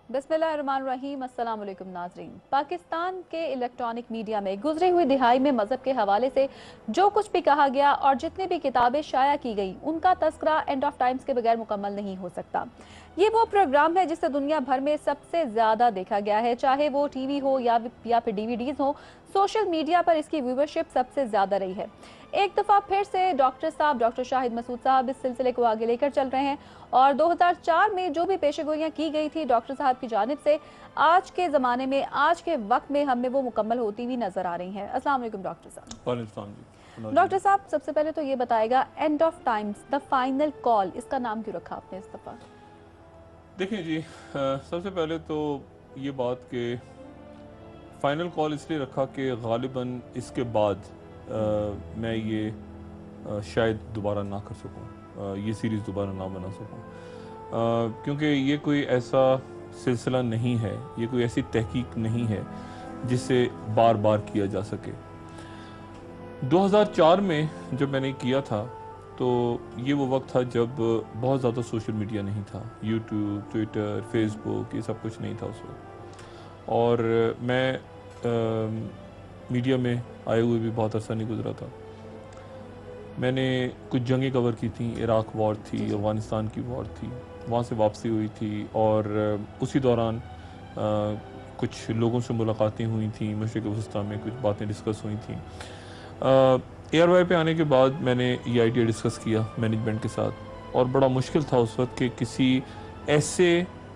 बिस्मिल्लाहिर्रहमानिर्रहीम। अस्सलाम वालेकुम नाज़रीन। पाकिस्तान के इलेक्ट्रॉनिक मीडिया में गुजरी हुई दिहाई में मज़हब के हवाले से जो कुछ भी कहा गया और जितनी भी किताबें शाया की गई, उनका तस्करा एंड ऑफ टाइम्स के बगैर मुकम्मल नहीं हो सकता। ये वो प्रोग्राम है जिसे दुनिया भर में सबसे ज़्यादा देखा गया है, चाहे वो टीवी हो या फिर डीवीडीज हो। सोशल मीडिया पर इसकी व्यूवरशिप सबसे ज़्यादा रही है। एक दफ़ा फिर से डॉक्टर शाहिद मसूद साहब इस सिलसिले को आगे लेकर चल रहे हैं और 2004 में जो भी पेशगोइयाँ की गई थी डॉक्टर साहब की जानिब से, आज के ज़माने में, आज के वक्त में हमें वो मुकम्मल होती हुई नज़र आ रही हैं। अस्सलाम वालेकुम डॉक्टर साहब। डॉक्टर साहब, सबसे पहले तो ये बताएगा, end of times, the final call, इसका नाम क्यों रखा आपने इस दफ़ा? देखिए जी, सबसे पहले तो ये बात कि फ़ाइनल कॉल इसलिए रखा कि गालिबन इसके बाद मैं ये शायद दोबारा ना कर सकूं, ये सीरीज़ दोबारा ना बना सकूं, क्योंकि ये कोई ऐसा सिलसिला नहीं है, ये कोई ऐसी तहकीक नहीं है जिसे बार बार किया जा सके। 2004 में जब मैंने किया था तो ये वो वक्त था जब बहुत ज़्यादा सोशल मीडिया नहीं था, यूट्यूब, ट्विटर, फेसबुक, ये सब कुछ नहीं था उस वक्त। और मैं मीडिया में आए हुए भी बहुत अरसा नहीं गुजरा था। मैंने कुछ जंगें कवर की थी, इराक वॉर थी, अफ़गानिस्तान की वॉर थी, वहाँ से वापसी हुई थी और उसी दौरान कुछ लोगों से मुलाकातें हुई थी, मशरिक़ वस्ता में कुछ बातें डिस्कस हुई थी। एयरवाई पे आने के बाद मैंने ये आइडिया डिस्कस किया मैनेजमेंट के साथ और बड़ा मुश्किल था उस वक्त कि किसी ऐसे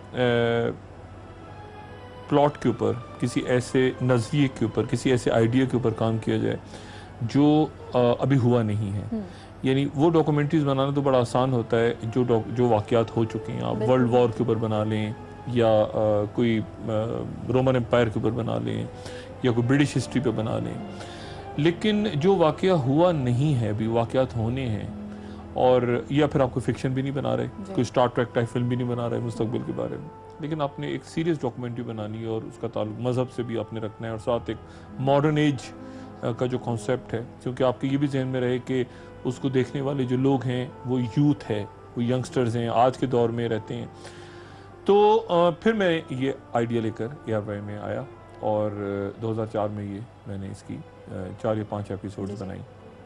प्लॉट के ऊपर, किसी ऐसे नज़रिए के ऊपर, किसी ऐसे आइडिया के ऊपर काम किया जाए जो अभी हुआ नहीं है। यानी वो डॉक्यूमेंट्रीज बनाना तो बड़ा आसान होता है जो वाक़यात हो चुके हैं। आप वर्ल्ड वॉर के ऊपर बना लें या कोई रोमन एम्पायर के ऊपर बना लें या कोई ब्रिटिश हिस्ट्री पे बना लें, लेकिन जो वाक़या हुआ नहीं है, अभी वाक़यात होने हैं, और या फिर आप कोई फिक्शन भी नहीं बना रहे, कोई स्टार ट्रैक टाइप फिल्म भी नहीं बना रहे मुस्तकबिल के बारे में, लेकिन आपने एक सीरियस डॉक्यूमेंट्री बनानी है और उसका ताल्लुक मज़हब से भी आपने रखना है और साथ एक मॉडर्न एज का जो कॉन्सेप्ट है, क्योंकि आपके ये भी जहन में रहे कि उसको देखने वाले जो लोग हैं वो यूथ है, वो यंगस्टर्स हैं, आज के दौर में रहते हैं। तो फिर मैं ये आइडिया लेकर एयरवाई में आया और 2004 में ये मैंने इसकी 4 या 5 एपिसोड्स बनाई।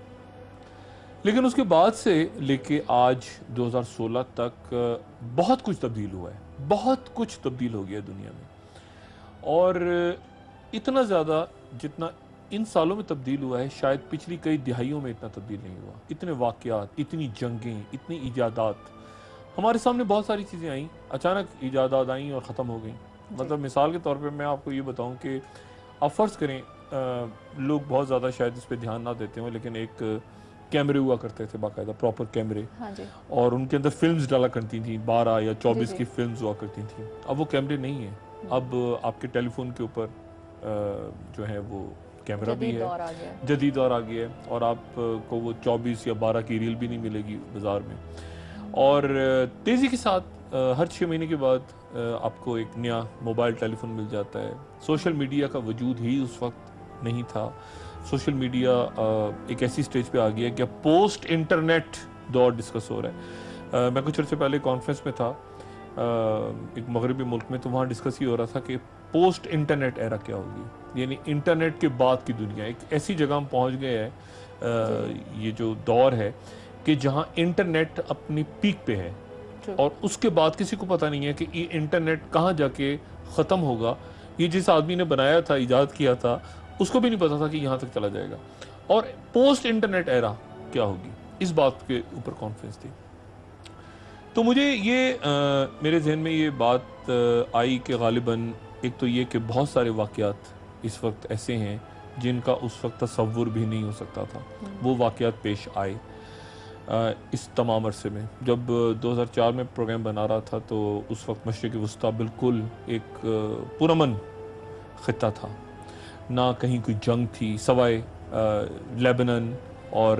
लेकिन उसके बाद से लेके आज 2016 तक बहुत कुछ तब्दील हुआ है, बहुत कुछ तब्दील हो गया दुनिया में, और इतना ज़्यादा जितना इन सालों में तब्दील हुआ है शायद पिछली कई दिहाइयों में इतना तब्दील नहीं हुआ। इतने वाक़यात, इतनी जंगें, इतनी इजादात, हमारे सामने बहुत सारी चीज़ें आई, अचानक इजादात आई और ख़त्म हो गई। मतलब मिसाल के तौर पे मैं आपको ये बताऊं कि आप फ़र्ज़ करें, लोग बहुत ज़्यादा शायद इस पे ध्यान ना देते हों, लेकिन एक कैमरे हुआ करते थे, बाकायदा प्रॉपर कैमरे, और उनके अंदर फिल्म्स डाला करती थी, 12 या 24 की फिल्म्स हुआ करती थी। अब वो कैमरे नहीं है, अब आपके टेलीफोन के ऊपर जो है वो कैमरा भी है, जदीद दौर आ गया है, और आपको वो 24 या 12 की रील भी नहीं मिलेगी बाज़ार में। और तेज़ी के साथ हर 6 महीने के बाद आपको एक नया मोबाइल टेलीफोन मिल जाता है। सोशल मीडिया का वजूद ही उस वक्त नहीं था। सोशल मीडिया एक ऐसी स्टेज पे आ गया कि पोस्ट इंटरनेट दौर डिस्कस हो रहा है। मैं कुछ अर्से पहले कॉन्फ्रेंस में था एक मगरबी मुल्क में, तो वहाँ डिस्कस ही हो रहा था कि पोस्ट इंटरनेट एरा क्या होगी, यानी इंटरनेट के बाद की दुनिया। एक ऐसी जगह हम पहुँच गए हैं, ये जो दौर है कि जहाँ इंटरनेट अपनी पीक पे है और उसके बाद किसी को पता नहीं है कि ये इंटरनेट कहाँ जाके ख़त्म होगा। ये जिस आदमी ने बनाया था, इजाद किया था, उसको भी नहीं पता था कि यहाँ तक चला जाएगा। और पोस्ट इंटरनेट एरा क्या होगी, इस बात के ऊपर कॉन्फ्रेंस थी। तो मुझे ये मेरे जहन में ये बात आई कि गालिबन एक तो ये कि बहुत सारे वाक़यात इस वक्त ऐसे हैं जिनका उस वक्त तसव्वुर भी नहीं हो सकता था, वो वाक़यात पेश आए इस तमाम अरसे में। जब 2004 में प्रोग्राम बना रहा था तो उस वक्त मशरिक़ वस्ता बिल्कुल एक पुरअमन ख़ित्ता था, ना कहीं कोई जंग थी सवाए लेबनान और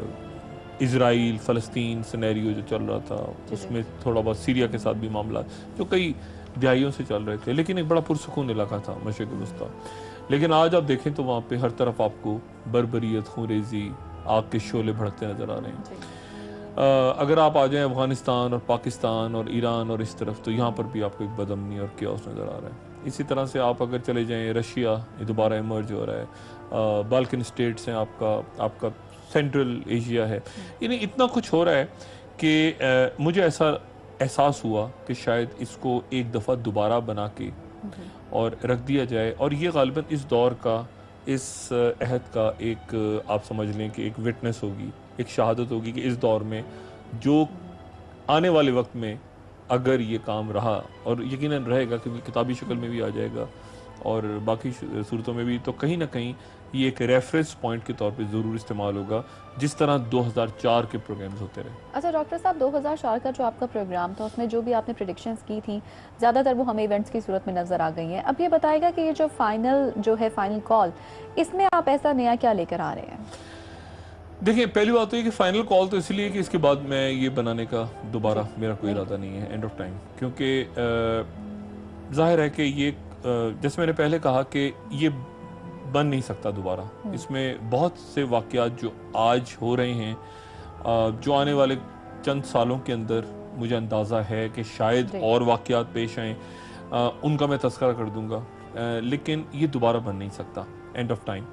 इज़राइल फ़लस्तीन सिनेरियो जो चल रहा था, उसमें थोड़ा बहुत सीरिया के साथ भी मामला जो कई दहाइयों से चल रहे थे, लेकिन एक बड़ा पुरसुकून इलाका था मशरिक़ वस्ता। लेकिन आज आप देखें तो वहाँ पे हर तरफ आपको बर्बरियत, खूनरेज़ी, आग के शोले भड़कते नज़र आ रहे हैं। اگر آپ آ جائیں افغانستان اور پاکستان اور ایران اور اس طرف تو یہاں پر بھی آپ کو ایک بدامنی اور کیوس نظر آ رہا ہے. اسی طرح سے آپ اگر چلے جائیں رشیا یہ دوبارہ ایمرج ہو رہا ہے, بالکن اسٹیٹس ہیں آپ کا سینٹرل ایشیا ہے, یعنی اتنا کچھ ہو رہا ہے کہ مجھے ایسا احساس ہوا کہ شاید اس کو ایک دفعہ دوبارہ بنا کے اور رکھ دیا جائے, اور یہ غالباً اس دور کا, اس عہد کا ایک آپ سمجھ لیں کہ ایک وٹنس ہوگی, ایک شہادت ہوگی کہ اس دور میں جو آنے والے وقت میں اگر یہ کام رہا, اور یقیناً رہے گا کیونکہ کتابی شکل میں بھی آ جائے گا اور باقی صورتوں میں بھی, تو کہیں نہ کہیں یہ ایک ریفرنس پوائنٹ کے طور پہ ضرور استعمال ہوگا جس طرح 2004 کے پروگرامز ہوتے رہے. اچھا ڈاکٹر صاحب, 2004 کا جو آپ کا پروگرام تھا اس میں جو بھی آپ نے پریڈکشنز کی تھیں زیادہ تر وہ ہمیں ایونٹس کی صورت میں نظر آ گئی ہیں. اب یہ بتائے گا کہ یہ جو فائنل کال, اس میں آپ ایسا نیا کیا لے کر آ رہے ہیں؟ دیکھیں, پہلی بات تو یہ کہ فائنل کال تو اس لیے کہ اس کے بعد میں یہ بنانے کا دوبارہ میرا کوئی ارادہ نہیں ہے اینڈ آف ٹائم, کیونکہ ظاہر ہے کہ یہ جیسے میں نے پہلے کہا کہ یہ بن نہیں سکتا دوبارہ. اس میں بہت سے واقعات جو آج ہو رہے ہیں, جو آنے والے چند سالوں کے اندر مجھے اندازہ ہے کہ شاید اور واقعات پیش آئیں, ان کا میں تذکرہ کر دوں گا, لیکن یہ دوبارہ بن نہیں سکتا اینڈ آف ٹائم.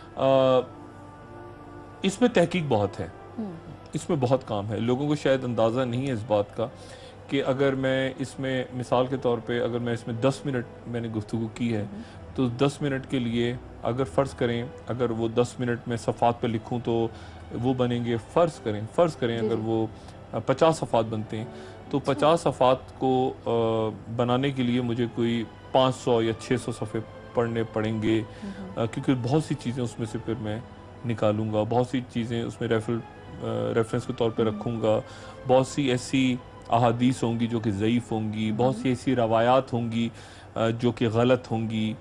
اس میں تحقیق بہت ہے, اس میں بہت کام ہے. لوگوں کو شاید اندازہ نہیں ہے اس بات کا کہ اگر میں اس میں مثال کے طور پہ اگر میں اس میں 10 منٹ میں نے گفتگو کی ہے تو 10 منٹ کے لیے اگر فرض کریں اگر وہ 10 منٹ میں صفحات پہ لکھوں تو وہ بنیں گے, فرض کریں اگر وہ 50 صفحات بنتے ہیں تو 50 صفحات کو بنانے کے لیے مجھے کوئی 500 یا 600 صفحے پڑھنے پڑیں گے, کیونکہ بہت سی چیزیں اس میں سے پھر میں نکالوں گا, بہت سی چیزیں اس میں ریفرنس کے طور پہ رکھوں گا, بہت سی ایسی احادیث ہوں گی جو کہ ضعیف ہوں گی, بہت سی ایسی روایات ہوں گی جو کہ غلط ہوں گی.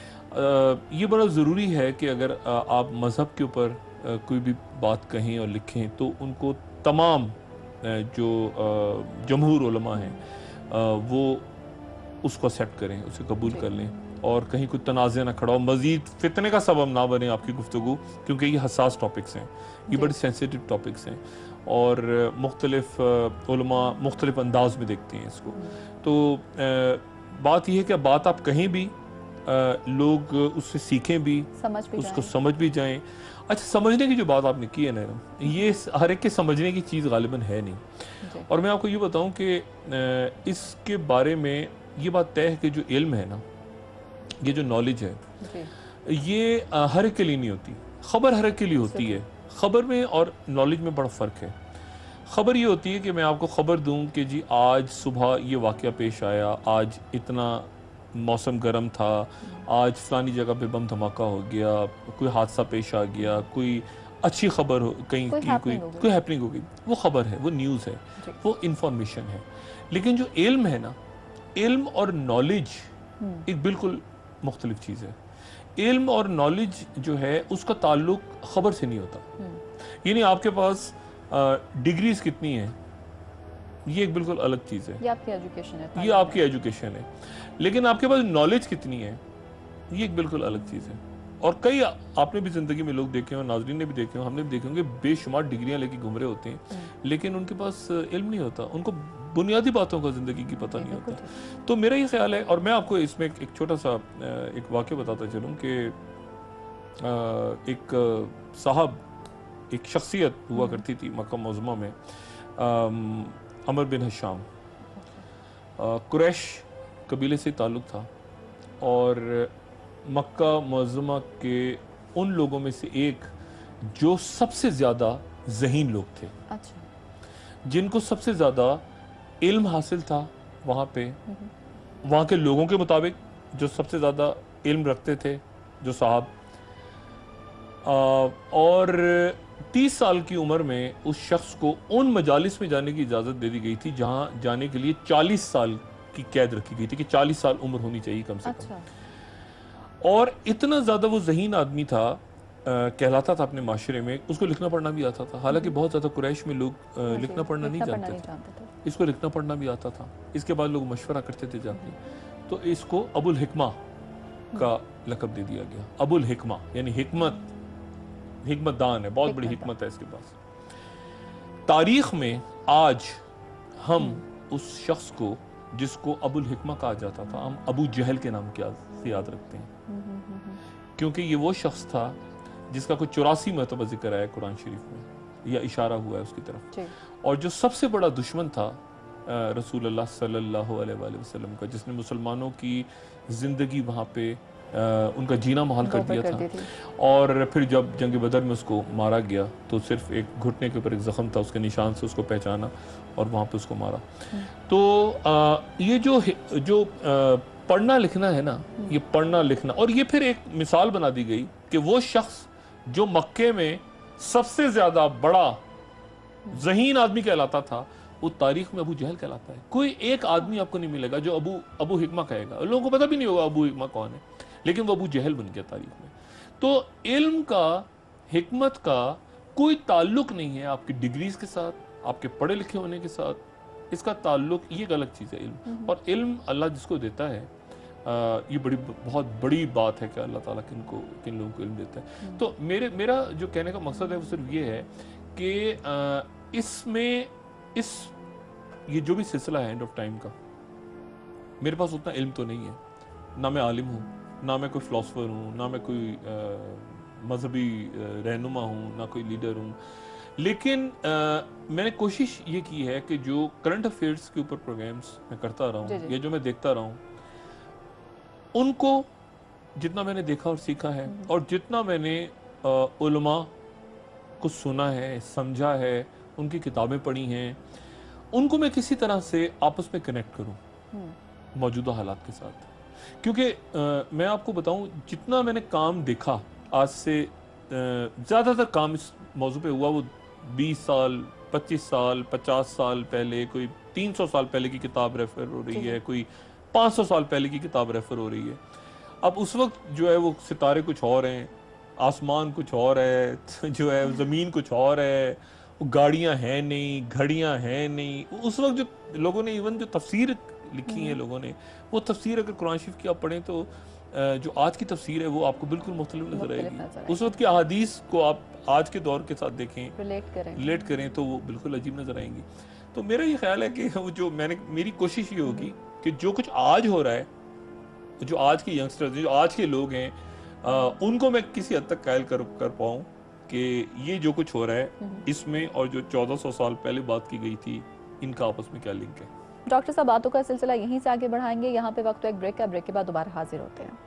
یہ بڑا ضروری ہے کہ اگر آپ مذہب کے اوپر کوئی بھی بات کہیں اور لکھیں تو ان کو تمام جو جمہور علماء ہیں وہ اس کو ایکسیپٹ کریں, اسے قبول کر لیں, اور کہیں کوئی تنازع نہ کھڑا ہو, مزید فتنے کا سبب نہ بنے آپ کی گفتگو, کیونکہ یہ حساس ٹاپکس ہیں, یہ بڑی سینسیٹیو ٹاپکس ہیں, اور مختلف علماء مختلف انداز میں دیکھتے ہیں اس کو. تو بات یہ ہے کہ بات آپ کہیں بھی لوگ اس سے سیکھیں بھی, اس کو سمجھ بھی جائیں. اچھا, سمجھنے کی جو بات آپ نے کی ہے نا, یہ ہر ایک کے سمجھنے کی چیز غالباً ہے نہیں. اور میں آپ کو یہ بتاؤں کہ اس کے بارے میں یہ بات طے ہے کہ جو علم ہے نا, یہ جو نالج ہے, یہ ہر ایک کے لیے نہیں ہوتی. خبر ہر ایک کے لیے ہوتی ہے. خبر میں اور نالج میں بڑا فرق ہے. خبر یہ ہوتی ہے کہ میں آپ کو خبر دوں کہ جی آج صبح یہ واقعہ پیش آیا, آج اتنا موسم گرم تھا, آج فلانی جگہ پہ بم دھماکہ ہو گیا, کوئی حادثہ پیش آ گیا, کوئی اچھی خبر ہو, کہیں کوئی ہیپننگ ہو گئی, وہ خبر ہے, وہ نیوز ہے, وہ انفارمیشن ہے. لیکن جو علم ہے نا, علم اور نالج ایک بالکل مختلف چیز ہے. علم اور نالج جو ہے اس کا تعلق خبر سے نہیں ہوتا. یعنی آپ کے پاس ڈگریز کتنی ہیں, یہ ایک بالکل الگ چیز ہے, یہ آپ کی ایجوکیشن ہے, یہ آپ کی ایجوکیشن ہے. لیکن آپ کے پاس نالج کتنی ہے, یہ ایک بالکل الگ چیز ہے. اور کئی آپ نے بھی زندگی میں لوگ دیکھے ہوں, ناظرین نے بھی دیکھے ہوں, ہم نے بھی دیکھے ہوں کہ بے شمار ڈگریاں لے کے گھوم رہے ہوتے ہیں, لیکن ان کے پاس علم نہیں ہوتا, ان کو بنیادی باتوں کا زندگی کی پتہ نہیں ہوتا. تو میرا یہ خیال ہے, اور میں آپ کو اس میں ایک چھوٹا سا ایک واقعہ بتاتا چلوں کہ ایک صاحب, ایک شخصیت ہوا کرتی تھی مکہ معظمہ میں, عمر بن ہشام, قریش قبیلے سے تعلق تھا, اور مکہ معظمہ کے ان لوگوں میں سے ایک جو سب سے زیادہ ذہین لوگ تھے, جن کو سب سے زیادہ علم حاصل تھا وہاں پہ, وہاں کے لوگوں کے مطابق جو سب سے زیادہ علم رکھتے تھے جو صاحب, اور 30 سال کی عمر میں اس شخص کو ان مجالس میں جانے کی اجازت دے دی گئی تھی جہاں جانے کے لیے 40 سال کی قید رکھی گئی تھی کہ 40 سال عمر ہونی چاہیے کم سے کم. اور اتنا زیادہ وہ ذہین آدمی تھا, کہلاتا تھا اپنے معاشرے میں, اس کو لکھنا پڑھنا بھی آتا تھا. حالانکہ بہت زیادہ قریش میں لوگ لکھنا پڑھنا نہیں جانتے تھے, اس کو لکھنا پڑھنا بھی آتا تھا. اس کے بعد لوگ مشورہ کرتے تھے جا کے, تو اس کو ابو الحکمہ کا لقب دے دیا گیا. ابو الحکمہ یعنی حکمت دان ہے, بہت بڑی حکمت ہے اس کے پاس. تاریخ میں آج ہم اس شخص کو جس کو ابو الحکمہ کہا جاتا تھا ہم ابو جہل کے نام سے یاد رکھتے ہیں، کیونکہ یہ وہ شخص تھا جس کا کوئی 84 مرتبہ ذکر ہے قرآن شریف میں یا اشارہ ہوا ہے اس کی طرف، اور جو سب سے بڑا دشمن تھا رسول اللہ صلی اللہ علیہ وآلہ وسلم کا، جس نے مسلمانوں کی زندگی وہاں پہ ان کا جینا محال کر دیا تھا، اور پھر جب جنگ بدر میں اس کو مارا گیا تو صرف ایک گھٹنے کے اوپر ایک زخم تھا، اس کے نشان سے اس کو پہچانا اور وہاں پہ اس کو مارا۔ تو یہ جو پڑھنا لکھنا ہے نا، یہ پڑھنا لکھنا، اور یہ پھر ایک مثال بنا دی گئی کہ وہ شخص جو مکے میں سب سے زیادہ بڑا ذہین آدمی کہلاتا تھا وہ تاریخ میں ابو جہل کہلاتا ہے۔ کوئی ایک آدمی آپ کو نہیں ملے گا جو ابو حکمہ کہے گا، لوگوں کو پتہ بھی نہیں ہوگا ابو حکمہ کون ہے، لیکن وہ ابو جہل بن گیا تاریخ میں۔ تو علم کا، حکمت کا کوئی تعلق نہیں ہے آپ کی ڈگریز کے ساتھ، آپ کے پڑھے لکھے ہونے کے ساتھ، اس کا تعلق یہ ایک الگ چیز ہے علم، اور علم اللہ جس کو دیتا ہے یہ بہت بڑی بات ہے کہ اللہ تعالیٰ کن لوگوں کو علم دیتا ہے۔ تو میرا جو کہنے کا مقصد ہے وہ صرف یہ ہے کہ یہ جو بھی سلسلہ ہے اینڈ آف ٹائم کا، میرے پاس اتنا علم تو نہیں ہے، نہ میں عالم ہوں، نہ میں کوئی فلاسفر ہوں، نہ میں کوئی مذہبی رہنما ہوں، نہ کوئی لیڈر ہوں، لیکن میں نے کوشش یہ کی ہے کہ جو کرنٹ افیئرس کے اوپر پروگرامز میں کرتا رہا ہوں یا جو میں دیکھتا رہا ہوں، ان کو جتنا میں نے دیکھا اور سیکھا ہے، اور جتنا میں نے علماء کو سنا ہے، سمجھا ہے، ان کی کتابیں پڑھی ہیں، ان کو میں کسی طرح سے آپس میں کنیکٹ کروں موجودہ حالات کے ساتھ۔ کیونکہ میں آپ کو بتاؤں، جتنا میں نے کام دیکھا آج سے زیادہ تر کام اس موضوع پہ ہوا وہ 20 سال 25 سال 50 سال پہلے، کوئی 300 سال پہلے کی کتاب ریفر ہو رہی ہے، کوئی 500 سال پہلے کی کتاب ریفر ہو رہی ہے۔ اب اس وقت جو ہے وہ ستارے کچھ اور ہیں، آسمان کچھ اور ہے، جو ہے زمین کچھ اور ہے، گاڑیاں ہیں نہیں، گھڑیاں ہیں نہیں۔ اس وقت جو لوگوں نے ایون جو تفسیر لکھی ہے لوگوں نے، وہ تفسیر اگر قرآن شریف کی آپ پڑھیں تو جو آج کی تفسیر ہے وہ آپ کو بالکل مختلف نظر آئے گی۔ اس وقت کی احادیث کو آپ آج کے دور کے ساتھ دیکھیں، ریلیٹ کریں تو وہ بالکل عجیب نظر آئیں گی۔ تو میرا یہ خیال ہے کہ جو میری کوشش یہ ہوگی کہ جو کچھ آج ہو رہا ہے، جو آج کے ینگسٹرز جو آج کے لوگ ہیں، ان کو میں کسی حد تک قائل کر پاؤں کہ یہ جو کچھ ہو رہا ہے اس میں اور جو 1400 سال پہلے بات کی گئی تھی، ان کا آپس میں کیا لنک ہے۔ ڈاکٹر صاحب، باتوں کا سلسلہ یہیں سے آگے بڑھائیں گے، یہاں پہ وقت ایک بریک کا، بریک کے بعد دوبارہ حاضر ہوتے ہیں۔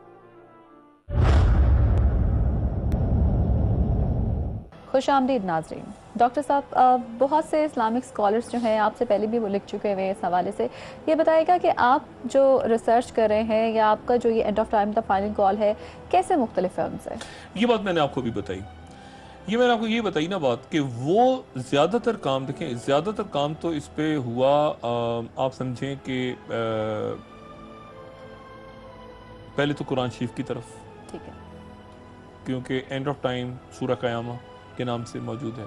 خوش آمدید ناظرین۔ ڈاکٹر صاحب، بہت سے اسلامک اسکالرس جو ہیں آپ سے پہلے بھی وہ لکھ چکے ہوئے اس حوالے سے، یہ بتائے گا کہ آپ جو ریسرچ کر رہے ہیں یا آپ کا جو یہ end of time the final call ہے، کیسے مختلف ہے ان سے؟ یہ بات میں نے آپ کو بھی بتائی، یہ میں نے آپ کو یہ بتائی نا بات کہ وہ زیادہ تر کام دیکھیں، زیادہ تر کام تو اس پہ ہوا، آپ سمجھیں کہ پہلے تو قرآن شریف کی طرف، ٹھیک ہے، کیونکہ اینڈ آف ٹائم سورہ قیامہ کے نام سے موجود ہے۔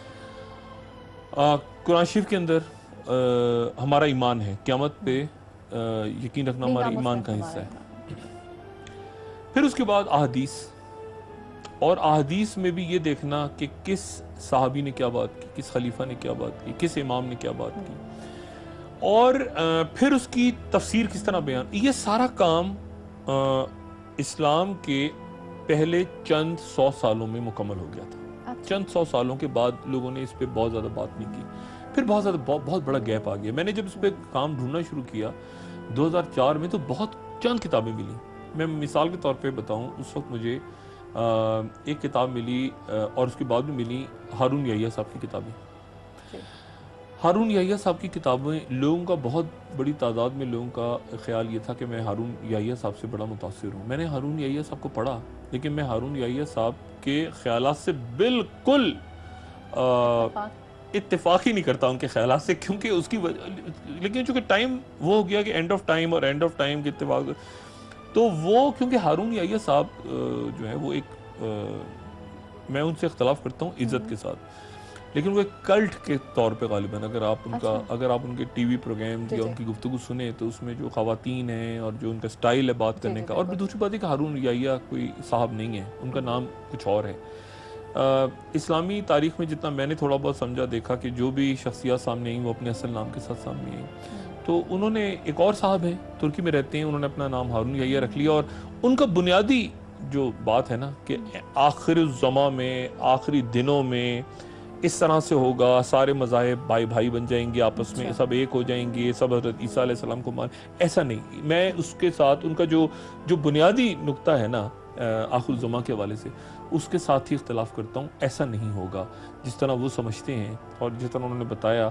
قرآن شریف کے اندر ہمارا ایمان ہے، قیامت پہ یقین رکھنا ہمارے ایمان کا حصہ ہے۔ پھر اس کے بعد احادیث، اور احادیث میں بھی یہ دیکھنا کہ کس صحابی نے کیا بات کی، کس خلیفہ نے کیا بات کی، کس امام نے کیا بات کی، اور پھر اس کی تفسیر کس طرح بیان۔ یہ سارا کام اسلام کے پہلے چند 100 سالوں میں مکمل ہو گیا تھا۔ چند 100 سالوں کے بعد لوگوں نے اس پہ بہت زیادہ بات نہیں کی، پھر بہت بڑا گیپ آ گیا۔ میں نے جب اس پہ کام ڈھونڈنا شروع کیا 2004 میں تو بہت چند کتابیں ملی۔ میں مثال کے طور پہ بتاؤں، اس وقت مجھے ایک کتاب ملی، اور اس کے بعد بھی ملی ہارون یحییٰ صاحب کی کتابیں۔ ہارون یحییٰ صاحب کی کتابیں، لوگوں کا بہت بڑی تعداد میں لوگوں کا خیال یہ تھا کہ میں ہارون یحییٰ صاحب سے بڑا متاثر ہوں۔ میں نے ہارون یحییٰ صاحب کو پڑھا، لیکن میں ہارون یحییٰ صاحب کے خیالات سے بالکل اتفاق ہی نہیں کرتا ان کے خیالات سے، کیونکہ اس کی لیکن چونکہ ٹائم وہ ہو گیا کہ اینڈ آف ٹائم اور اینڈ آف ٹائم کے اتفاق، تو وہ کیونکہ ہارون یحییٰ صاحب جو ہے وہ ایک، میں ان سے اختلاف کرتا ہوں عزت کے ساتھ، لیکن وہ ایک کلٹ کے طور پہ غالباً اگر آپ ان کے ٹی وی پروگرام یا ان کی گفتگو سنیں تو اس میں جو خواتین ہیں اور جو ان کا سٹائل ہے بات کرنے کا، اور دوسری بات ہے کہ ہارون یحییٰ کوئی صاحب نہیں ہے، ان کا نام کچھ اور ہے، اسلامی تاریخ میں جتنا میں نے تھوڑا بہت سمجھا دیکھا کہ جو بھی شخصیات سامنے آئیں وہ اپنے اصل نام کے ساتھ سامنے آئیں. تو انہوں نے ایک اور صاحب ہیں ترکی میں رہتے ہیں, انہوں نے اپنا نام ہارون یحییٰ رکھ لیا, اور ان کا بنیادی جو بات ہے نا کہ آخر الزماں میں, آخری دنوں میں اس طرح سے ہوگا, سارے مذاہب بھائی بھائی بن جائیں گے آپس میں, سب ایک ہو جائیں گے, سب حضرت عیسیٰ علیہ السلام کو مان. ایسا نہیں. میں اس کے ساتھ ان کا جو بنیادی نقطہ ہے نا آخر الزماں کے حوالے سے, اس کے ساتھ ہی اختلاف کرتا ہوں. ایسا نہیں ہوگا جس طرح وہ سمجھتے ہیں اور جس طرح انہوں نے بتایا.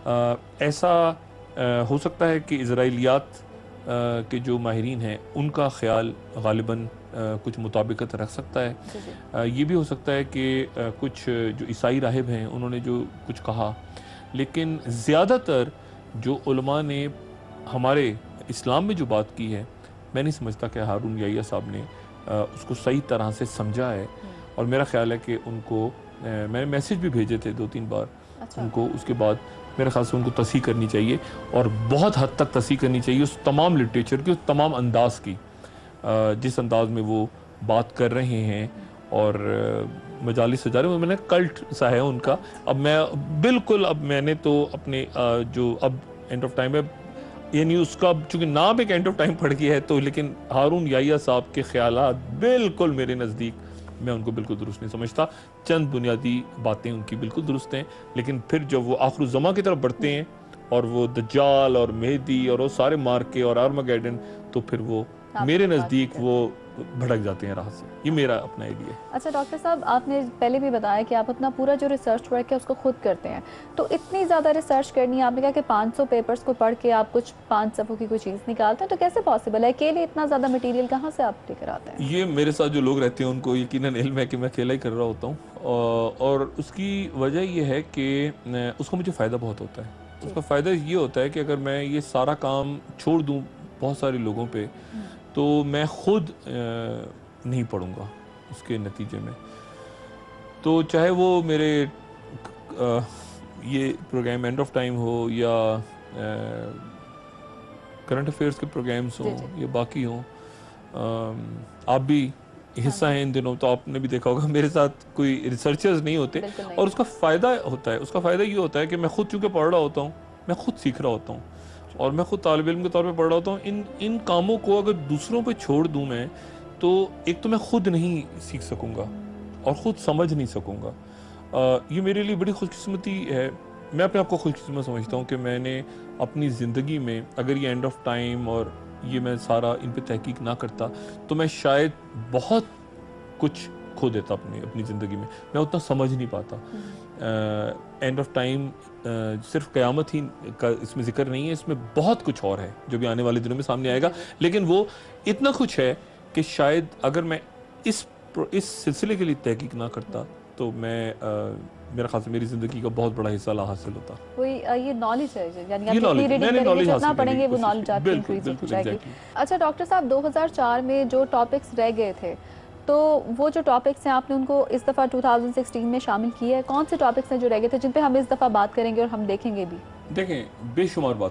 ایسا ہو سکتا ہے کہ اسرائیلیات کے جو ماہرین ہیں ان کا خیال غالباً کچھ مطابقت رکھ سکتا ہے. یہ بھی ہو سکتا ہے کہ کچھ جو عیسائی راہب ہیں انہوں نے جو کچھ کہا, لیکن زیادہ تر جو علماء نے ہمارے اسلام میں جو بات کی ہے, میں نہیں سمجھتا کہ ہارون یحییٰ صاحب نے اس کو صحیح طرح سے سمجھا ہے. اور میرا خیال ہے کہ ان کو میں نے میسیج بھی بھیجے تھے 2-3 بار ان کو, اس کے بعد میرے خیال سے ان کو تصحیح کرنی چاہیے, اور بہت حد تک تصحیح کرنی چاہیے اس تمام لٹریچر کی, اس تمام انداز کی, جس انداز میں وہ بات کر رہے ہیں اور مجالس سجا رہے ہیں. میں نے کلٹ سا ہے ان کا. اب میں نے تو اپنے جو اب اینڈ آف ٹائم ہے, یعنی اس کا چونکہ نام ایک اینڈ آف ٹائم پڑ گیا ہے, تو لیکن ہارون یحییٰ صاحب کے خیالات بالکل میرے نزدیک, میں ان کو بالکل درست نہیں سمجھتا. چند بنیادی باتیں ان کی بالکل درست ہیں, لیکن پھر جب وہ آخر الزماں کی طرف بڑھتے ہیں اور وہ دجال اور مہدی اور وہ سارے مارکے اور آرمگیڈن, تو پھر وہ میرے نزدیک وہ بھڑک جاتے ہیں راہ سے. یہ میرا اپنا ایڈیا ہے. اچھا ڈاکٹر صاحب, آپ نے پہلے بھی بتایا کہ آپ اپنا پورا جو ریسرچ ورک ہے اس کو خود کرتے ہیں, تو اتنی زیادہ ریسرچ کرنی ہے, آپ نے کہا کہ 500 پیپرز کو پڑھ کے آپ کچھ 5 صفحوں کی کوئی چیز نکالتے ہیں, تو کیسے پاسبل ہے؟ اکیلے اتنا زیادہ مٹیریل کہاں سے آپ لے کر آتے ہیں؟ یہ میرے ساتھ جو لوگ رہتے ہیں ان کو یقیناً علم ہے کہ میں اکیلا ہی کر رہا ہوتا ہوں, اور اس کی وجہ یہ ہے کہ اس کو مجھے فائدہ بہت ہوتا ہے. اس کا فائدہ یہ ہوتا ہے کہ اگر میں یہ سارا کام چھوڑ دوں بہت سارے لوگوں پہ, تو میں خود نہیں پڑھوں گا اس کے نتیجے میں. تو چاہے وہ میرے یہ پروگرام اینڈ آف ٹائم ہو, یا کرنٹ افیئرس کے پروگرامز ہوں, یا باقی ہوں, آپ بھی حصہ ہیں ان دنوں, تو آپ نے بھی دیکھا ہوگا میرے ساتھ کوئی ریسرچرز نہیں ہوتے, اور اس کا فائدہ ہوتا ہے. اس کا فائدہ یہ ہوتا ہے کہ میں خود چونکہ پڑھ رہا ہوتا ہوں, میں خود سیکھ رہا ہوتا ہوں, اور میں خود طالب علم کے طور پہ پڑھ رہا ہوتا ہوں. ان کاموں کو اگر دوسروں پہ چھوڑ دوں میں, تو ایک تو میں خود نہیں سیکھ سکوں گا اور خود سمجھ نہیں سکوں گا. یہ میرے لیے بڑی خوش قسمتی ہے. میں اپنے آپ کو خوش قسمت سمجھتا ہوں کہ میں نے اپنی زندگی میں, اگر یہ اینڈ آف ٹائم اور یہ میں سارا ان پہ تحقیق نہ کرتا, تو میں شاید بہت کچھ کھو دیتا اپنی زندگی میں. میں اتنا سمجھ نہیں پاتا. اینڈ آف ٹائم صرف قیامت ہی کا اس میں ذکر نہیں ہے, اس میں بہت کچھ اور ہے جو بھی آنے والے دنوں میں سامنے آئے گا. لیکن وہ اتنا کچھ ہے کہ شاید اگر میں اس سلسلے کے لیے تحقیق نہ کرتا, تو میں میرا خیال سے میری زندگی کا بہت بڑا حصہ لا حاصل ہوتا. کوئی یہ نالج ہے, یعنی آپ جتنی ریڈنگ کریں گے, جتنا پڑھیں گے, وہ نالج آپ کی انکریز ہوتی جائے گی. اچھا ڈاکٹر صاحب, 2004 میں جو ٹاپکس رہ گئے تھے, تو وہ جو ٹاپکس ہیں آپ نے ان کو اس دفعہ 2016 میں شامل کیا ہے. کون سے ٹاپکس ہیں جو رہ گئے تھے جن پہ ہم اس دفعہ بات کریں گے اور ہم دیکھیں گے بھی؟ دیکھیں, بے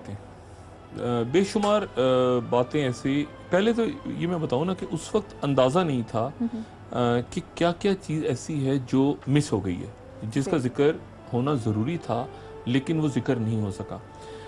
شمار باتیں ایسی. پہلے تو یہ میں بتاؤں نا کہ اس وقت اندازہ نہیں تھا کہ کیا کیا چیز ایسی ہے جو مس ہو گئی ہے, جس کا ذکر ہونا ضروری تھا لیکن وہ ذکر نہیں ہو سکا.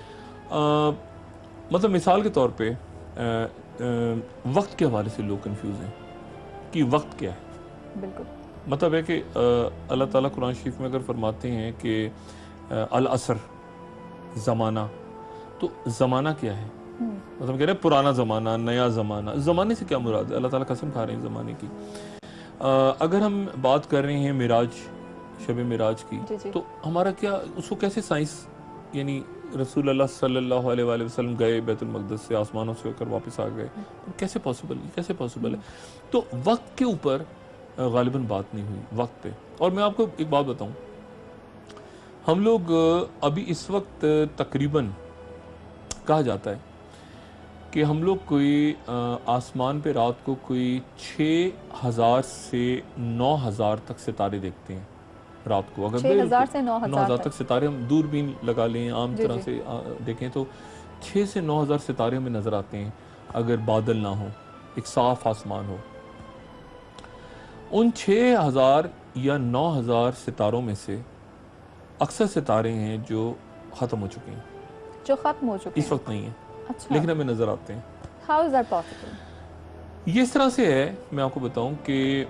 مطلب مثال کے طور پہ وقت کے حوالے سے لوگ کنفیوز ہیں کہ وقت کیا ہے. بالکل. مطلب ہے کہ اللہ تعالیٰ قرآن شریف میں اگر فرماتے ہیں کہ العصر زمانہ, تو زمانہ کیا ہے؟ مطلب کہہ رہے ہیں پرانا زمانہ, نیا زمانہ. زمانے سے کیا مراد ہے؟ اللہ تعالیٰ قسم کھا رہے ہیں زمانے کی. اگر ہم بات کر رہے ہیں معراج, شب معراج کی, تو ہمارا کیا, اس کو کیسے سائنس, یعنی رسول اللہ صلی اللہ علیہ وآلہ وسلم گئے بیت المقدس سے, آسمانوں سے ہو کر واپس آ گئے, کیسے پاسبل ہے؟ تو وقت کے اوپر غالباً بات نہیں ہوئی, وقت پہ. اور میں آپ کو ایک بات بتاؤں, ہم لوگ ابھی اس وقت تقریباً کہا جاتا ہے کہ ہم لوگ کوئی آسمان پہ رات کو کوئی 6000 سے 9000 تک ستارے دیکھتے ہیں رات کو. اگر 6000 سے 9000 تک ستارے ہم دوربین لگا لیں, عام طرح سے دیکھیں, تو 6 سے 9000 ستارے ہمیں نظر آتے ہیں اگر بادل نہ ہو, ایک صاف آسمان ہو. ان 6000 یا 9000 ستاروں میں سے اکثر ستارے ہیں جو ختم ہو چکے ہیں, جو ختم ہو چکے اس وقت نہیں ہیں, اچھا, لیکن ہمیں نظر آتے ہیں. How is that possible? یہ اس طرح سے ہے, میں آپ کو بتاؤں کہ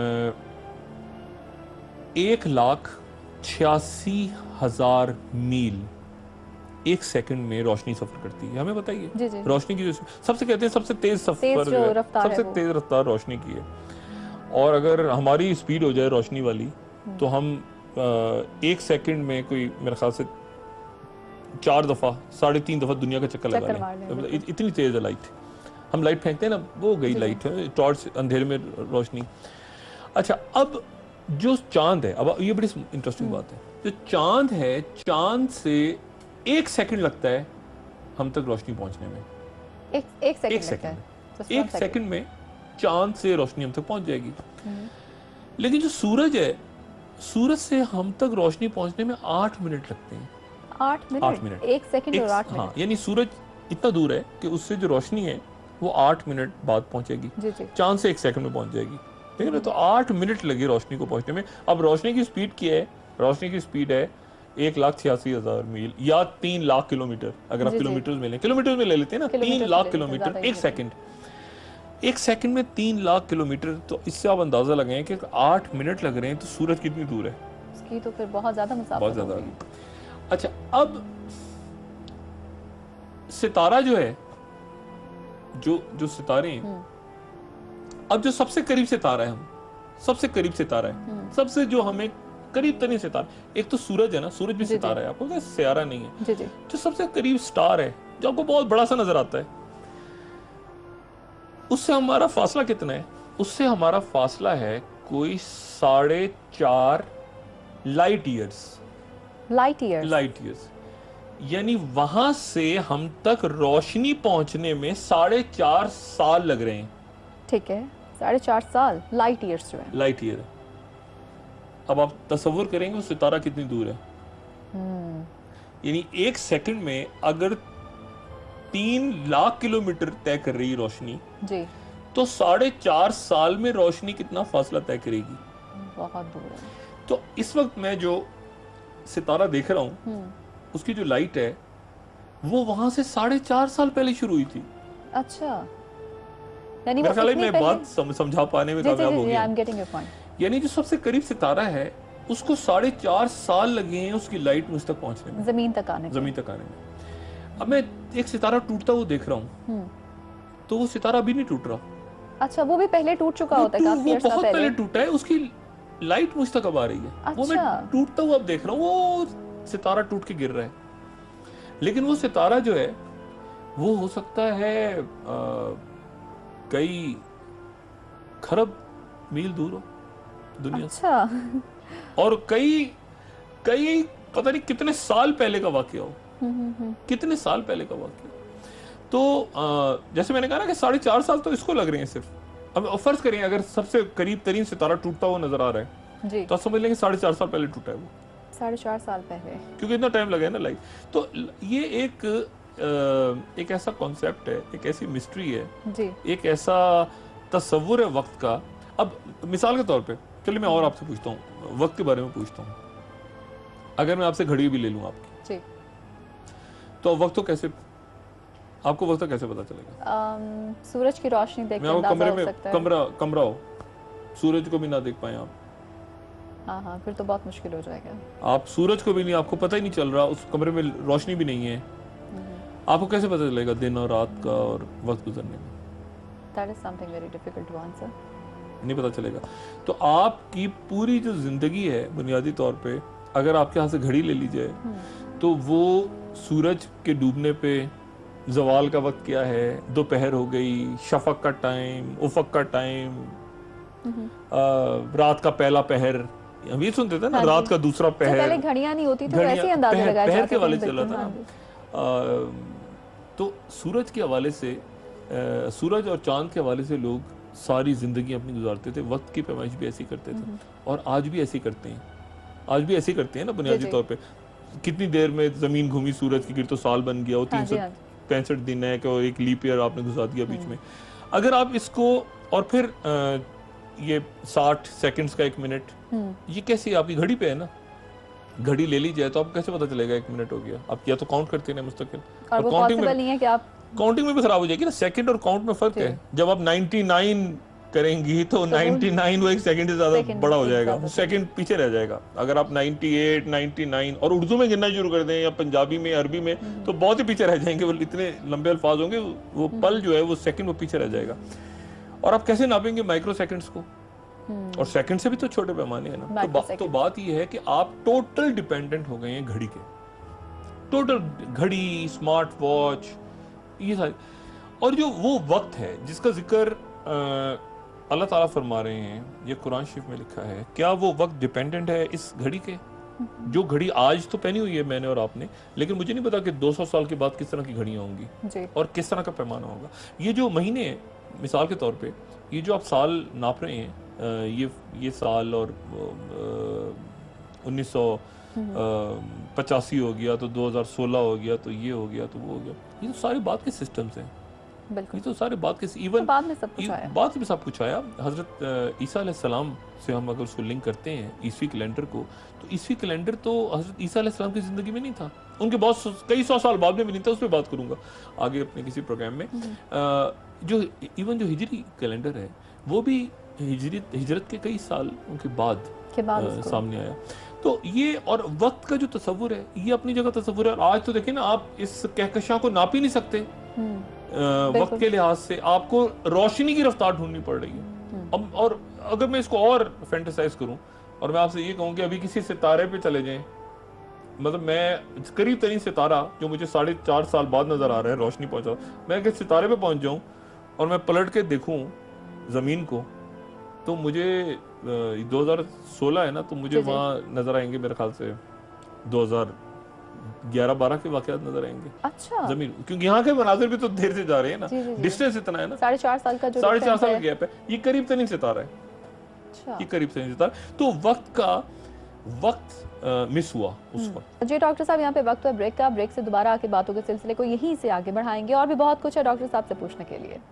1,86,000 میل ایک سیکنڈ میں روشنی سفر کرتی ہے. ہمیں بتائیے جی جی, روشنی کی جو سب سے کہتے ہیں سب سے تیز سفر جو جو ہے, رفتار سب سے ہے وہ. تیز رفتار روشنی کی ہے. اور اگر ہماری اسپیڈ ہو جائے روشنی والی تو ہم ایک سیکنڈ میں کوئی میرے خیال سے 4 دفعہ 3.5 دفعہ دنیا کا چکر لگا لیں. اتنی تیز ہے لائٹ. ہم لائٹ پھینکتے ہیں نا, وہ گئی لائٹ, ٹارچ اندھیرے میں روشنی. اچھا, اب جو چاند ہے, اب یہ بڑی انٹرسٹنگ بات ہے, جو چاند ہے, چاند سے 1 سیکنڈ لگتا ہے ہم تک روشنی پہنچنے میں. ایک سیکنڈ میں چاند سے روشنی ہم تک پہنچ جائے گی. لیکن جو سورج ہے, سورج سے ہم تک روشنی پہنچنے میں 8 منٹ لگتے ہیں. 8 منٹ؟ 1 سیکنڈ اور 8 منٹ. ہاں, یعنی سورج اتنا دور ہے کہ اس سے جو روشنی ہے وہ 8 منٹ بعد پہنچے گی. چاند سے 1 سیکنڈ میں پہنچ جائے گی. ٹھیک ہے, تو 8 منٹ لگے روشنی کو پہنچنے میں. اب روشنی کی سپیڈ کیا ہے؟ روشنی کی سپیڈ ہے 1,86,000 میل یا 3 لاکھ کلومیٹر. اگر آپ کلومیٹرز میں لیں, کلومیٹرز میں لے لیتے ہیں نا, 3 لاکھ کلومیٹر ایک سیکنڈ. 1 سیکنڈ میں 3 لاکھ کلومیٹر. تو اس سے آپ اندازہ لگائیں کہ 8 منٹ لگ رہے ہیں تو سورج کتنی دور ہے. اس کی تو پھر بہت زیادہ مسافت بہت زیادہ. اچھا, اب ستارہ جو ہے, جو ستارے ہیں, اب جو سب سے قریب ستارہ ہے, ہم سب سے قریب ستارہ ہے, سب سے جو ہمیں قریب ترین ستارہ, ایک تو سورج ہے نا, سورج بھی ستارہ ہے, آپ کو سیارہ نہیں ہے. جو سب سے قریب سٹار ہے, جو آپ کو بہت بڑا سا نظر آتا ہے, اس سے ہمارا فاصلہ کتنا ہے؟ اس سے ہمارا فاصلہ ہے کوئی 4.5 لائٹ ایئرز. لائٹ ایئرز یعنی وہاں سے ہم تک روشنی پہنچنے میں 4.5 سال لگ رہے ہیں. ٹھیک ہے, 4.5 سال لائٹ ایئرز جو ہے. Light year. اب آپ تصور کریں گے وہ ستارہ کتنی دور ہے. یعنی 1 سیکنڈ میں اگر 3 لاکھ کلومیٹر طے کر رہی روشنی, جی, تو 4.5 سال میں روشنی کتنا فاصلہ طے کرے گی. بہت دور ہے. تو اس وقت میں جو ستارہ دیکھ رہا ہوں, اس کی جو لائٹ ہے وہ وہاں سے 4.5 سال پہلے شروع ہوئی تھی. اچھا, یعنی میرا خیال ہے میں بات سمجھا پانے میں کامیاب ہو گیا. یعنی جو سب سے قریب ستارہ ہے اس کو 4.5 سال لگے ہیں اس کی لائٹ مجھ تک پہنچنے میں, زمین تک آنے میں. اب میں ایک ستارہ ٹوٹتا ہوا دیکھ رہا ہوں, تو وہ ستارہ ابھی نہیں ٹوٹ رہا. اچھا, وہ بھی پہلے ٹوٹ چکا ہوتا ہے, کافی عرصہ بہت پہلے ٹوٹا ہے. اس کی لائٹ مجھ تک اب آ رہی ہے. وہ میں ٹوٹتا ہوا اب دیکھ رہا ہوں, وہ ستارہ ٹوٹ کے گر رہا ہے. لیکن وہ ستارہ جو ہے وہ ہو سکتا ہے کئی کھرب میل دور ہو دنیا سے, اور کئی پتہ نہیں کتنے سال پہلے کا واقعہ ہو, کتنے سال پہلے کا واقعہ. تو جیسے میں نے کہا نا کہ 4.5 سال تو اس کو لگ رہے ہیں صرف. اب فرض کریں اگر سب سے قریب ترین ستارہ ٹوٹتا ہوا نظر آ رہا ہے, تو آپ سمجھ لیں کہ 4.5 سال پہلے ٹوٹا ہے وہ. 4.5 سال پہلے, کیونکہ اتنا ٹائم لگا ہے نا لائٹ. تو یہ ایک ایسا کانسیپٹ ہے, ایک ایسی مسٹری ہے, ایک ایسا تصور ہے وقت کا. اب مثال کے طور پہ چلیے میں اور آپ سے پوچھتا ہوں, وقت کے بارے میں پوچھتا ہوں. اگر میں آپ سے گھڑی بھی لے لوں آپ کی, تو وقت تو کیسے, آپ کو وقت کیسے پتا چلے گا؟ سورج کی روشنی دیکھ کے اندازہ ہو سکتا ہے. کمرہ ہو, سورج کو بھی نہ دیکھ پائیں آپ, ہاں پھر تو بہت مشکل ہو جائے گا. آپ سورج کو بھی نہیں, آپ کو پتہ ہی نہیں چل رہا, اس کمرے میں روشنی بھی نہیں ہے, آپ کو کیسے پتہ چلے گا دن اور رات کا اور وقت گزرنے میں؟ That is something very difficult to answer. نہیں پتہ چلے گا. تو آپ کی پوری جو زندگی ہے بنیادی طور پہ اگر آپ کے ہاتھ سے گھڑی لے لی جائے, تو وہ سورج کے ڈوبنے پہ زوال کا وقت کیا ہے, دوپہر ہو گئی, شفق کا ٹائم, افق کا ٹائم, رات کا پہلا پہر, ہم یہ سنتے تھے نا, رات کا دوسرا پہر. پہلے گھڑیاں نہیں ہوتی تھی, ویسے ہی اندازہ لگایا پہر کے حوالے سے چلا تھا نا. تو سورج کے حوالے سے, سورج اور چاند کے حوالے سے لوگ ساری زندگی اپنی گزارتے تھے. وقت کی پیمائش بھی ایسی کرتے تھے, اور آج بھی ایسی کرتے ہیں. آج بھی ایسی کرتے ہیں نا بنیادی طور پہ. کتنی دیر میں زمین گھومی سورج کی گرد تو سال بن گیا, وہ 365 دن ہے کہ ایک لیپ ایئر آپ نے گزار دیا بیچ میں. اگر آپ اس کو, اور پھر ये 60 सेकंड्स का 1 मिनट, ये कैसी आपकी घड़ी पे है ना, घड़ी ले ली जाए तो आपको कैसे पता चलेगा 1 मिनट हो गया? आप या तो काउंट करते हैं मुस्तकिल, और वो पॉसिबल नहीं है कि आप काउंटिंग में भी खराब हो जाएगी ना, सेकंड और काउंट में फर्क है। जब आप 99 करेंगी तो 99 वो 1 सेकंड से ज्यादा बड़ा हो जाएगा, सेकंड पीछे रह जाएगा। अगर आप 98, 99 और उर्दू में गिनना शुरू कर दें या पंजाबी में, अरबी में, तो बहुत ही पीछे रह जाएंगे, वो इतने लंबे अल्फाज होंगे, वो पल जो है वो सेकंड वो पीछे रह जाएगा। और आप कैसे नापेंगे माइक्रो सेकंड्स को? और सेकंड से भी तो छोटे पैमाने हैं ना। तो बात ये है कि आप टोटल डिपेंडेंट हो गए हैं घड़ी के, टोटल घड़ी, स्मार्ट वॉच, ये सारी। और जो वो वक्त है जिसका जिक्र अल्लाह ताला फरमा रहे हैं, ये कुरान शरीफ में लिखा है, क्या वो वक्त डिपेंडेंट है इस घड़ी के? जो घड़ी आज तो पहनी हुई है मैंने और आपने, लेकिन मुझे नहीं पता कि 200 साल के बाद किस तरह की घड़ियां होंगी और किस तरह का पैमाना होगा। ये जो महीने, मिसाल के तौर पे, ये जो आप साल नाप रहे हैं, ये साल और 1985 हो गया तो 2016 हो गया तो ये हो गया तो वो हो गया, ये तो सारी बात के सिस्टम्स हैं। ये तो सारे बात के इवन तो बाद में सब कुछ आया। हजरत ईसा अलैहिस्सलाम से हम अगर उसको लिंक करते हैं ईसवी कैलेंडर को, तो ईसवी कैलेंडर तो हजरत ईसा अलैहिस्सलाम की जिंदगी में नहीं था, उनके बहुत कई सौ साल बाद में भी नहीं था। उस पर बात करूंगा आगे अपने किसी प्रोग्राम में। जो इवन जो हिजरी कैलेंडर है वो भी हिजरत के कई साल उनके बाद सामने आया। तो ये और वक्त का जो तस्वुर है ये अपनी जगह तस्वुर है। और आज तो देखिए ना, आप इस कहकशां को नाप ही नहीं सकते वक्त के लिहाज से, आपको रोशनी की रफ्तार ढूंढनी पड़ रही है। अब और अगर मैं इसको और फैंटेसाइज करूं और मैं आपसे ये कहूं कि अभी किसी सितारे पे चले जाएं, मतलब मैं करीब तरीन सितारा जो मुझे 4.5 साल बाद नजर आ रहा है, रोशनी पहुंचा, मैं अगर सितारे पे पहुंच जाऊं और मैं पलट के देखूं जमीन को, तो मुझे 2016 है ना, तो मुझे वहां नजर आएंगे मेरे ख्याल से 2011-12 के वाकयात नजर आएंगे। अच्छा, जमीन, क्योंकि यहाँ के मनाजिर भी तो देर से जा रहे हैं ना, डिस्टेंस इतना है ना, 4.5 साल का जो 4.5 साल का गैप है, ये करीब तरीन सितारा है। अच्छा, ये करीब तरीन सितारा, तो वक्त मिस हुआ उस वक्त। जी डॉक्टर साहब, यहाँ पे वक्त पर ब्रेक का, ब्रेक से दोबारा आके बातों के सिलसिले को यहीं से आगे बढ़ाएंगे और भी बहुत कुछ है डॉक्टर साहब से पूछने के लिए।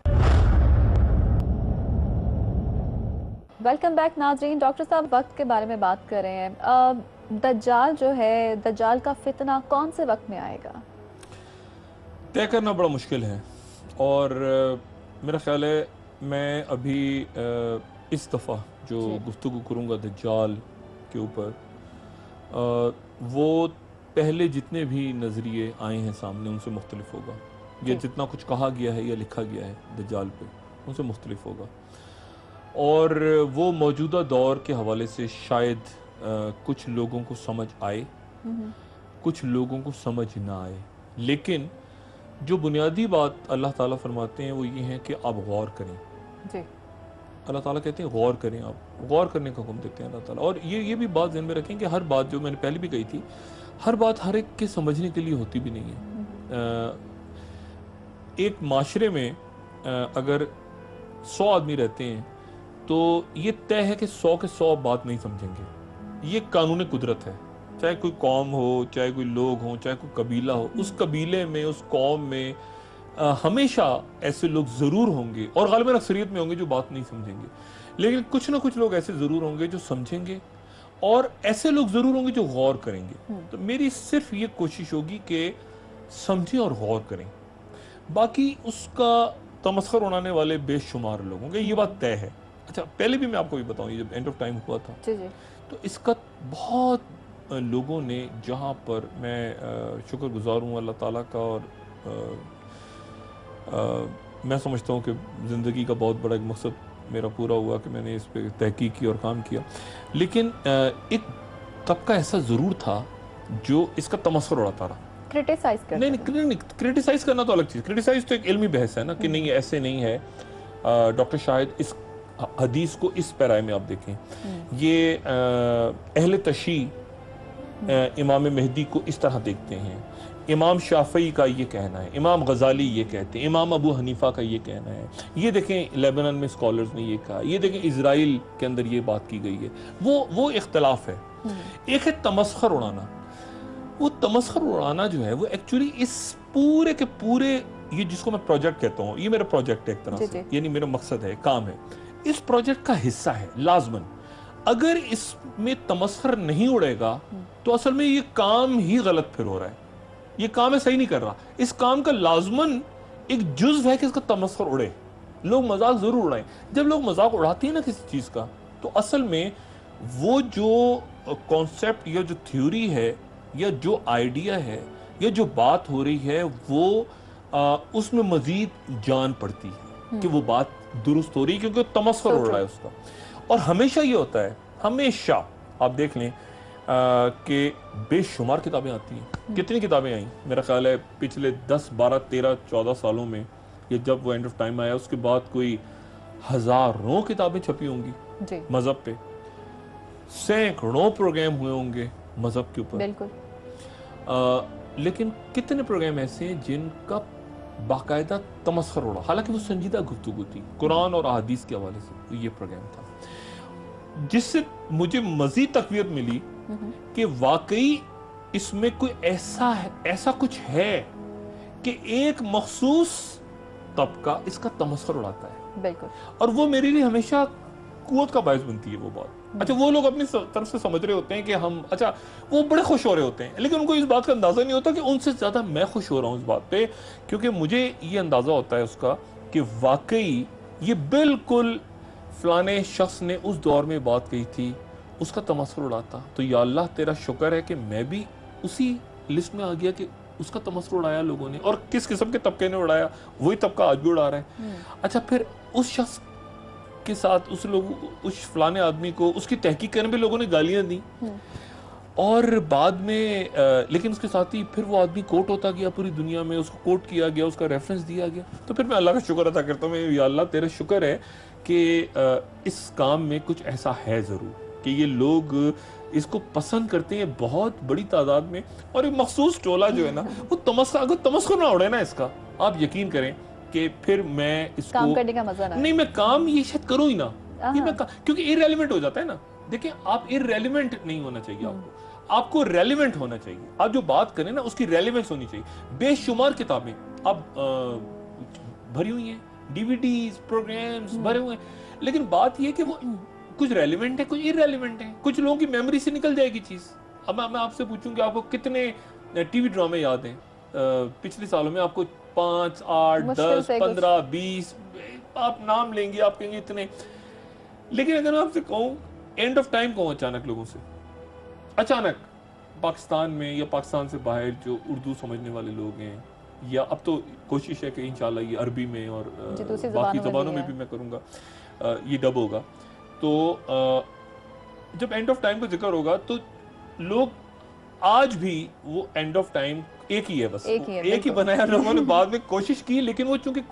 वेलकम बैक नाजरीन। डॉक्टर साहब वक्त के बारे में बात कर रहे हैं। दज्जाल जो है, दज्जाल का फितना कौन से वक्त में आएगा? तय करना बड़ा मुश्किल है और मेरा ख्याल है मैं अभी इस दफ़ा जो गुफ्तगू करूँगा दज्जाल के ऊपर, वो पहले जितने भी नज़रिए आए हैं सामने उनसे मुख्तलिफ होगा। ये जितना कुछ कहा गया है या लिखा गया है दज्जाल पे, उनसे मुख्तलिफ होगा। और वो मौजूदा दौर के हवाले से शायद कुछ लोगों को समझ आए, कुछ लोगों को समझ ना आए, लेकिन जो बुनियादी बात अल्लाह ताला फरमाते हैं वो ये है कि आप गौर करें। जी। अल्लाह ताला कहते हैं गौर करें, आप गौर करने का हुक्म देते हैं अल्लाह ताला। और ये भी बात ध्यान में रखें कि हर बात, जो मैंने पहले भी कही थी, हर बात हर एक के समझने के लिए होती भी नहीं है। एक माशरे में अगर 100 आदमी रहते हैं तो ये तय है कि 100 के 100 बात नहीं समझेंगे, ये कानून कुदरत है। चाहे कोई कौम हो, चाहे कोई लोग हो, चाहे कोई कबीला हो, उस कबीले में, उस कौम में हमेशा ऐसे लोग जरूर होंगे और गालिबन अक्सरियत में होंगे जो बात नहीं समझेंगे, लेकिन कुछ ना कुछ लोग ऐसे जरूर होंगे जो समझेंगे और ऐसे लोग जरूर होंगे जो गौर करेंगे। तो मेरी सिर्फ ये कोशिश होगी कि समझें और गौर करें, बाकी उसका तमस्खर उड़ाने वाले बेशुमार लोग होंगे, ये बात तय है। अच्छा, पहले भी मैं आपको ये बताऊं, जब एंड ऑफ टाइम हुआ था तो इसका बहुत लोगों ने, जहां पर मैं शुक्रगुजार हूं अल्लाह ताला का, और मैं समझता हूं कि ज़िंदगी का बहुत बड़ा एक मकसद मेरा पूरा हुआ कि मैंने इस पे तहकीक की और काम किया, लेकिन एक तबका ऐसा ज़रूर था जो इसका तमस्खुर उड़ाता रहा। क्रिटिसाइज करना, नहीं, क्रिटिसाइज करना तो अलग चीज़, क्रिटिसाइज तो एक इल्मी बहस है ना कि नहीं ऐसे नहीं है। डॉक्टर शाहिद इस हदीस को इस पैराए में आप देखें, ये अहले तशी इमाम मेहदी को इस तरह देखते हैं, इमाम शाफई का ये कहना है, इमाम गजाली ये कहते हैं, इमाम अबू हनीफा का ये कहना है, ये देखें लेबनान में स्कॉलर्स ने ये कहा, ये देखें इजराइल के अंदर ये बात की गई है। वो इख्तलाफ है। एक है तमस्खर उड़ाना। वो तमस्खर उड़ाना जो है वो एक्चुअली इस पूरे के पूरे, ये जिसको मैं प्रोजेक्ट कहता हूँ, ये मेरा प्रोजेक्ट है एक तरह से, यानी मेरा मकसद है, काम है। اس پروجیکٹ کا حصہ ہے لازمن. اگر اس میں تمسخر نہیں اڑے گا تو اصل میں یہ کام ہی غلط پھر ہو رہا ہے. یہ کام ہے صحیح نہیں کر رہا. اس کام کا لازمن ایک جزو ہے کہ اس کا تمسخر اڑے. لوگ مذاق ضرور اڑائیں. جب لوگ مذاق اڑاتے ہیں نا کسی چیز کا تو اصل میں وہ جو کانسیپٹ یا جو تھیوری ہے یا جو آئیڈیا ہے یا جو بات ہو رہی ہے وہ اس میں مزید جان پڑتی ہے کہ وہ بات درست ہو رہی ہے کیونکہ تمسخر اڑ رہا ہے اس کا. اور ہمیشہ یہ ہوتا ہے, ہمیشہ آپ دیکھ لیں کہ بے شمار کتابیں آتی ہیں. کتنی کتابیں آئیں؟ میرا خیال ہے پچھلے 10 12 13 14 سالوں میں, یہ جب وہ اینڈ آف ٹائم آیا اس کے بعد کوئی ہزاروں کتابیں چھپی ہوں گی مذہب پہ. سینکڑوں پروگرام ہوئے ہوں گے مذہب کے اوپر. بالکل. لیکن کتنے پروگرام ایسے ہیں جن کا باقاعدہ تمسخر اڑا, حالانکہ وہ سنجیدہ گفتگو تھی قرآن اور احادیث کے حوالے سے. یہ پروگرام تھا جس سے مجھے مزید تقویت ملی کہ واقعی اس میں کوئی ایسا کچھ ہے کہ ایک مخصوص طبقہ اس کا تمسخر اڑاتا ہے. بالکل. اور وہ میرے لیے ہمیشہ قوت کا باعث بنتی ہے وہ بات. اچھا وہ لوگ اپنی طرف سے سمجھ رہے ہوتے ہیں کہ ہم, اچھا وہ بڑے خوش ہو رہے ہوتے ہیں لیکن ان کو اس بات کا اندازہ نہیں ہوتا کہ ان سے زیادہ میں خوش ہو رہا ہوں اس بات پہ, کیونکہ مجھے یہ اندازہ ہوتا ہے اس کا کہ واقعی یہ بالکل فلانے شخص نے اس دور میں بات کہی تھی, اس کا تمسخر اڑاتا. تو یا اللہ تیرا شکر ہے کہ میں بھی اسی لسٹ میں آ گیا کہ اس کا تمسخر اڑایا لوگوں نے. اور کس قسم کے طبقے نے اڑایا, وہی طبقہ آج بھی اڑا رہا ہے. اچھا پھر اس شخص کے ساتھ اس فلانے آدمی کو اس کی تحقیق کرنے پہ لوگوں نے گالیاں دی, اور بعد میں لیکن اس کے ساتھ ہی پھر وہ آدمی کوٹ ہوتا گیا پوری دنیا میں, اس کو کوٹ کیا گیا, اس کا ریفرنس دیا گیا. تو پھر میں اللہ کا شکر ادا کرتا ہوں, یا اللہ تیرا شکر ہے کہ اس کام میں کچھ ایسا ہے ضرور کہ یہ لوگ اس کو پسند کرتے ہیں بہت بڑی تعداد میں. اور ایک مخصوص ٹولہ جو ہے نا وہ اگر تمسخر نہ اڑے نا اس کا, آپ یقین کریں کہ پھر میں اس کو کام کرنے کا مزہ نہیں, میں کام یہ شاید کروں ہی نہ, کیونکہ irrelevant ہو جاتا ہے نا. دیکھیں آپ irrelevant نہیں ہونا چاہیے, آپ کو ریلیونٹ ہونا چاہیے. آپ جو بات کریں نا اس کی ریلیونس ہونی چاہیے. بے شمار کتابیں اب بھری ہوئی ہیں, ڈی وی ڈیز پروگرامز بھرے ہوئے ہیں, لیکن بات یہ کہ وہ کچھ ریلیونٹ ہے کچھ irrelevant ہے. کچھ لوگوں کی میموری سے نکل جائے گی چیز. اب میں آپ سے پوچھوں کہ آپ کو کتنے ٹی وی ڈرامے یاد ہیں پچھلے سالوں میں؟ آپ کو 5 8 10 15 20 آپ نام لیں گے, آپ کہیں گے اتنے. لیکن اگر میں آپ سے کہوں اینڈ آف ٹائم کہوں اچانک لوگوں سے, اچانک پاکستان میں یا پاکستان سے باہر جو اردو سمجھنے والے لوگ ہیں, یا اب تو کوشش ہے کہ انشاءاللہ یہ عربی میں اور باقی زبانوں میں بھی میں کروں گا, یہ ڈب ہوگا, تو جب اینڈ آف ٹائم کا ذکر ہوگا تو لوگ آج بھی وہ اینڈ آف ٹائم ایک ہی ہے, بس ایک ہی بنایا لوگوں نے. بعد میں کوشش کی لیکن وہ چونکہ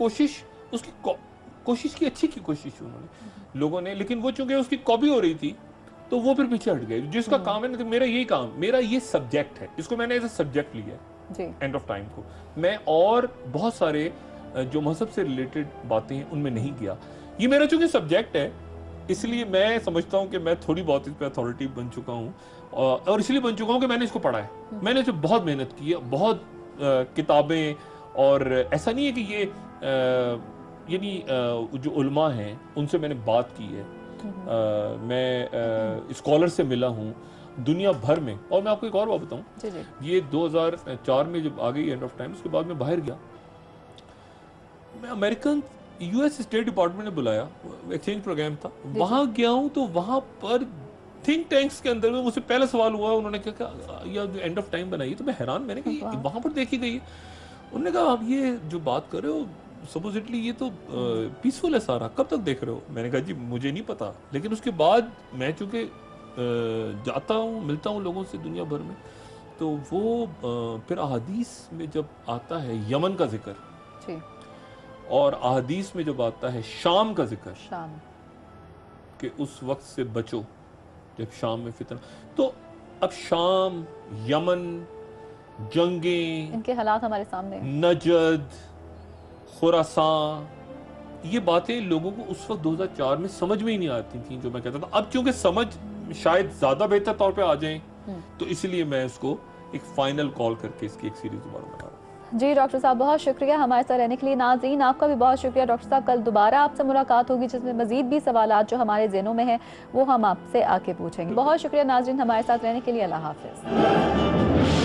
کوشش کی اچھی کی کوشش انہوں نے لوگوں نے, لیکن وہ چونکہ اس کی کاپی ہو رہی تھی تو وہ پھر پیچھے ہٹ گئے. جس کا کام ہے نا, میرا یہی کام, میرا یہ سبجیکٹ ہے, اس کو میں نے ایز اے سبجیکٹ لیا ہے اینڈ آف ٹائم کو. میں اور بہت سارے جو مذہب سے ریلیٹڈ باتیں ہیں ان میں نہیں گیا. یہ میرا چونکہ سبجیکٹ ہے اس لیے میں سمجھتا ہوں کہ میں تھوڑی بہت اس پہ اتھارٹی بن چکا ہوں, اور اس لیے بن چکا ہوں کہ میں نے اس کو پڑھا ہے, میں نے اس پہ بہت محنت کی ہے, بہت کتابیں. اور ایسا نہیں ہے کہ یہ یعنی جو علماء ہیں ان سے میں نے بات کی ہے, میں اسکالر سے ملا ہوں دنیا بھر میں. اور میں آپ کو ایک اور بات بتاؤں, یہ 2004 میں جب آ گئی اینڈ آف ٹائم, اس کے بعد میں باہر گیا, میں امریکن یو ایس اسٹیٹ ڈپارٹمنٹ نے بلایا, ایکسچینج پروگرام تھا, وہاں گیا ہوں. تو وہاں پر تھنک ٹینکس کے اندر میں مجھ سے پہلا سوال ہوا, انہوں نے کہا یہ جو اینڈ آف ٹائم بنائی, تو میں حیران, میں نے کہا وہاں پر دیکھی گئی ہے. انہوں نے کہا آپ یہ جو بات کر رہے ہو سپوزٹلی یہ تو پیسفل ہے سارا, کب تک دیکھ رہے ہو؟ میں نے کہا جی مجھے نہیں پتا, لیکن اس کے بعد میں چونکہ جاتا ہوں ملتا ہوں لوگوں سے دنیا بھر میں, تو وہ پھر احادیث میں جب آتا ہے یمن کا ذکر, اور احادیث میں جب آتا ہے شام کا ذکر کہ اس وقت سے بچو جب شام میں فتنہ, تو اب شام, یمن, جنگیں, ان کے حالات ہمارے سامنے, نجد, خراسان, یہ باتیں لوگوں کو اس وقت 2004 میں سمجھ میں ہی نہیں آتی تھیں جو میں کہتا تھا. اب چونکہ سمجھ شاید زیادہ بہتر طور پہ آ جائیں, تو اس لیے میں اس کو ایک فائنل کال کر کے اس کی ایک سیریز دوبارہ بنا رہا ہوں. जी डॉक्टर साहब, बहुत शुक्रिया हमारे साथ रहने के लिए। नाज़रीन, आपका भी बहुत शुक्रिया डॉक्टर साहब। कल दोबारा आपसे मुलाकात होगी जिसमें मजीद भी सवालात जो हमारे ज़हनों में हैं वो हम आपसे आके पूछेंगे। बहुत शुक्रिया नाज़रीन हमारे साथ रहने के लिए। अल्लाह हाफ़िज़।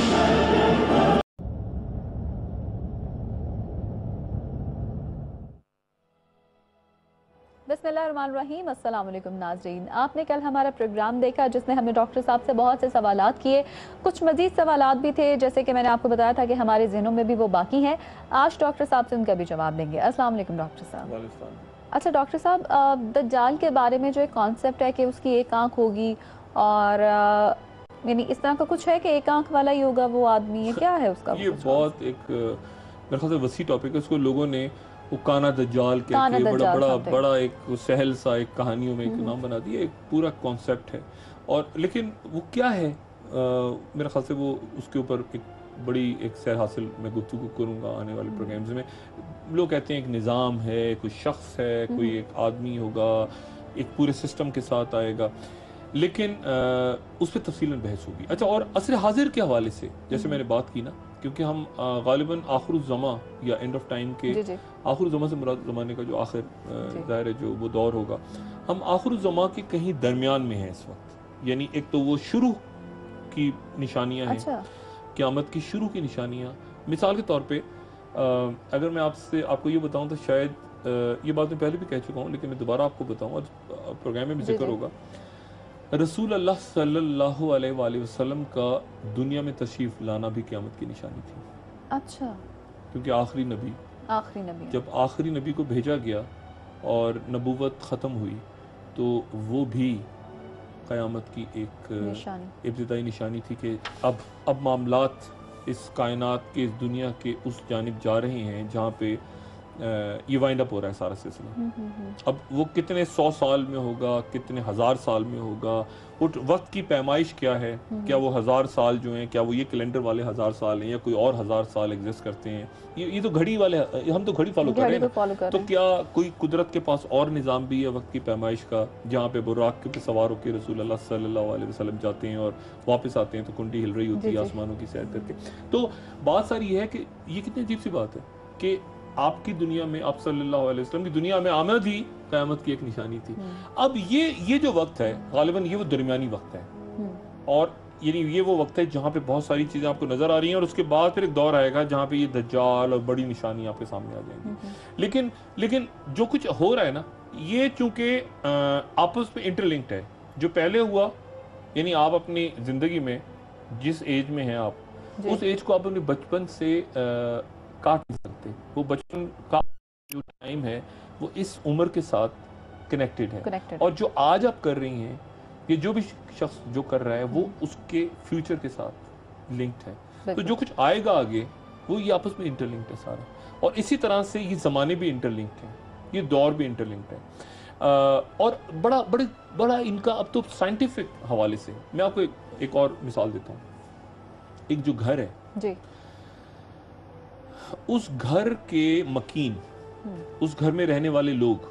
बिस्मिल्लाहिर्रहमानिर्रहीम। अस्सलाम वालेकुम नाज़रीन, आपने कल हमारा प्रोग्राम देखा जिसमें हमने डॉक्टर साहब से बहुत से सवालात किए। कुछ मज़ीद सवालात भी थे जैसे कि मैंने आपको बताया था कि हमारे ज़हनों में भी वो बाकी हैं। आज डॉक्टर साहब से उनका भी जवाब देंगे। अस्सलाम वालेकुम डॉक्टर साहब। अच्छा डॉक्टर साहब, दज्जाल के बारे में जो एक कॉन्सेप्ट है कि उसकी एक आँख होगी और यानी इस तरह का कुछ है कि एक आँख वाला ही होगा वो आदमी है, क्या है उसका? ये बहुत एक मेरे ख्याल से वसी टॉपिक है। उसको लोगों ने वो काना दज्जाल कहते बड़ा बड़ा बड़ा एक सहल सा एक कहानियों में एक नाम बना दिया। एक पूरा कॉन्सेप्ट है और लेकिन वो क्या है मेरे ख्याल से वो उसके ऊपर एक बड़ी एक सैर हासिल मैं गुफ्तगू करूँगा आने वाले प्रोग्राम्स में। लोग कहते हैं एक निज़ाम है, कोई शख्स है, कोई एक आदमी होगा, एक पूरे सिस्टम के साथ आएगा, लेकिन उस पर तफसीलन बहस होगी। अच्छा, और असर हाजिर के हवाले से जैसे मैंने बात की ना, क्योंकि हम गालिबन आखिरुज़्ज़मा या एंड ऑफ टाइम के आखिरुज़्ज़मा से मुराद ज़माने का जो आखिर ज़ाहिर है जो वो दौर होगा, हम आखिरुज़्ज़मा के कहीं दरमियान में हैं इस वक्त। यानी एक तो वो शुरू की निशानियां हैं, क़यामत की शुरू की निशानियां। मिसाल के तौर पे अगर मैं आपको ये बताऊं तो शायद ये बात मैं पहले भी कह चुका हूँ लेकिन मैं दोबारा आपको बताऊँ और प्रोग्राम में भी जिक्र होगा। रसूल अल्लाह सल्लल्लाहु अलैहि वसल्लम का दुनिया में तशरीफ लाना भी क़यामत की निशानी थी। अच्छा, क्योंकि आखिरी नबी जब आखिरी नबी को भेजा गया और नबूवत ख़त्म हुई तो वो भी क़यामत की एक इब्तिदाई निशानी थी कि अब मामलात इस कायनात के इस दुनिया के उस जानिब जा रहे हैं जहाँ पे ये वाइंड अप हो रहा है सारा सिलसिला। अब वो कितने 100 साल में होगा, कितने 1000 साल में होगा, वो वक्त की पैमाइश क्या है, क्या वो 1000 साल जो हैं क्या वो ये कैलेंडर वाले 1000 साल हैं या कोई और 1000 साल एग्जिस्ट करते हैं। ये तो घड़ी वाले, हम तो घड़ी फॉलो कर रहे हैं, तो क्या कोई कुदरत के पास और निज़ाम भी है वक्त की पैमाइश का, जहाँ पे बुराक पे सवार होकर रसूल अल्लाह सल्लल्लाहु अलैहि वसल्लम जाते हैं और वापस आते हैं तो कुंडी हिल रही होती है आसमानों की सैर करके। तो बात सारी ये है कि ये कितनी अजीब सी बात है कि आपकी दुनिया में, आप सल्लल्लाहु अलैहि वसल्लम की दुनिया में आमद ही क़यामत की एक निशानी थी। अब ये जो वक्त है गालिबन ये वो दरमियानी वक्त है और यानी ये वो वक्त है जहाँ पे बहुत सारी चीज़ें आपको नज़र आ रही हैं और उसके बाद फिर एक दौर आएगा जहाँ पे ये दज्जाल और बड़ी निशानी आपके सामने आ जाएंगी। लेकिन जो कुछ हो रहा है ना, ये चूंकि आपस में इंटरलिंक्ड है। जो पहले हुआ यानी आप अपनी ज़िंदगी में जिस एज में हैं आप, उस एज को आप अपने बचपन से काट नहीं सकते। वो बचपन का जो टाइम है वो इस उम्र के साथ कनेक्टेड है और जो आज आप कर रही हैं, ये जो भी शख्स जो कर रहा है वो उसके फ्यूचर के साथ लिंक्ड है। तो जो कुछ आएगा आगे वो ये आपस में इंटरलिंक्ड है सारा, और इसी तरह से ये ज़माने भी इंटरलिंक्ड हैं, ये दौर भी इंटरलिंक्ड है। और बड़ा इनका अब तो साइंटिफिक हवाले से मैं आपको एक और मिसाल देता हूँ। एक जो घर है जी, उस घर के मकीन, उस घर में रहने वाले लोग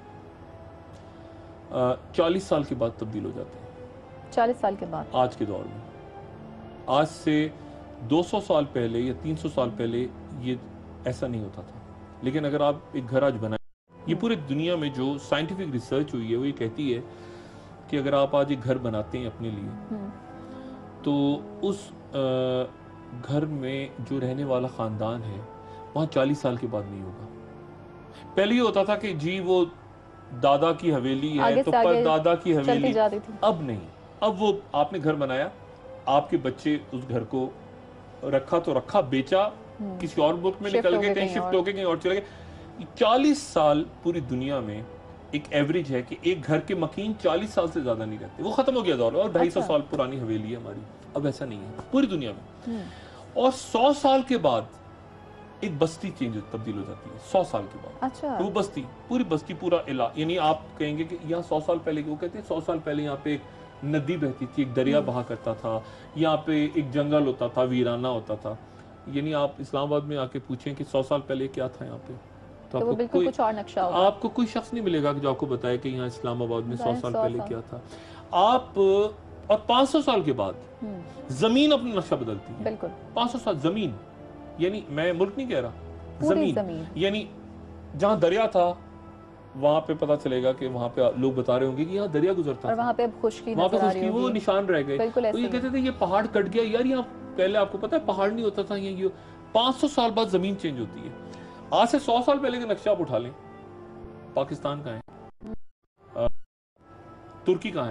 40 साल के बाद तब्दील हो जाते हैं। 40 साल के बाद? आज के दौर में, आज से 200 साल पहले या 300 साल पहले ये ऐसा नहीं होता था। लेकिन अगर आप एक घर आज बनाए, ये पूरे दुनिया में जो साइंटिफिक रिसर्च हुई है वो ये कहती है कि अगर आप आज एक घर बनाते हैं अपने लिए तो उस घर में जो रहने वाला खानदान है वहाँ 40 साल के बाद नहीं होगा। पहले ये होता था कि जी वो दादा की हवेली है तो पर दादा की हवेली, अब नहीं। अब वो आपने घर बनाया, आपके बच्चे उस घर को रखा तो रखा, बेचा, किसी और मुल्क में निकल गए, कहीं शिफ्ट हो गए, कहीं और चले गए। 40 साल पूरी दुनिया में एक एवरेज है कि एक घर के मकीन 40 साल से ज्यादा नहीं रहते। वो खत्म हो गया दौर, और 250 साल पुरानी हवेली है हमारी। अब ऐसा नहीं है पूरी दुनिया में। और 100 साल के बाद एक बस्ती तब्दील हो जाती है। 100 साल के बाद तो वो बस्ती, पूरी बस्ती, पूरा इलाका, यानी आप कहेंगे कि यहाँ 100 साल पहले, वो कहते हैं 100 साल पहले यहाँ पे एक नदी बहती थी, एक दरिया बहा करता था, यहाँ पे एक जंगल होता था, वीराना होता था। यानी आप इस्लामाबाद में आके पूछें कि 100 साल पहले क्या था यहाँ पे, तो आपको बिल्कुल कुछ और नक्शा होगा। आपको कोई शख्स नहीं मिलेगा कि जो आपको बताए कि यहाँ इस्लामाबाद में 100 साल पहले क्या था। आप और 500 साल के बाद जमीन अपना नक्शा बदलती है। बिल्कुल 500 साल जमीन یعنی میں ملک نہیں کہہ رہا، پوری زمین، یعنی جہاں دریا تھا وہاں پہ پتا چلے گا کہ وہاں پہ لوگ بتا رہے ہوں گے کہ یہاں دریا گزرتا اور وہاں پہ اب خشکی وہاں پہ نظر آ رہی خشکی، وہ ہوگی. نشان رہ گئے. بالکل ایسے یہ کہتے تھے یہ پہاڑ کٹ گیا. یار یہاں پہلے آپ کو پتا ہے پہاڑ نہیں ہوتا تھا، یہ 500 سال بعد زمین چینج ہوتی ہے. آج سے 100 سال پہلے کا نقشہ آپ اٹھا لیں، پاکستان کہاں ہے، ترکی کہاں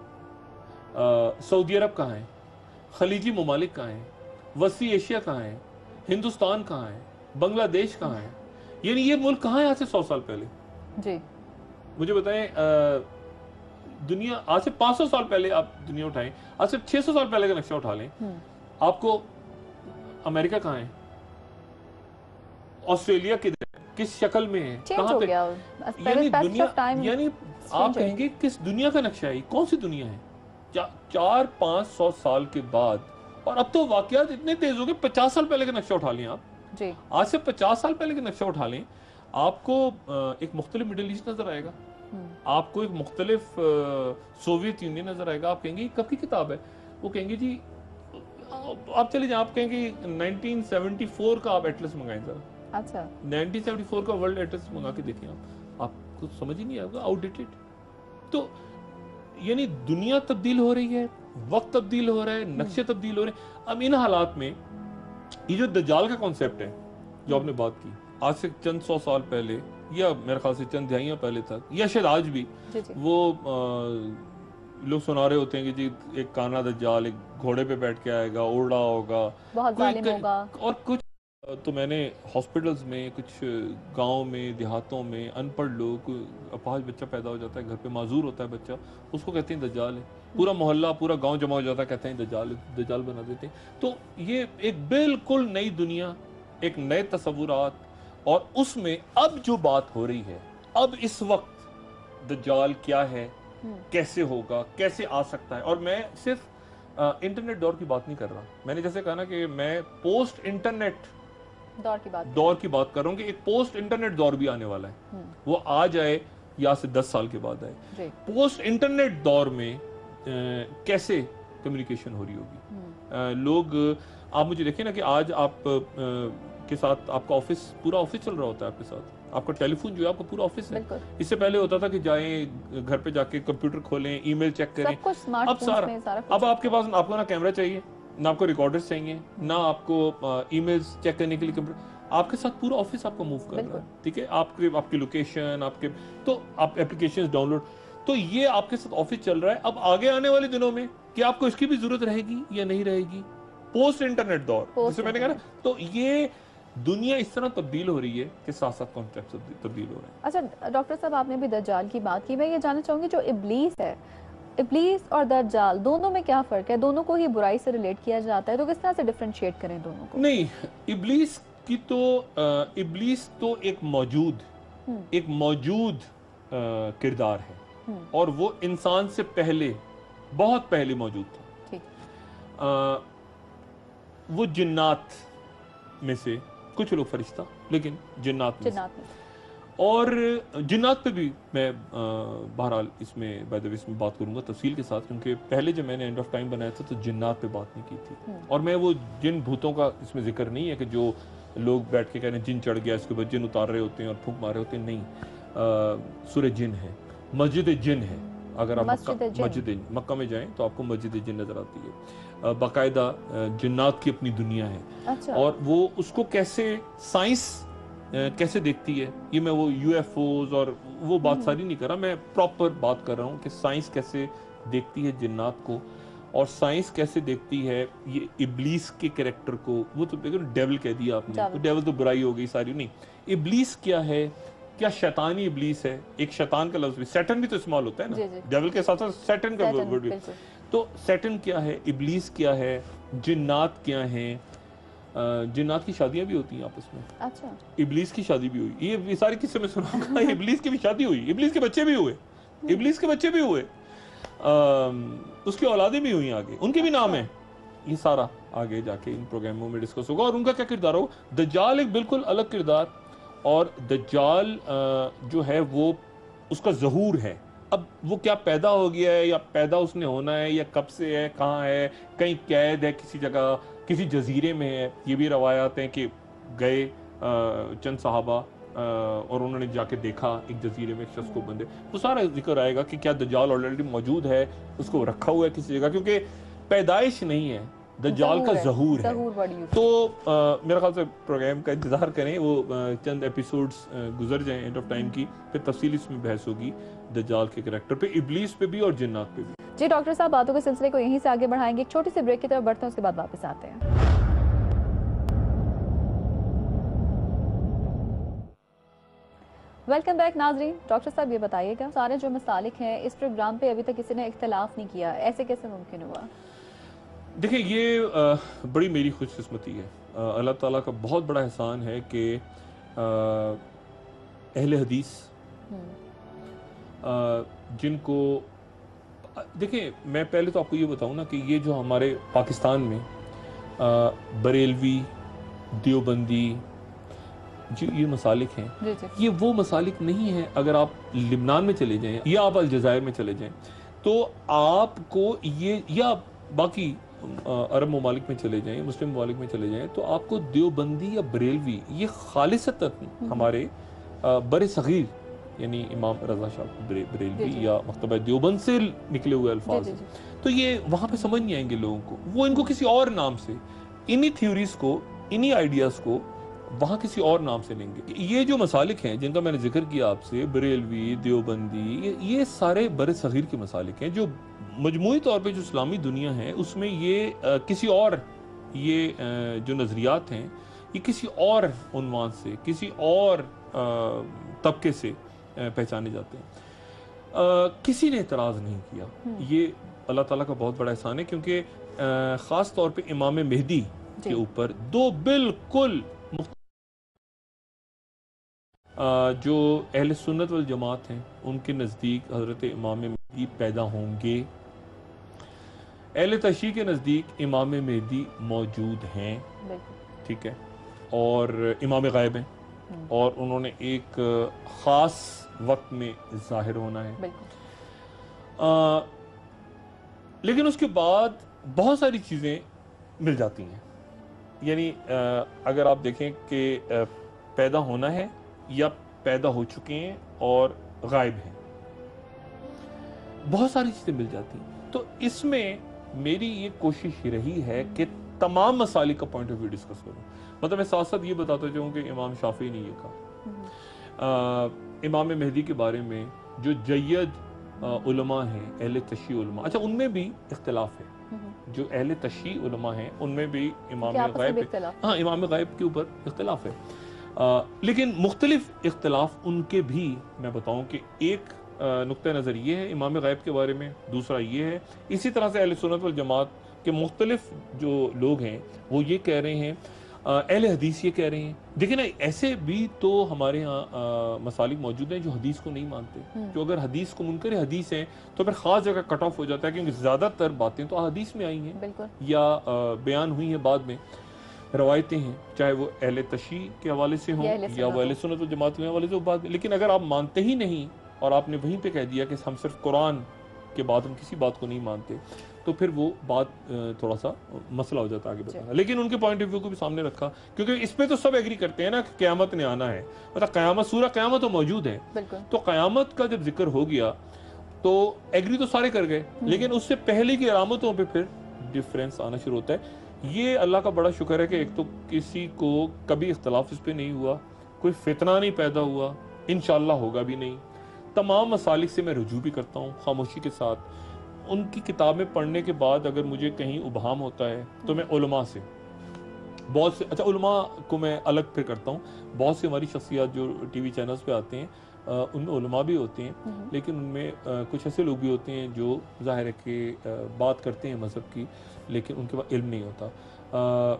ہے، سعودی عرب کہاں ہے، خلیجی ممالک کہاں ہیں، وسطی ایشیا کہاں ہے، ہندوستان کہاں ہے، بنگلہ دیش کہاں ہے. یعنی یہ ملک کہاں ہے آج سے 100 سال پہلے؟ جی مجھے بتائیں دنیا آج سے 500 سال پہلے آپ دنیا اٹھائیں، آج سے 600 سال پہلے کا نقشہ اٹھا لیں، آپ کو امریکہ کہاں ہے، آسٹریلیا کدھر ہے، کس شکل میں ہے، کہاں پہ، یعنی دنیا، یعنی آپ کہیں گے کس دنیا کا نقشہ ہے، کون سی دنیا ہے 400-500 سال کے بعد. اور اب تو واقعات اتنے تیز ہو گئے، 50 سال پہلے کا نقشہ اٹھا لیں آپ، آج سے 50 سال پہلے کا نقشہ اٹھا لیں، آپ کو ایک مختلف مڈل ایسٹ نظر آئے گا، آپ کو ایک مختلف سوویت یونین نظر آئے گا. آپ کہیں گے کب کی کتاب ہے، وہ کہیں گے جی آپ چلے جائیں، آپ کہیں گے 1974 کا آپ ایٹلس منگائیں ذرا، اچھا 1974 کا ورلڈ ایٹلس منگا کے دیکھیں آپ کو سمجھ ہی نہیں آئے گا، آؤٹ ڈیٹڈ. تو یعنی دنیا تبدیل ہو رہی ہے، وقت تبدیل ہو رہا ہے، نقشے تبدیل ہو رہے ہیں. اب ان حالات میں یہ جو دجال کا کانسیپٹ ہے جو آپ نے بات کی آج سے چند 100 سال پہلے، یا میرے خیال سے چند دہائیاں پہلے تک، یا شاید آج بھی، وہ لوگ سنا رہے ہوتے ہیں کہ جی ایک کانا دجال ایک گھوڑے پہ بیٹھ کے آئے گا، اڑا ہوگا، بہت ظالم ہوگا. اور کچھ تو میں نے ہاسپٹلز میں، کچھ گاؤں میں، دیہاتوں میں، ان پڑھ لوگ، اپاہج بچہ پیدا ہو جاتا ہے گھر پہ، معذور ہوتا ہے بچہ، اس کو کہتے ہیں دجال ہے. پورا محلہ، پورا گاؤں جمع ہو جاتا ہے، کہتے ہیں دجال، دجال بنا دیتے ہیں. تو یہ ایک بالکل نئی دنیا، ایک نئے تصورات، اور اس میں اب جو بات ہو رہی ہے، اب اس وقت دجال کیا ہے، کیسے ہوگا، کیسے آ سکتا ہے. اور میں صرف انٹرنیٹ دور کی بات نہیں کر رہا، میں نے جیسے کہا نا کہ میں پوسٹ انٹرنیٹ دور کی بات کر رہا ہوں، کہ ایک پوسٹ انٹرنیٹ دور بھی آنے والا ہے. وہ آ جائے یا سے 10 سال کے بعد آئے. پوسٹ انٹرنیٹ دور میں کیسے کمیونیکیشن ہو رہی ہوگی. لوگ، آپ مجھے دیکھیں نا کہ آج آپ کے ساتھ آپ کا آفس، پورا آفس چل رہا ہوتا ہے آپ کے ساتھ، آپ کا ٹیلی فون جو ہے آپ کا پورا آفس ہے. اس سے پہلے ہوتا تھا کہ جائیں گھر پہ جا کے کمپیوٹر کھولیں، ای میل چیک کریں. اب سارا، اب آپ کے پاس آپ کو نہ کیمرہ چاہیے، نہ آپ کو ریکارڈرز چاہیے، نہ آپ کو ای میلز چیک کرنے کے لیے کمپیوٹر، آپ کے ساتھ پورا آفس آپ کو موو کر رہا ہے. ٹھیک ہے، آپ کی لوکیشن، آپ کے، تو آپ ایپلیکیشنز ڈاؤن لوڈ، تو یہ آپ کے ساتھ آفس چل رہا ہے. اب آگے آنے والے دنوں میں کہ آپ کو اس کی بھی ضرورت رہے گی یا نہیں رہے گی، پوسٹ انٹرنیٹ دور جسے میں نے کہا نا. تو یہ دنیا اس طرح تبدیل ہو رہی ہے کہ ساتھ ساتھ کانسیپٹ تبدیل ہو رہے ہیں. اچھا ڈاکٹر صاحب، آپ نے بھی دجال کی بات کی، میں یہ جاننا چاہوں گی جو ابلیس ہے، ابلیس اور دجال دونوں میں کیا فرق ہے؟ دونوں کو ہی برائی سے ریلیٹ کیا جاتا ہے، تو کس طرح سے ڈیفرینشیٹ کریں دونوں کو؟ نہیں، ابلیس کی تو، ابلیس تو ایک موجود کردار ہے، اور وہ انسان سے پہلے، بہت پہلے موجود تھا. وہ جنات میں سے، کچھ لوگ فرشتہ، لیکن جنات میں سے. اور جنات پہ بھی میں بہرحال اس میں بات کروں گا تفصیل کے ساتھ، کیونکہ پہلے جب میں نے اینڈ آف ٹائم بنایا تھا تو جنات پہ بات نہیں کی تھی. اور میں وہ جن بھوتوں کا اس میں ذکر نہیں ہے کہ جو لوگ بیٹھ کے کہہ رہے ہیں جن چڑھ گیا اس کے بعد جن اتار رہے ہوتے ہیں اور پھونک مار رہے ہوتے ہیں، نہیں. سورہ جن ہے، مسجد جن ہے. اگر آپ مسجد مکہ میں جائیں تو آپ کو مسجد جن نظر آتی ہے. باقاعدہ جنات کی اپنی دنیا ہے. اور وہ اس کو کیسے سائنس کیسے دیکھتی ہے، یہ میں وہ یو ایف اوز اور وہ بات ساری نہیں کر رہا، میں پراپر بات کر رہا ہوں کہ سائنس کیسے دیکھتی ہے جنات کو، اور سائنس کیسے دیکھتی ہے یہ ابلیس کے کریکٹر کو. وہ تو ڈیول کہہ دیا آپ نے، ڈیول تو برائی ہو گئی ساری. نہیں، ابلیس کیا ہے، کیا شیطانی ابلیس ہے. ایک شیطان کا لفظ بھی، سیٹن بھی تو استعمال ہوتا ہے نا، ڈیول کے ساتھ ساتھ سیٹن کا ورڈ بھی. تو سیٹن کیا ہے، ابلیس کیا ہے، جنات کیا ہیں. جنات کی شادیاں بھی ہوتی ہیں آپس میں. اچھا، ابلیس کی شادی بھی ہوئی. یہ ساری قصے میں سنا گا. ابلیس کی بھی شادی ہوئی، ابلیس کے بچے بھی ہوئے، ابلیس کے بچے بھی ہوئے، اس کی اولادیں بھی ہوئی آگے، ان کے بھی نام ہیں. یہ سارا آگے جا کے ان پروگراموں میں ڈسکس ہوگا. اور ان کا کیا کردار ہو. دجال ایک بالکل الگ کردار، اور دجال جو ہے وہ اس کا ظہور ہے. اب وہ کیا پیدا ہو گیا ہے، یا پیدا اس نے ہونا ہے، یا کب سے ہے، کہاں ہے، کہیں قید ہے کسی جگہ، کسی جزیرے میں ہے. یہ بھی روایات ہیں کہ گئے چند صحابہ اور انہوں نے جا کے دیکھا ایک جزیرے میں ایک شخص کو بندے. وہ سارا ذکر آئے گا کہ کیا دجال آلریڈی موجود ہے, اس کو رکھا ہوا ہے کسی جگہ, کیونکہ پیدائش نہیں ہے, دجال کا ظہور ہے. تو میرا خیال سے پروگرام کا انتظار کریں, وہ چند ایپیسوڈز گزر جائیں اینڈ آف ٹائم کی, پھر تفصیل اس میں بحث ہوگی دجال کے کریکٹر پہ, ابلیس پہ بھی اور جنات پہ بھی. جی ڈاکٹر صاحب, باتوں کے سلسلے کو یہیں سے آگے بڑھائیں گے, ایک چھوٹی سی بریک کی طرف بڑھتے ہیں, اس کے بعد واپس آتے ہیں. ویلکم بیک ناظرین. ڈاکٹر صاحب یہ بتائیے گا, سارے جو مسالک ہیں اس پروگرام پہ ابھی تک کسی نے اختلاف نہیں کیا, ایسے کیسے ممکن ہوا؟ دیکھیں یہ بڑی میری خوش قسمتی ہے, اللہ تعالیٰ کا بہت بڑا احسان ہے کہ اہل حدیث جن کو, دیکھیں میں پہلے تو آپ کو یہ بتاؤں نا کہ یہ جو ہمارے پاکستان میں بریلوی, دیوبندی جو یہ مسالک ہیں, یہ وہ مسالک نہیں ہیں. اگر آپ لبنان میں چلے جائیں یا آپ الجزائر میں چلے جائیں تو آپ کو یہ, یا باقی عرب ممالک میں چلے جائیں, مسلم ممالک میں چلے جائیں, تو آپ کو دیوبندی یا بریلوی یہ خالصتاً ہمارے بر صغیر یعنی امام رضا شاہ بریلوی یا مکتبہ دیوبند سے نکلے ہوئے الفاظ ہیں. تو یہ وہاں پہ سمجھ نہیں آئیں گے لوگوں کو, وہ ان کو کسی اور نام سے, انہی تھیوریز کو, انہی آئیڈیاز کو وہاں کسی اور نام سے لیں گے. یہ جو مسالک ہیں جن کا میں نے ذکر کیا آپ سے, بریلوی, دیوبندی, یہ سارے بر صغیر کے مسالک ہیں جو مجموعی طور پہ جو اسلامی دنیا ہے اس میں یہ کسی اور, یہ جو نظریات ہیں یہ کسی اور عنوان سے, کسی اور طبقے سے پہچانے جاتے ہیں. کسی نے اعتراض نہیں کیا. یہ اللہ تعالیٰ کا بہت بڑا احسان ہے, کیونکہ خاص طور پہ امام مہدی کے اوپر دو بالکل جو اہل سنت والجماعت ہیں ان کے نزدیک حضرت امام مہدی پیدا ہوں گے. اہل تشیع کے نزدیک امام مہدی موجود ہیں, ٹھیک ہے, اور امام غائب ہیں, اور انہوں نے ایک خاص وقت میں ظاہر ہونا ہے. لیکن اس کے بعد بہت ساری چیزیں مل جاتی ہیں. یعنی اگر آپ دیکھیں کہ پیدا ہونا ہے یا پیدا ہو چکے ہیں اور غائب ہیں, بہت ساری چیزیں مل جاتی ہیں. تو اس میں میری یہ کوشش رہی ہے کہ تمام مسائل کا پوائنٹ آف ویو ڈسکس کروں. مطلب میں ساتھ ساتھ یہ بتاتا چاہوں کہ امام شافعی نے یہ کہا, امام مہدی کے بارے میں جو جید علماء ہیں, اہل تشیع علماء, اچھا ان میں بھی اختلاف ہے, جو اہل تشیع علماء ہیں ان میں بھی امام غائب, ہاں امام غائب کے اوپر اختلاف ہے, لیکن مختلف اختلاف ان کے بھی میں بتاؤں کہ ایک نقطہ نظر یہ ہے امام غائب کے بارے میں, دوسرا یہ ہے اسی طرح سے اہل سنت والجماعت کے مختلف جو لوگ ہیں وہ یہ کہہ رہے ہیں, اہل حدیث یہ کہہ رہے ہیں. دیکھیں نا, ایسے بھی تو ہمارے ہاں مسالک موجود ہیں جو حدیث کو نہیں مانتے, جو اگر حدیث کو منکر حدیث ہیں تو پھر خاص جگہ کٹ آف ہو جاتا ہے, کیونکہ زیادہ تر باتیں تو حدیث میں آئی ہیں یا بیان ہوئی ہیں بعد میں, روایتیں ہیں, چاہے وہ اہل تشیع کے حوالے سے ہوں یا وہ اہل سنت والجماعت کے حوالے سے بعد میں. لیکن اگر آپ مانتے ہی نہیں اور آپ نے وہیں پہ کہہ دیا کہ ہم صرف قرآن کے بعد ہم کسی بات کو نہیں مانتے, تو پھر وہ بات تھوڑا سا مسئلہ ہو جاتا آگے بتانا. لیکن ان کے پوائنٹ آف ویو کو بھی سامنے رکھا, کیونکہ اس پہ تو سب ایگری کرتے ہیں نا کہ قیامت نے آنا ہے, مطلب قیامت, سورہ قیامت تو موجود ہے, تو قیامت کا جب ذکر ہو گیا تو ایگری تو سارے کر گئے, لیکن اس سے پہلے کی علامتوں پہ پھر ڈفرینس آنا شروع ہوتا ہے. یہ اللہ کا بڑا شکر ہے کہ ایک تو کسی کو کبھی اختلاف اس پہ نہیں ہوا, کوئی فتنہ نہیں پیدا ہوا, انشاءاللہ ہوگا بھی نہیں. تمام مسالک سے میں رجوع بھی کرتا ہوں خاموشی کے ساتھ. ان کی کتابیں پڑھنے کے بعد اگر مجھے کہیں ابہام ہوتا ہے تو میں علماء سے, بہت سے, اچھا علماء کو میں الگ پھر کرتا ہوں, بہت سی ہماری شخصیات جو ٹی وی چینلز پہ آتے ہیں ان میں علماء بھی ہوتے ہیں, لیکن ان میں کچھ ایسے لوگ بھی ہوتے ہیں جو ظاہر ہے کہ بات کرتے ہیں مذہب کی لیکن ان کے پاس علم نہیں ہوتا.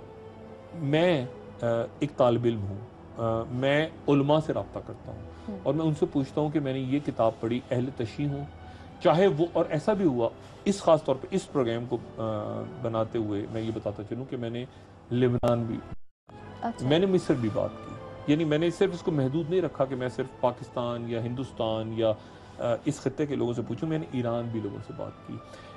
میں ایک طالب علم ہوں, میں علماء سے رابطہ کرتا ہوں اور میں ان سے پوچھتا ہوں کہ میں نے یہ کتاب پڑھی, اہل تشیع ہوں چاہے وہ, اور ایسا بھی ہوا اس خاص طور پہ اس پروگرام کو بناتے ہوئے میں یہ بتاتا چلوں کہ میں نے لبنان بھی, میں نے مصر بھی بات کی. یعنی میں نے صرف اس کو محدود نہیں رکھا کہ میں صرف پاکستان یا ہندوستان یا اس خطے کے لوگوں سے پوچھوں, میں نے ایران بھی لوگوں سے بات کی,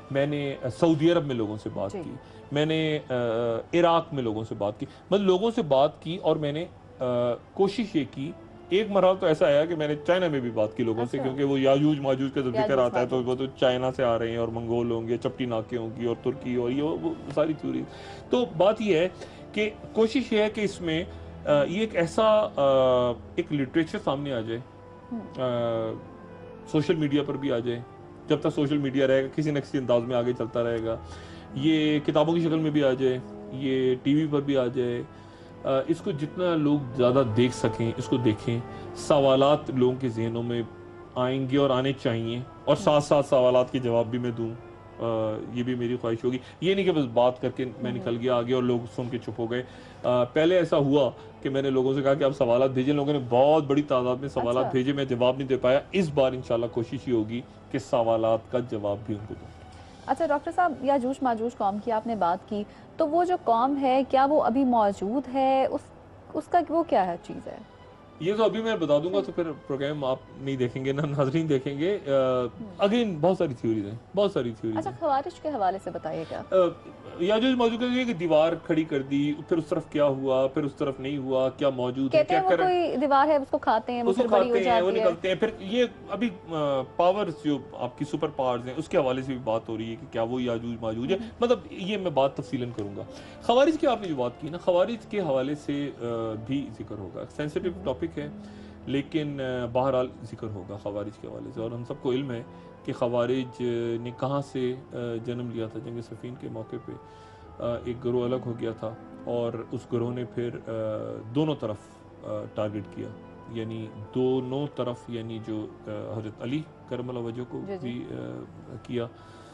میں نے سعودی عرب میں لوگوں سے بات کی، میں نے عراق میں لوگوں سے بات کی، مطلب لوگوں سے بات کی، اور میں نے کوشش یہ کی. ایک مرحلہ تو ایسا آیا کہ میں نے چائنا میں بھی بات کی لوگوں سے، کیونکہ وہ یاجوج ماجوج کا جب ذکر آتا ہے تو وہ تو چائنا سے آ رہے ہیں، اور منگول ہوں گے، چپٹی ناکے ہوں گی، اور ترکی، اور یہ وہ ساری تھیوری. تو بات یہ ہے کہ کوشش یہ ہے کہ اس میں یہ ایک ایسا ایک لٹریچر سامنے آ جائے، سوشل میڈیا پر بھی آ جائے. جب تک سوشل میڈیا رہے گا کسی نہ کسی انداز میں آگے چلتا رہے گا. یہ کتابوں کی شکل میں بھی آ جائے، یہ ٹی وی پر بھی آ جائے. اس کو جتنا لوگ زیادہ دیکھ سکیں اس کو دیکھیں. سوالات لوگوں کے ذہنوں میں آئیں گے اور آنے چاہیے، اور ساتھ ساتھ سوالات کے جواب بھی میں دوں. یہ بھی میری خواہش ہوگی. یہ نہیں کہ بس بات کر کے میں نکل گیا آگے اور لوگ سن کے چپ ہو گئے. پہلے ایسا ہوا کہ میں نے لوگوں سے کہا کہ آپ سوالات بھیجیں. لوگوں نے بہت بڑی تعداد میں سوالات بھیجے، میں جواب نہیں دے پایا. اس بار انشاءاللہ کوشش یہ ہوگی کہ سوالات کا جواب بھی ان کو دوں. اچھا ڈاکٹر صاحب، یاجوج ماجوج قوم کی آپ نے بات کی، تو وہ جو قوم ہے کیا وہ ابھی موجود ہے؟ اس کا وہ کیا ہے چیز ہے؟ یہ تو ابھی میں بتا دوں گا تو پھر پروگرام آپ نہیں دیکھیں گے، نہ ناظرین دیکھیں گے. اگین بہت ساری تھیوریز ہیں، بہت ساری تھیوریز اچھا ہیں. خوارج کے حوالے سے بتائیے گا. یاجوج ماجوج کا یہ کہ دیوار کھڑی کر دی، پھر اس طرف کیا ہوا، پھر اس طرف نہیں ہوا، کیا موجود ہے، کہتے کیا ہیں وہ کوئی دیوار ہے اس کو کھاتے ہیں، وہ پھر بڑی ہو وہ جاتی ہے. نکلتے ہیں. پھر یہ ابھی پاورز جو آپ کی سپر پاورز ہیں اس کے حوالے سے بھی بات ہو رہی ہے کہ کیا وہ یاجوج ماجوج ہے. مطلب یہ میں بات تفصیلاً کروں گا. خوارج کی آپ نے جو بات کی نا، خوارج کے حوالے سے بھی ذکر ہوگا. سینسیٹیو ٹاپک ہے لیکن بہرحال ذکر ہوگا خوارج کے حوالے سے. اور ہم سب کو علم ہے کہ خوارج نے کہاں سے جنم لیا تھا. جنگ صفین کے موقع پہ ایک گروہ الگ ہو گیا تھا، اور اس گروہ نے پھر دونوں طرف ٹارگٹ کیا. یعنی دونوں طرف، یعنی جو حضرت علی کرم اللہ وجہ کو بھی کیا،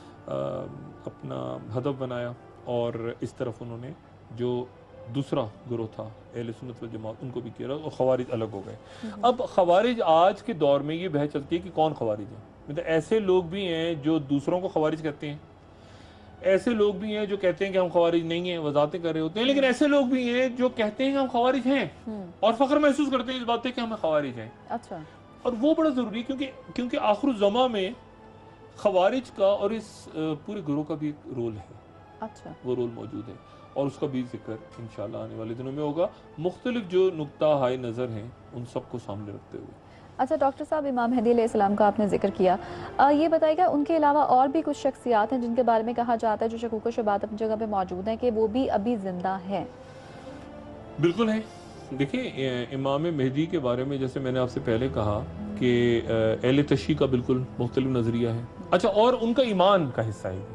اپنا ہدف بنایا، اور اس طرف انہوں نے جو دوسرا گروہ تھا اہل سنت والجماعت ان کو بھی کیا، اور خوارج الگ ہو گئے. اب خوارج آج کے دور میں یہ بحث چلتی ہے کہ کون خوارج ہیں. مطلب ایسے لوگ بھی ہیں جو دوسروں کو خوارج کہتے ہیں، ایسے لوگ بھی ہیں جو کہتے ہیں کہ ہم خوارج نہیں ہیں، وضاحتیں کر رہے ہوتے ہیں، لیکن ایسے لوگ بھی ہیں جو کہتے ہیں کہ ہم خوارج ہیں اور فخر محسوس کرتے ہیں اس بات پہ کہ ہم خوارج ہیں. اچھا. اور وہ بڑا ضروری ہے کیونکہ آخر الزماں میں خوارج کا اور اس پورے گروہ کا بھی ایک رول ہے. اچھا. وہ رول موجود ہے، اور اس کا بھی ذکر انشاءاللہ آنے والے دنوں میں ہوگا، مختلف جو نقطہ ہائے نظر ہیں ان سب کو سامنے رکھتے ہوئے. اچھا ڈاکٹر صاحب، امام مہدی علیہ السلام کا آپ نے ذکر کیا، یہ بتائیے گا ان کے علاوہ اور بھی کچھ شخصیات ہیں جن کے بارے میں کہا جاتا ہے، جو شکوک و شبہات اپنی جگہ پہ موجود ہیں، کہ وہ بھی ابھی زندہ ہیں؟ بالکل ہے. دیکھیں امام مہدی کے بارے میں جیسے میں نے آپ سے پہلے کہا کہ اہل تشیع کا بالکل مختلف نظریہ ہے. اچھا، اور ان کا ایمان کا حصہ ہے.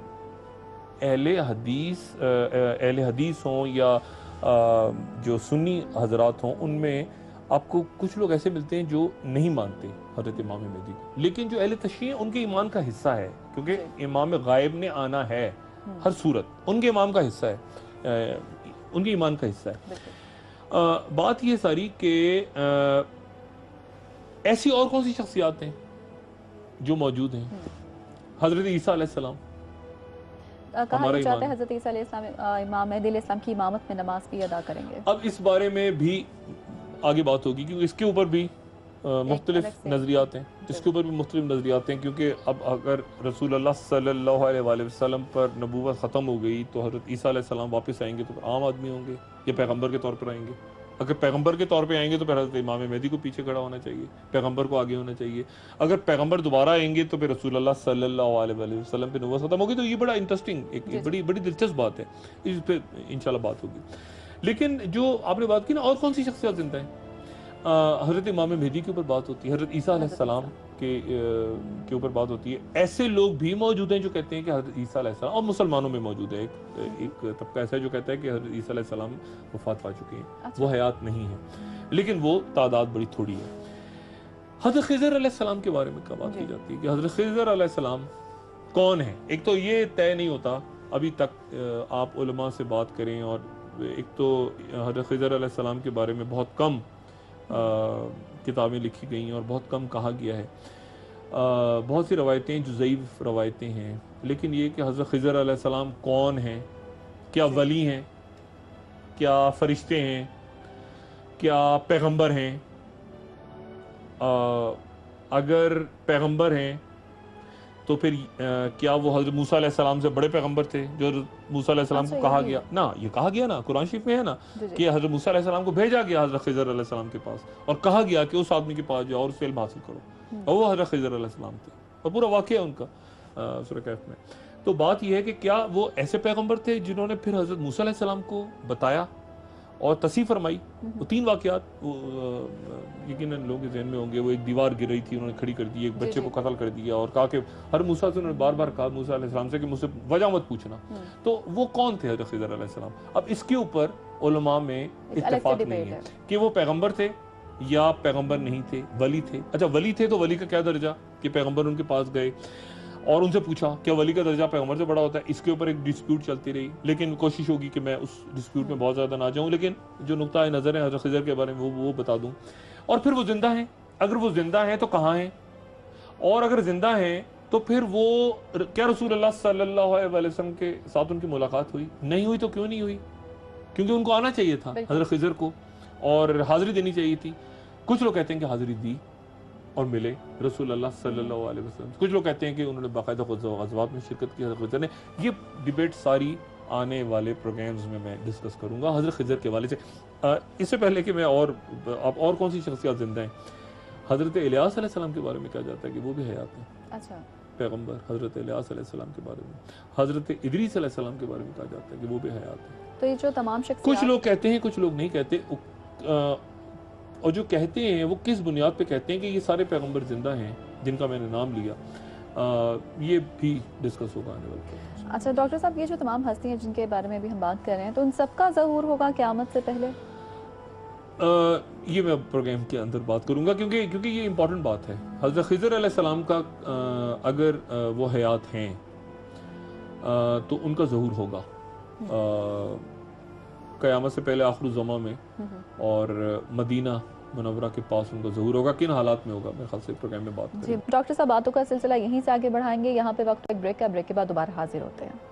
اہل حدیث ہوں یا جو سنی حضرات ہوں، ان میں آپ کو کچھ لوگ ایسے ملتے ہیں جو نہیں مانتے حضرت امام مہدی کو، لیکن جو اہل تشیع ہیں ان کے ایمان کا حصہ ہے، کیونکہ امام غائب نے آنا ہے ہر صورت، ان کے امام کا حصہ ہے، ان کے ایمان کا حصہ ہے. بات یہ ساری کہ ایسی اور کون سی شخصیات ہیں جو موجود ہیں. حضرت عیسیٰ علیہ السلام، کہا یہ چاہتے ہیں حضرت عیسیٰ علیہ السلام امام مہدی علیہ السلام کی امامت میں نماز بھی ادا کریں گے. اب اس بارے میں بھی آگے بات ہوگی، کیونکہ اس کے اوپر بھی مختلف نظریات ہیں، اس کے اوپر بھی مختلف نظریات ہیں. کیونکہ اب اگر رسول اللہ صلی اللہ علیہ وآلہ وسلم پر نبوت ختم ہو گئی تو حضرت عیسیٰ علیہ السلام واپس آئیں گے تو پھر عام آدمی ہوں گے یا پیغمبر کے طور پر آئیں گے. اگر پیغمبر کے طور پہ آئیں گے تو پھر حضرت امام مہدی کو پیچھے کھڑا ہونا چاہیے، پیغمبر کو آگے ہونا چاہیے. اگر پیغمبر دوبارہ آئیں گے تو پھر رسول اللہ صلی اللہ علیہ وآلہ وسلم پہ نبوت ختم ہوگی. تو یہ بڑا انٹرسٹنگ، ایک بڑی دلچسپ بات ہے، اس پہ انشاءاللہ بات ہوگی. لیکن جو آپ نے بات کی نا اور کون سی شخصیات زندہ ہیں، حضرت امام مہدی کے اوپر بات ہوتی ہے، حضرت عیسیٰ علیہ السلام کے اوپر بات ہوتی ہے. ایسے لوگ بھی موجود ہیں جو کہتے ہیں کہ حضرت عیسیٰ علیہ السلام، اور مسلمانوں میں موجود ہے ایک طبقہ ایسا ہے جو کہتا ہے کہ حضرت عیسیٰ علیہ السلام وفات پا چکے ہیں، وہ حیات نہیں ہیں، لیکن وہ تعداد بڑی تھوڑی ہے. حضرت خضر علیہ السلام کے بارے میں کیا بات کی جاتی ہے کہ حضرت خضر علیہ السلام کون ہے. ایک تو یہ طے نہیں ہوتا ابھی تک، آپ علماء سے بات کریں، اور ایک تو حضرت خضر علیہ السلام کے بارے میں بہت کم کتابیں لکھی گئی ہیں اور بہت کم کہا گیا ہے. بہت سی روایتیں جو ضعیف روایتیں ہیں، لیکن یہ کہ حضرت خضر علیہ السلام کون ہیں، کیا ولی ہیں، کیا فرشتے ہیں، کیا پیغمبر ہیں. اگر پیغمبر ہیں تو پھر کیا وہ حضرت موسیٰ علیہ السلام سے بڑے پیغمبر تھے جو موسیٰ علیہ السلام کو کہا گیا نا، یہ کہا گیا نا قرآن شریف میں ہے نا کہ حضرت موسیٰ علیہ السلام کو بھیجا گیا حضرت خضر علیہ السلام کے پاس اور کہا گیا کہ اس آدمی کے پاس جاؤ اور اس سے علم حاصل کرو، اور وہ حضرت خضر علیہ السلام تھے، اور پورا واقعہ ان کا سورہ کہف میں۔ تو بات یہ ہے کہ کیا وہ ایسے پیغمبر تھے جنہوں نے پھر حضرت موسیٰ علیہ السلام کو بتایا اور تصحیح فرمائی؟ وہ 3 واقعات یقیناً لوگوں کے ذہن میں ہوں گے، وہ ایک دیوار گر رہی تھی، انہوں نے کھڑی کر دی، ایک بچے کو قتل کر دیا اور کہا کہ ہر موسیٰ سے انہوں نے بار بار کہا موسیٰ علیہ السلام سے کہ مجھ سے وجہ مت پوچھنا، تو وہ کون تھے حضرت خضر علیہ السلام؟ اب اس کے اوپر علماء میں اتفاق نہیں ہے کہ وہ پیغمبر تھے یا پیغمبر نہیں تھے، ولی تھے۔ اچھا ولی تھے تو ولی کا کیا درجہ کہ پیغمبر ان کے پاس گئے اور ان سے پوچھا کیا ولی کا درجہ پیغمبر سے بڑا ہوتا ہے؟ اس کے اوپر ایک ڈسپیوٹ چلتی رہی، لیکن کوشش ہوگی کہ میں اس ڈسپیوٹ میں بہت زیادہ نہ جاؤں، لیکن جو نقطہ نظر ہے حضرت خضر کے بارے میں وہ بتا دوں۔ اور پھر وہ زندہ ہیں، اگر وہ زندہ ہیں تو کہاں ہیں؟ اور اگر زندہ ہیں تو پھر وہ کیا رسول اللہ صلی اللہ علیہ وسلم کے ساتھ ان کی ملاقات ہوئی؟ نہیں ہوئی تو کیوں نہیں ہوئی؟ کیونکہ ان کو آنا چاہیے تھا حضرت خضر کو اور حاضری دینی چاہیے تھی۔ کچھ لوگ کہتے ہیں کہ حاضری دی اور ملے رسول اللہ صلی اللہ علیہ وسلم، کچھ لوگ کہتے ہیں کہ انہوں نے باقاعدہ غزوات میں شرکت کی حضرت خضر نے۔ یہ ڈیبیٹ ساری آنے والے پروگرامز میں ڈسکس کروں گا حضرت خضر کے حوالے سے۔ اس سے پہلے کہ میں اور کون سی شخصیات زندہ ہیں، حضرت الیاس علیہ السلام کے بارے میں کہا جاتا ہے کہ وہ بھی حیات ہیں، اچھا پیغمبر حضرت الیاس علیہ السلام کے بارے میں، حضرت ادریس علیہ السلام کے بارے میں کہا جاتا ہے کہ وہ بھی حیات ہیں۔ تو یہ جو تمام شخصیات کچھ لوگ کہتے ہیں، کچھ لوگ نہیں کہتے، اور جو کہتے ہیں وہ کس بنیاد پہ کہتے ہیں کہ یہ سارے پیغمبر زندہ ہیں جن کا میں نے نام لیا، یہ بھی ڈسکس ہوگا آنے والے۔ اچھا ڈاکٹر صاحب، یہ جو تمام ہستی ہیں جن کے بارے میں بھی ہم بات کر رہے ہیں، تو ان سب کا ظہور ہوگا قیامت سے پہلے؟ یہ میں پروگرام کے اندر بات کروں گا کیونکہ یہ امپورٹنٹ بات ہے۔ حضرت خضر علیہ السلام کا اگر وہ حیات ہیں تو ان کا ظہور ہوگا قیامت سے پہلے آخر الزماں میں، اور مدینہ منورہ کے پاس ان کا ظہور ہوگا۔ کن حالات میں ہوگا میرے خیال سے پروگرام میں بات کریں۔ جی ڈاکٹر صاحب، باتوں کا سلسلہ یہیں سے آگے بڑھائیں گے، یہاں پہ وقت ایک بریک کا، بریک کے بعد دوبارہ حاضر ہوتے ہیں۔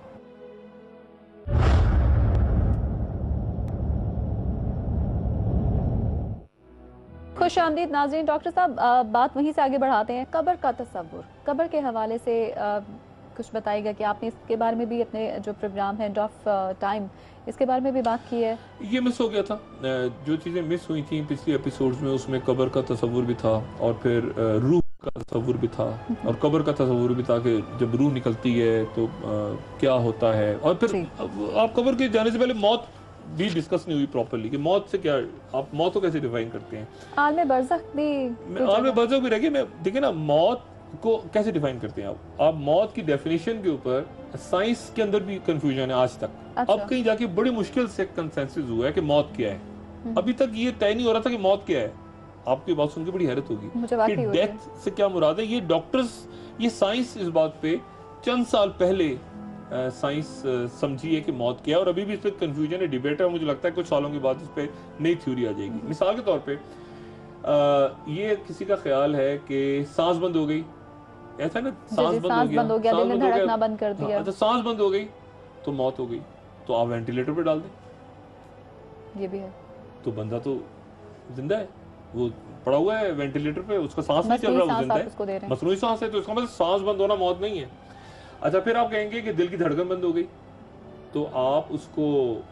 خوش آمدید ناظرین۔ ڈاکٹر صاحب بات وہیں سے آگے بڑھاتے ہیں، قبر کا تصور، قبر کے حوالے سے کچھ بتائیے گا کہ آپ نے اس کے بارے میں بھی اپنے جو پروگرام ہے اینڈ آف ٹائم، اس کے بارے میں بھی بات کی ہے۔ یہ مس ہو گیا تھا، جو چیزیں مس ہوئی تھیں پچھلی ایپیسوڈز میں، اس میں قبر کا تصور بھی تھا اور پھر روح کا تصور بھی تھا، اور قبر کا تصور بھی تھا کہ جب روح نکلتی ہے تو کیا ہوتا ہے، اور پھر آپ قبر کے جانے سے پہلے موت بھی ڈسکس نہیں ہوئی پراپرلی کہ موت سے کیا، آپ موت کو کیسے ڈیفائن کرتے ہیں۔ عالم برزخ بھی عالم برزخ بھی رہ گیا، میں دیکھیں نا موت کو کیسے ڈیفائن کرتے ہیں آپ موت کی ڈیفینیشن کے اوپر سائنس کے اندر بھی کنفیوژن ہے آج تک۔ اب کہیں جا کے بڑی مشکل سے کنسنسس ہوا ہے کہ موت کیا ہے، ابھی تک یہ طے نہیں ہو رہا تھا کہ موت کیا ہے۔ آپ کی بات سن کے بڑی حیرت ہوگی کہ ڈیتھ سے کیا مراد ہے۔ یہ ڈاکٹرز، یہ سائنس اس بات پہ چند سال پہلے سائنس سمجھی ہے کہ موت کیا ہے، اور ابھی بھی اس پہ کنفیوژن ہے، ڈیبیٹ ہے، اور مجھے لگتا ہے کچھ سالوں کے بعد اس پہ نئی تھیوری آ جائے گی۔ مثال کے طور پہ یہ کسی کا خیال ہے کہ سانس بند ہو گئی، ایسا نا سانس بند ہو گیا، دل نے دھڑکنا بند کر دیا، سانس بند ہو گئی تو موت ہو گئی، تو آپ وینٹیلیٹر پہ ڈال دیں، یہ بھی ہے، تو بندہ تو زندہ ہے، وہ پڑا ہوا ہے وینٹیلیٹر پہ، اس کا سانس نہیں چل رہا، وہ زندہ ہے، مصنوعی سانس ہے، تو اس کا مطلب سانس بند ہونا موت نہیں ہے۔ اچھا پھر آپ کہیں گے کہ دل کی دھڑکن بند ہو گئی، تو آپ اس کو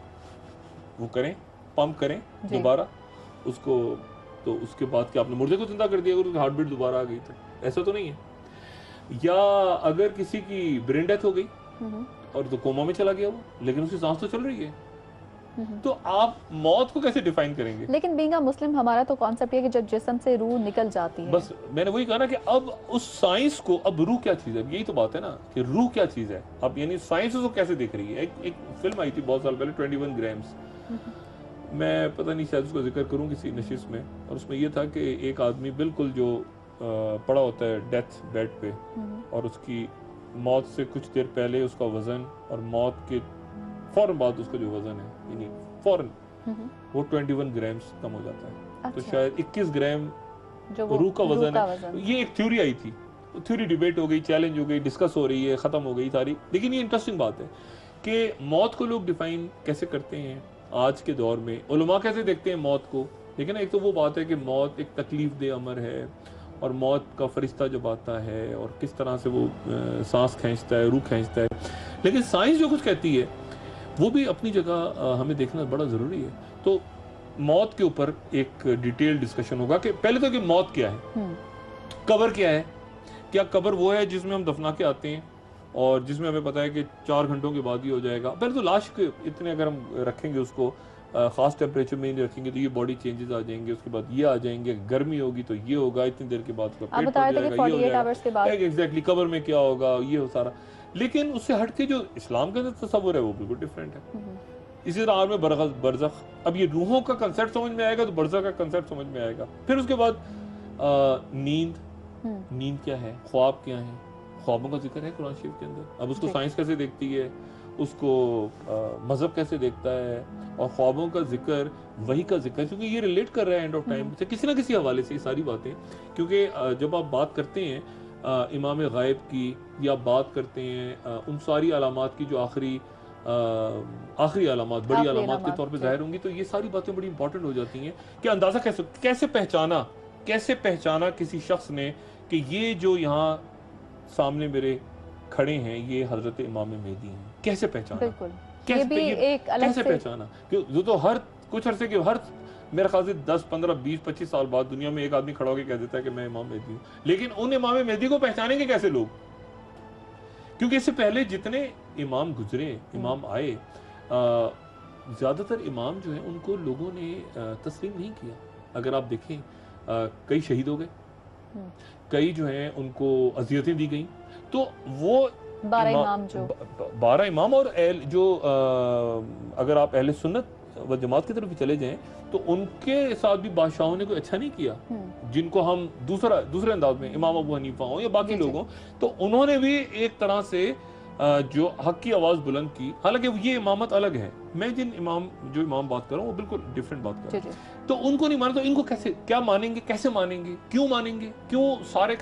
وہ کریں، پمپ کریں دوبارہ اس کو، تو اس کے بعد کہ آپ نے مردے کو زندہ کر دیا اگر اس کی ہارٹ بیٹ دوبارہ آ گئی تو ایسا تو نہیں ہے۔ یا اگر کسی کی برین ڈیتھ ہو گئی اور تو کوما میں چلا گیا وہ، لیکن اس کی سانس تو چل رہی ہے، تو آپ موت کو کیسے ڈیفائن کریں گے؟ لیکن بینگ اے مسلم ہمارا تو کانسیپٹ یہ کہ جب جسم سے روح نکل جاتی ہے، بس میں نے وہی کہا نا کہ اب اس سائنس کو، اب روح کیا چیز ہے، یہی تو بات ہے نا کہ روح کیا چیز ہے، اب یعنی سائنس اس کو کیسے دیکھ رہی ہے۔ ایک فلم آئی تھی بہت سال پہلے 21 گرامز، میں پتہ نہیں شاید اس کو ذکر کروں کسی نشست میں، اور اس میں یہ تھا کہ ایک آدمی بالکل جو پڑا ہوتا ہے ڈیتھ بیڈ پہ، اور اس کی موت سے کچھ دیر پہلے اس کا وزن اور موت کے فوراً بعد اس کا جو وزن ہے، یعنی فوراً وہ 21 گرامز کم ہو جاتا ہے، تو شاید 21 گرام روح کا وزن ہے۔ یہ ایک تھیوری آئی تھی، تھیوری ڈیبیٹ ہو گئی، چیلنج ہو گئی، ڈسکس ہو رہی ہے، ختم ہو گئی ساری، لیکن یہ انٹرسٹنگ بات ہے کہ موت کو لوگ ڈیفائن کیسے کرتے ہیں آج کے دور میں، علماء کیسے دیکھتے ہیں موت کو۔ لیکن ایک تو وہ بات ہے کہ موت ایک تکلیف دہ امر ہے، اور موت کا فرشتہ جب آتا ہے اور کس طرح سے وہ سانس کھینچتا ہے، روح کھینچتا ہے. لیکن سائنس جو کچھ کہتی ہے وہ بھی اپنی جگہ ہمیں دیکھنا بڑا ضروری ہے. تو موت کے اوپر ایک ڈیٹیل ڈسکشن ہوگا کہ پہلے تو کہ موت کیا ہے، قبر کیا ہے. کیا قبر وہ ہے جس میں ہم دفنا کے آتے ہیں اور جس میں ہمیں پتا ہے کہ 4 گھنٹوں کے بعد ہی ہو جائے گا. پہلے تو لاش کے اتنے اگر ہم رکھیں گے اس کو خاص ٹیمپریچر میں نہیں رکھیں گے تو یہ باڈی چینجز آ جائیں گے، اس کے بعد یہ آ جائیں گے، گرمی ہوگی تو یہ ہوگا، اتنی دیر کے بعد اس کا پیٹ پھٹ جائے گا، یہ ہو جائے گا. ایگزیکٹلی قبر میں کیا ہوگا یہ ہو سارا. لیکن اس سے ہٹ کے جو اسلام کا تصور ہے وہ بالکل ڈفرینٹ ہے. اسی طرح عالم برزخ، اب یہ روحوں کا کنسیپٹ سمجھ میں آئے گا تو برزخ کا کنسیپٹ سمجھ میں آئے گا. پھر اس کے بعد نیند کیا ہے، خواب کیا ہیں. خوابوں کا ذکر ہے قرآن شریف کے اندر. اب اس کو سائنس کیسے دیکھتی ہے، اس کو مذہب کیسے دیکھتا ہے، اور خوابوں کا ذکر، وحی کا ذکر، کیونکہ یہ ریلیٹ کر رہا ہے اینڈ آف ٹائم سے کسی نہ کسی حوالے سے یہ ساری باتیں. کیونکہ جب آپ بات کرتے ہیں امام غائب کی یا بات کرتے ہیں ان ساری علامات کی جو آخری علامات، بڑی علامات کے طور پہ ظاہر ہوں گی، تو یہ ساری باتیں بڑی امپورٹنٹ ہو جاتی ہیں کہ اندازہ کیسے پہچانا کسی شخص نے کہ یہ جو یہاں سامنے میرے کھڑے ہیں یہ حضرت امام مہدی ہیں. کیسے پہچانا، کیسے پہچانا؟ جو تو ہر کچھ عرصے کے ہر میرے خیال سے 10 15 20 25 سال بعد دنیا میں ایک آدمی کھڑا ہو کے کہہ دیتا ہے کہ میں امام مہدی ہوں. لیکن ان امام مہدی کو پہچانیں گے کیسے لوگ؟ کیونکہ اس سے پہلے جتنے امام گزرے، امام آئے، زیادہ تر امام جو ہیں ان کو لوگوں نے تسلیم نہیں کیا. اگر آپ دیکھیں کئی شہید ہو گئے، کئی جو ہیں ان کو اذیتیں دی گئیں. تو وہ 12 امام اور جو اگر آپ اہل سنت و جماعت کی طرف چلے جائیں تو ان کے ساتھ بھی بادشاہوں نے کوئی اچھا نہیں کیا، جن کو ہم دوسرے انداز میں امام ابو حنیفہ ہوں یا باقی لوگ ہوں، تو انہوں نے بھی ایک طرح سے جو حق کی آواز بلند کی. حالانکہ یہ امامت الگ ہے. میں جو امام بات کر رہا ہوں وہ بالکل ڈیفرنٹ بات کر رہا ہوں. تو ان کو نہیں مانا تو ان کو کیا مانیں گے، کیسے مانیں گے، کیوں مانیں گے، کیوں سارے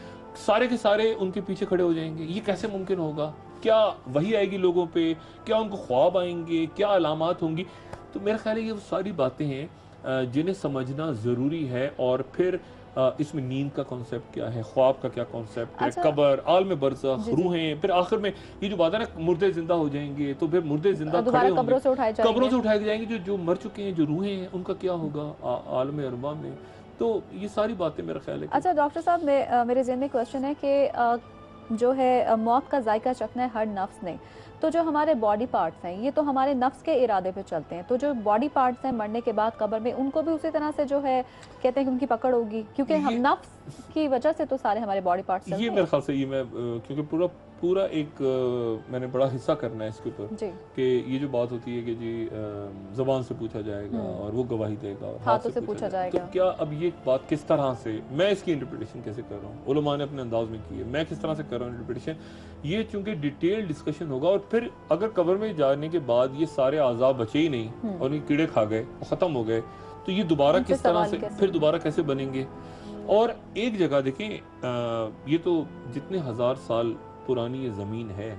کے سارے ان کے پیچھے کھڑے ہو جائیں گے؟ یہ کیسے ممکن ہوگا؟ کیا وحی آئے گی لوگوں پہ؟ کیا ان کو خواب آئیں گے؟ کیا علامات ہوں گی؟ تو میرا خیال ہے یہ وہ ساری باتیں ہیں جنہیں سمجھنا ضروری ہے. اور پھر اس میں نیند کا کانسیپٹ کیا ہے، خواب کا کیا کانسیپٹ ہے، قبر، عالم برزخ، روحیں، پھر آخر میں یہ جو بات ہے نا مردے زندہ ہو جائیں گے تو پھر مردے زندہ کھڑے ہوں گے، قبروں سے اٹھائے جائیں گے. جو مر چکے ہیں، جو روحیں ہیں، ان کا کیا ہوگا عالم ارواح میں. تو یہ ساری باتیں میرا خیال ہے. اچھا ڈاکٹر صاحب، میرے ذہن میں کوشچن ہے کہ جو ہے موت کا ذائقہ چکھنا ہے ہر نفس نے، تو جو ہمارے باڈی پارٹس ہیں یہ تو ہمارے نفس کے ارادے پہ چلتے ہیں، تو جو باڈی پارٹس ہیں مرنے کے بعد قبر میں ان کو بھی اسی طرح سے جو ہے کہتے ہیں کہ ان کی پکڑ ہوگی، کیونکہ ہم نفس کی وجہ سے تو سارے ہمارے باڈی پارٹس چلتے ہیں. یہ میرے خیال سے میں کیونکہ پورا ایک میں نے بڑا حصہ کرنا ہے اس کے اوپر کہ یہ جو بات ہوتی ہے کہ جی زبان سے پوچھا جائے گا اور وہ گواہی دے گا اور ہاتھ سے پوچھا جائے گا. تو کیا اب یہ بات کس طرح سے، میں اس کی انٹرپریٹیشن کیسے کر رہا ہوں، علماء نے اپنے انداز میں کی ہے، میں کس طرح سے کر رہا ہوں انٹرپریٹیشن، یہ چونکہ ڈیٹیل ڈسکشن ہوگا. اور پھر اگر قبر میں جانے کے بعد یہ سارے اعضاء بچے ہی نہیں اور یہ کیڑے کھا گئے، ختم ہو گئے، تو یہ دوبارہ کس طرح سے پھر دوبارہ کیسے بنیں گے؟ اور ایک جگہ دیکھیں، یہ تو جتنے ہزار سال پرانی یہ زمین ہے،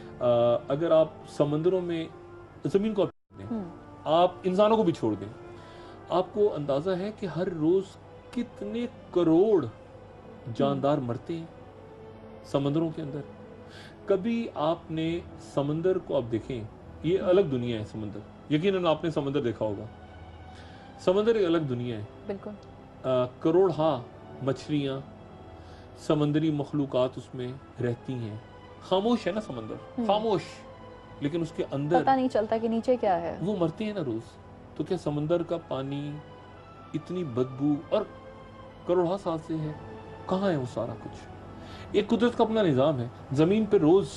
اگر آپ سمندروں میں زمین کو دیں، آپ انسانوں کو بھی چھوڑ دیں، آپ کو اندازہ ہے کہ ہر روز کتنے کروڑ جاندار مرتے ہیں سمندروں کے اندر. کبھی آپ نے سمندر کو آپ دیکھیں، یہ الگ دنیا ہے سمندر، یقیناً آپ نے سمندر دیکھا ہوگا، سمندر ایک الگ دنیا ہے. بالکل کروڑ مچھلیاں، سمندری مخلوقات اس میں رہتی ہیں. خاموش ہے نا سمندر، خاموش، لیکن اس کے اندر پتہ نہیں چلتا کہ نیچے کیا ہے. وہ مرتے ہیں نا روز. تو کیا سمندر کا پانی اتنی بدبو اور کروڑ سال سے ہے، کہاں ہے وہ سارا کچھ؟ ایک قدرت کا اپنا نظام ہے. زمین پہ روز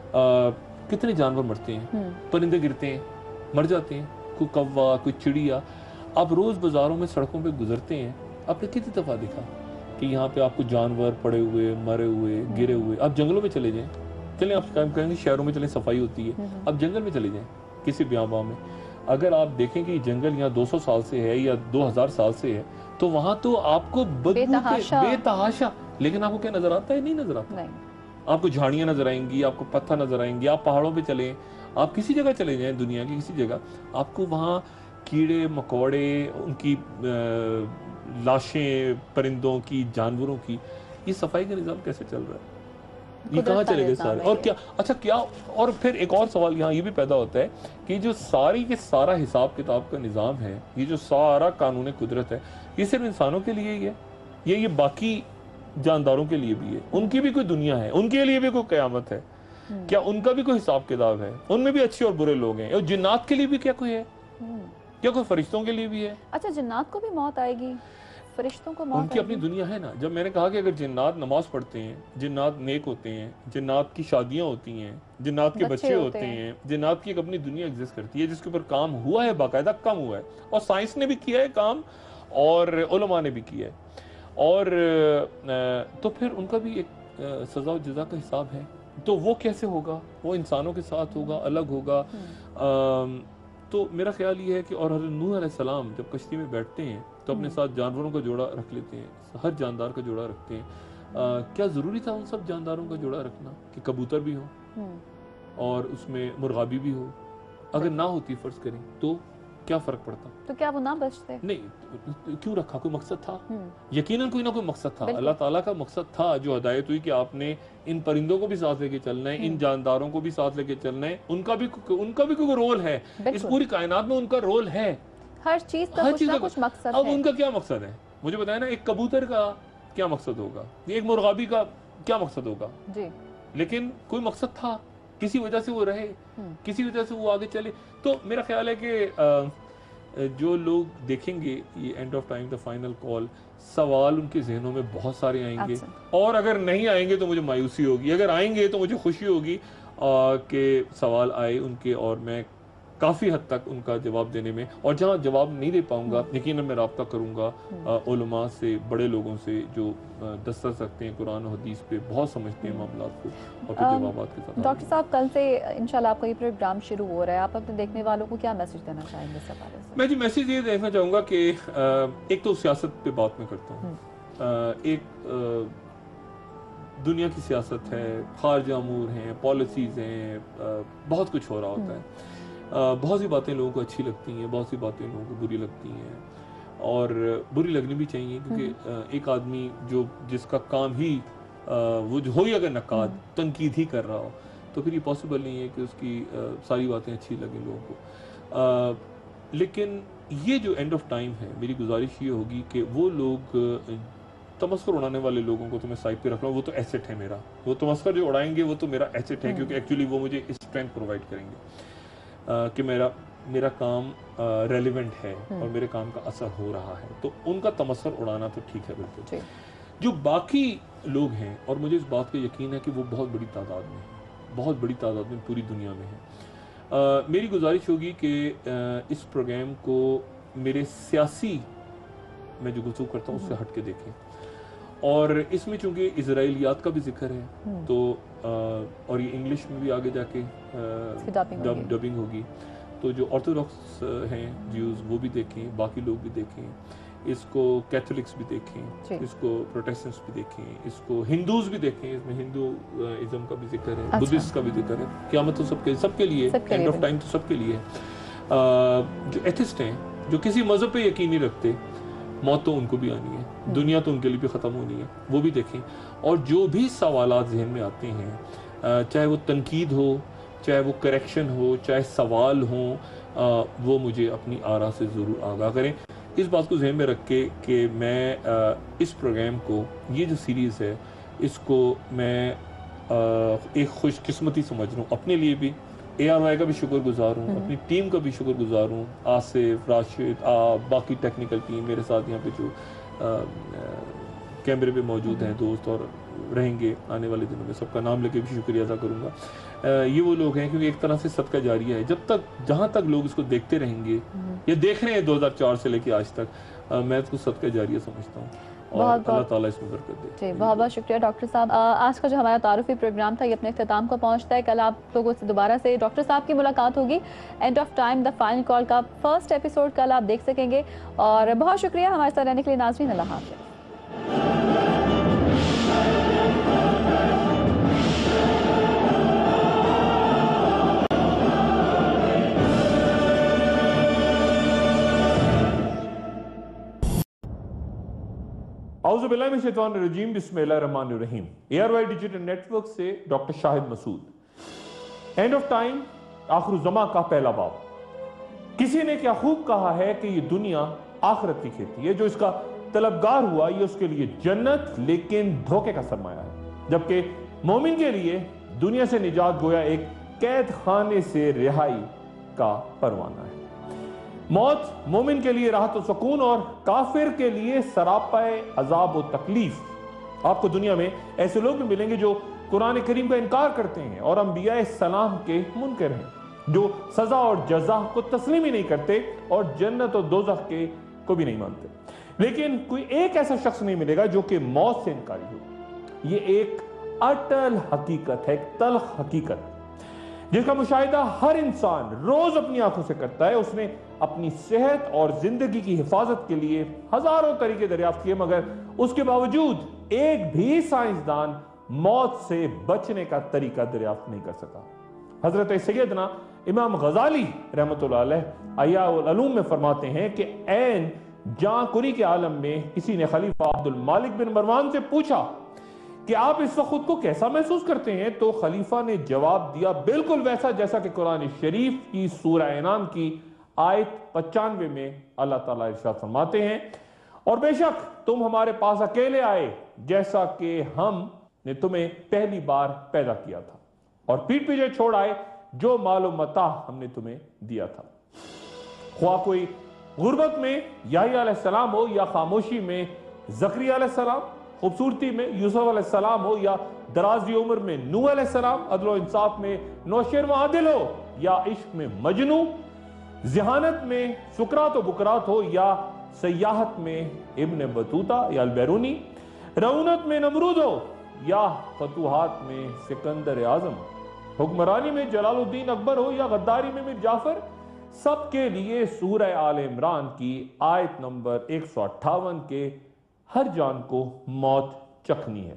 کتنے جانور مرتے ہیں، پرندے گرتے ہیں، مر جاتے ہیں، کوئی کوا، کوئی چڑیا. آپ روز بازاروں میں سڑکوں پہ گزرتے ہیں، آپ نے کتنی دفعہ دیکھا کہ یہاں پہ آپ کو جانور پڑے ہوئے، مرے ہوئے، گرے ہوئے. آپ جنگلوں میں چلے جائیں، چلیں آپ کہیں گے شہروں میں چلیں صفائی ہوتی ہے، آپ جنگل میں چلے جائیں کسی بیاباں میں، اگر آپ دیکھیں کہ یہ جنگل یہاں 200 سال سے ہے یا 2000 سال سے ہے، تو وہاں تو آپ کو بدبو بے تحاشا، لیکن آپ کو کیا نظر آتا ہے؟ نہیں نظر آتا. آپ کو جھاڑیاں نظر آئیں گی، آپ کو پتھر نظر آئیں گی. آپ پہاڑوں پہ چلیں، آپ کسی جگہ چلے جائیں دنیا کی کسی جگہ، آپ کو وہاں کیڑے مکوڑے، ان کی لاشیں پرندوں کی، جانوروں کی، یہ صفائی کا نظام کیسے چل رہا ہے؟ یہ کہاں قدرت کا چلے گئے نظام سارے؟ ہے اور یہ۔ کیا اچھا کیا، اور پھر ایک اور سوال یہاں یہ بھی پیدا ہوتا ہے کہ جو ساری کے سارا حساب کتاب کا نظام ہے، یہ جو سارا قانون قدرت ہے، یہ صرف انسانوں کے لیے ہی ہے، یہ باقی جانداروں کے لیے بھی ہے؟ ان کی بھی کوئی دنیا ہے، ان کے لیے بھی کوئی قیامت ہے، کیا ان کا بھی کوئی حساب کتاب ہے؟ ان میں بھی اچھے اور برے لوگ ہیں، اور جنات کے لیے بھی کیا کوئی ہے؟ کیا کوئی فرشتوں کے لیے بھی ہے؟ اچھا جنات کو بھی موت آئے گی، فرشتوں کو موت ان کی آئے اپنی گی؟ دنیا ہے نا۔ جب میں نے کہا کہ اگر جنات نماز پڑھتے ہیں، جنات نیک ہوتے ہیں، جنات کی شادیاں ہوتی ہیں، جنات کے بچے ہوتے ہیں، جنات کی ایک اپنی دنیا ایگزسٹ کرتی ہے جس کے اوپر کام ہوا ہے، باقاعدہ کام ہوا ہے، اور سائنس نے بھی کیا ہے کام، اور علماء نے بھی کیا ہے، اور تو پھر ان کا بھی ایک سزا و جزا کا حساب ہے۔ تو وہ کیسے ہوگا؟ وہ انسانوں کے ساتھ ہوگا، الگ ہوگا۔ تو میرا خیال یہ ہے کہ، اور حضرت نوح علیہ السلام جب کشتی میں بیٹھتے ہیں تو اپنے ساتھ جانوروں کا جوڑا رکھ لیتے ہیں، ہر جاندار کا جوڑا رکھتے ہیں۔ کیا ضروری تھا ان سب جانداروں کا جوڑا رکھنا کہ کبوتر بھی ہو اور اس میں مرغابی بھی ہو؟ اگر نہ ہوتی فرض کریں تو کیا فرق پڑتا؟ تو کیا وہ نہ بچتے؟ نہیں، کیوں رکھا؟ کوئی مقصد تھا، یقیناً کوئی نہ کوئی مقصد تھا۔ اللہ تعالیٰ کا مقصد تھا جو ہدایت ہوئی کہ آپ نے ان پرندوں کو بھی ساتھ لے کے چلنا ہے، ان جانداروں کو بھی ساتھ لے کے چلنا ہے، ان کا بھی کوئی رول ہے، اس پوری کائنات میں ان کا رول ہے، ہر چیز کا کچھ نہ کچھ مقصد ہے۔ اب ان کا کیا مقصد ہے مجھے بتائیں نا، ایک کبوتر کا کیا مقصد ہوگا، ایک مرغابی کا کیا مقصد ہوگا؟ جی، لیکن کوئی مقصد تھا، کسی وجہ سے وہ رہے، کسی وجہ سے وہ آگے چلے۔ تو میرا خیال ہے کہ جو لوگ دیکھیں گے یہ end of time the final call, سوال ان کے ذہنوں میں بہت سارے آئیں گے، اور اگر نہیں آئیں گے تو مجھے مایوسی ہوگی، اگر آئیں گے تو مجھے خوشی ہوگی کہ سوال آئے ان کے، اور میں کافی حد تک ان کا جواب دینے میں، اور جہاں جواب نہیں دے پاؤں گا یقیناً میں رابطہ کروں گا علماء سے، بڑے لوگوں سے جو دسترس رکھتے ہیں قرآن و حدیث پہ، بہت سمجھتے ہیں معاملات کو، اور پھر جوابات کے ساتھ۔ ڈاکٹر صاحب کل سے انشاءاللہ آپ کا یہ پروگرام شروع ہو رہا ہے، آپ اپنے دیکھنے والوں کو کیا میسج دینا چاہیں گے اس حوالے سے؟ میں جی میسج یہ دینا چاہوں گا کہ ایک تو سیاست پہ بات میں کرتا ہوں، ایک دنیا کی سیاست ہے، خارجہ امور ہیں، پالیسیز ہیں، بہت کچھ ہو رہا ہوتا ہے، بہت سی باتیں لوگوں کو اچھی لگتی ہیں، بہت سی باتیں لوگوں کو بری لگتی ہیں، اور بری لگنی بھی چاہیے، کیونکہ ایک آدمی جس کا کام ہی وہ جو ہوئی اگر نقاد تنقید ہی کر رہا ہو تو پھر یہ پاسبل نہیں ہے کہ اس کی ساری باتیں اچھی لگیں لوگوں کو۔ لیکن یہ جو اینڈ آف ٹائم ہے، میری گزارش یہ ہوگی کہ وہ لوگ تمسخر اڑانے والے لوگوں کو تو میں سائڈ پہ رکھ رہا ہوں، وہ تو ایسٹ ہے میرا، وہ تمسخر جو اڑائیں گے وہ تو میرا ایسٹ ہے، کیونکہ ایکچولی وہ مجھے اسٹرینتھ پرووائڈ کریں گے کہ میرا کام ریلیونٹ ہے اور میرے کام کا اثر ہو رہا ہے، تو ان کا تمسخر اڑانا تو ٹھیک ہے بالکل۔ جو باقی لوگ ہیں، اور مجھے اس بات کا یقین ہے کہ وہ بہت بڑی تعداد میں ہیں، بہت بڑی تعداد میں پوری دنیا میں ہیں، میری گزارش ہوگی کہ اس پروگرام کو میرے سیاسی میں جو گفتگو کرتا ہوں اس سے ہٹ کے دیکھیں، اور اس میں چونکہ اسرائیلیات کا بھی ذکر ہے تو اور یہ انگلش میں بھی آگے جا کے ڈبنگ ہوگی، تو جو آرتھوڈاکس ہیں جیوز وہ بھی دیکھیں، باقی لوگ بھی دیکھیں، اس کو کیتھولکس بھی دیکھیں، اس کو پروٹیسٹنٹس بھی دیکھیں، اس کو ہندوز بھی دیکھیں، اس میں ہندو ازم کا بھی ذکر ہے، بدھسٹ کا بھی ذکر ہے، قیامت تو سب کے لیے، اینڈ آف ٹائم تو سب کے لیے۔ جو ایتھسٹ ہیں، جو کسی مذہب پہ یقین نہیں رکھتے، موت تو ان کو بھی آنی ہے، دنیا تو ان کے لیے بھی ختم ہونی ہے، وہ بھی دیکھیں، اور جو بھی سوالات ذہن میں آتے ہیں، چاہے وہ تنقید ہو، چاہے وہ کریکشن ہو، چاہے سوال ہوں، وہ مجھے اپنی آرا سے ضرور آگاہ کریں۔ اس بات کو ذہن میں رکھ کے کہ میں اس پروگرام کو، یہ جو سیریز ہے، اس کو میں ایک خوش قسمتی سمجھ رہا ہوں، اپنے لیے بھی، اے آر وائی کا بھی شکر گزار ہوں، اپنی ٹیم کا بھی شکر گزار ہوں، آصف، راشد، باقی ٹیکنیکل ٹیم، میرے ساتھ یہاں پہ جو کیمرے پہ موجود ہیں دوست اور رہیں گے آنے والے دنوں میں، سب کا نام لے کے بھی شکریہ ادا کروں گا۔ یہ وہ لوگ ہیں کیونکہ ایک طرح سے صدقہ جاریہ ہے، جہاں تک لوگ اس کو دیکھتے رہیں گے، یہ دیکھ رہے ہیں 2004 سے لے کے آج تک، میں اس کو صدقہ جاریہ سمجھتا ہوں، اور اللہ تعالیٰ اس میں برکت دے۔ جی بہت بہت شکریہ ڈاکٹر صاحب۔ آج کا جو ہمارا تعارفی پروگرام تھا یہ اپنے اختتام کو پہنچتا ہے، کل آپ لوگوں سے دوبارہ سے ڈاکٹر صاحب کی ملاقات ہوگی، end of time the final call کا فرسٹ ایپیسوڈ کل آپ دیکھ سکیں گے، اور بہت شکریہ ہمارے ساتھ رہنے کے لیے ناظرین، اللہ حافظ۔ اعوذ باللہ من الشیطان الرجیم، بسم اللہ الرحمن الرحیم۔ ARY ڈیجیٹل نیٹ ورک سے doctor Shahid Masood. End of time, آخر الزماں کا پہلا باب۔ کسی نے کیا خوب کہا ہے کہ یہ دنیا آخرت کی کھیتی ہے، جو اس کا طلبگار ہوا یہ اس کے لیے جنت لیکن دھوکے کا سرمایہ ہے، جبکہ مومن کے لیے دنیا سے نجات گویا ایک قید خانے سے رہائی کا پروانہ ہے۔ موت مومن کے لیے راحت و سکون اور کافر کے لیے سراپا عذاب و تکلیف۔ آپ کو دنیا میں ایسے لوگ بھی ملیں گے جو قرآن کریم کا انکار کرتے ہیں اور انبیاء السلام کے منکر ہیں، جو سزا اور جزا کو تسلیم ہی نہیں کرتے اور جنت و دوزخ کے کو بھی نہیں مانتے۔ لیکن کوئی ایک ایسا شخص نہیں ملے گا جو کہ موت سے انکاری ہو۔ یہ ایک اٹل حقیقت ہے، ایک تلخ حقیقت جس کا مشاہدہ ہر انسان روز اپنی آنکھوں سے کرتا ہے۔ اس نے اپنی صحت اور زندگی کی حفاظت کے لیے ہزاروں طریقے دریافت کیے، مگر اس کے باوجود ایک بھی سائنسدان موت سے بچنے کا طریقہ دریافت نہیں کر سکا۔ حضرت سیدنا امام غزالی رحمۃ اللہ علیہ احیاء العلوم میں فرماتے ہیں کہ عین جاں کنی کے عالم میں کسی نے خلیفہ عبد المالک بن مروان سے پوچھا کہ آپ اس وقت خود کو کیسا محسوس کرتے ہیں، تو خلیفہ نے جواب دیا بالکل ویسا جیسا کہ قرآن شریف کی سورہ انعام کی آیت 95 میں اللہ تعالیٰ ارشاد فرماتے ہیں، اور بے شک تم ہمارے پاس اکیلے آئے جیسا کہ ہم نے تمہیں پہلی بار پیدا کیا تھا، اور پیٹ پیچھے چھوڑ آئے جو مال و متاع ہم نے تمہیں دیا تھا۔ خواہ کوئی غربت میں یحییٰ علیہ السلام ہو یا خاموشی میں زکریا علیہ السلام، خوبصورتی میں یوسف علیہ السلام ہو یا درازی عمر میں نوح علیہ السلام، عدل و انصاف میں نوشیر و عادل ہو یا عشق میں مجنو، ذہانت میں سقراط و بقراط ہو یا سیاحت میں ابن بطوطہ یا البیرونی، رعونت میں نمرود ہو یا فتوحات میں سکندر اعظم، حکمرانی میں جلال الدین اکبر ہو یا غداری میں میر جعفر، سب کے لیے سورہ آل عمران کی آیت نمبر 158 کے ہر جان کو موت چکھنی ہے۔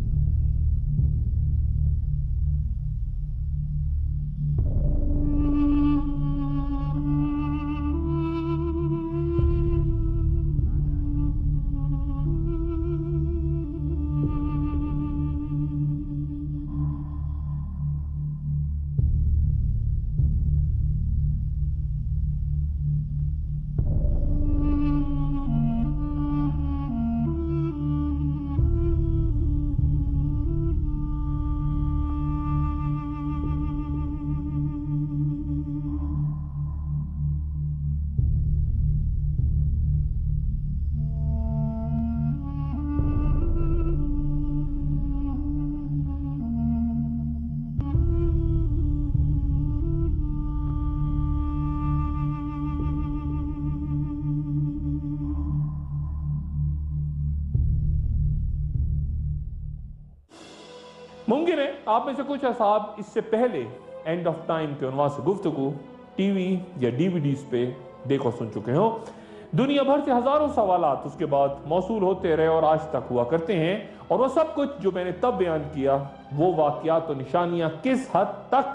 ممکن ہے آپ میں سے کچھ اصحاب اس سے پہلے اینڈ آف ٹائم کے عنوان سے گفتگو ٹی وی یا ڈی وی ڈیز پہ دیکھ اور سن چکے ہوں۔ دنیا بھر سے ہزاروں سوالات اس کے بعد موصول ہوتے رہے اور آج تک ہوا کرتے ہیں، اور وہ سب کچھ جو میں نے تب بیان کیا، وہ واقعات و نشانیاں کس حد تک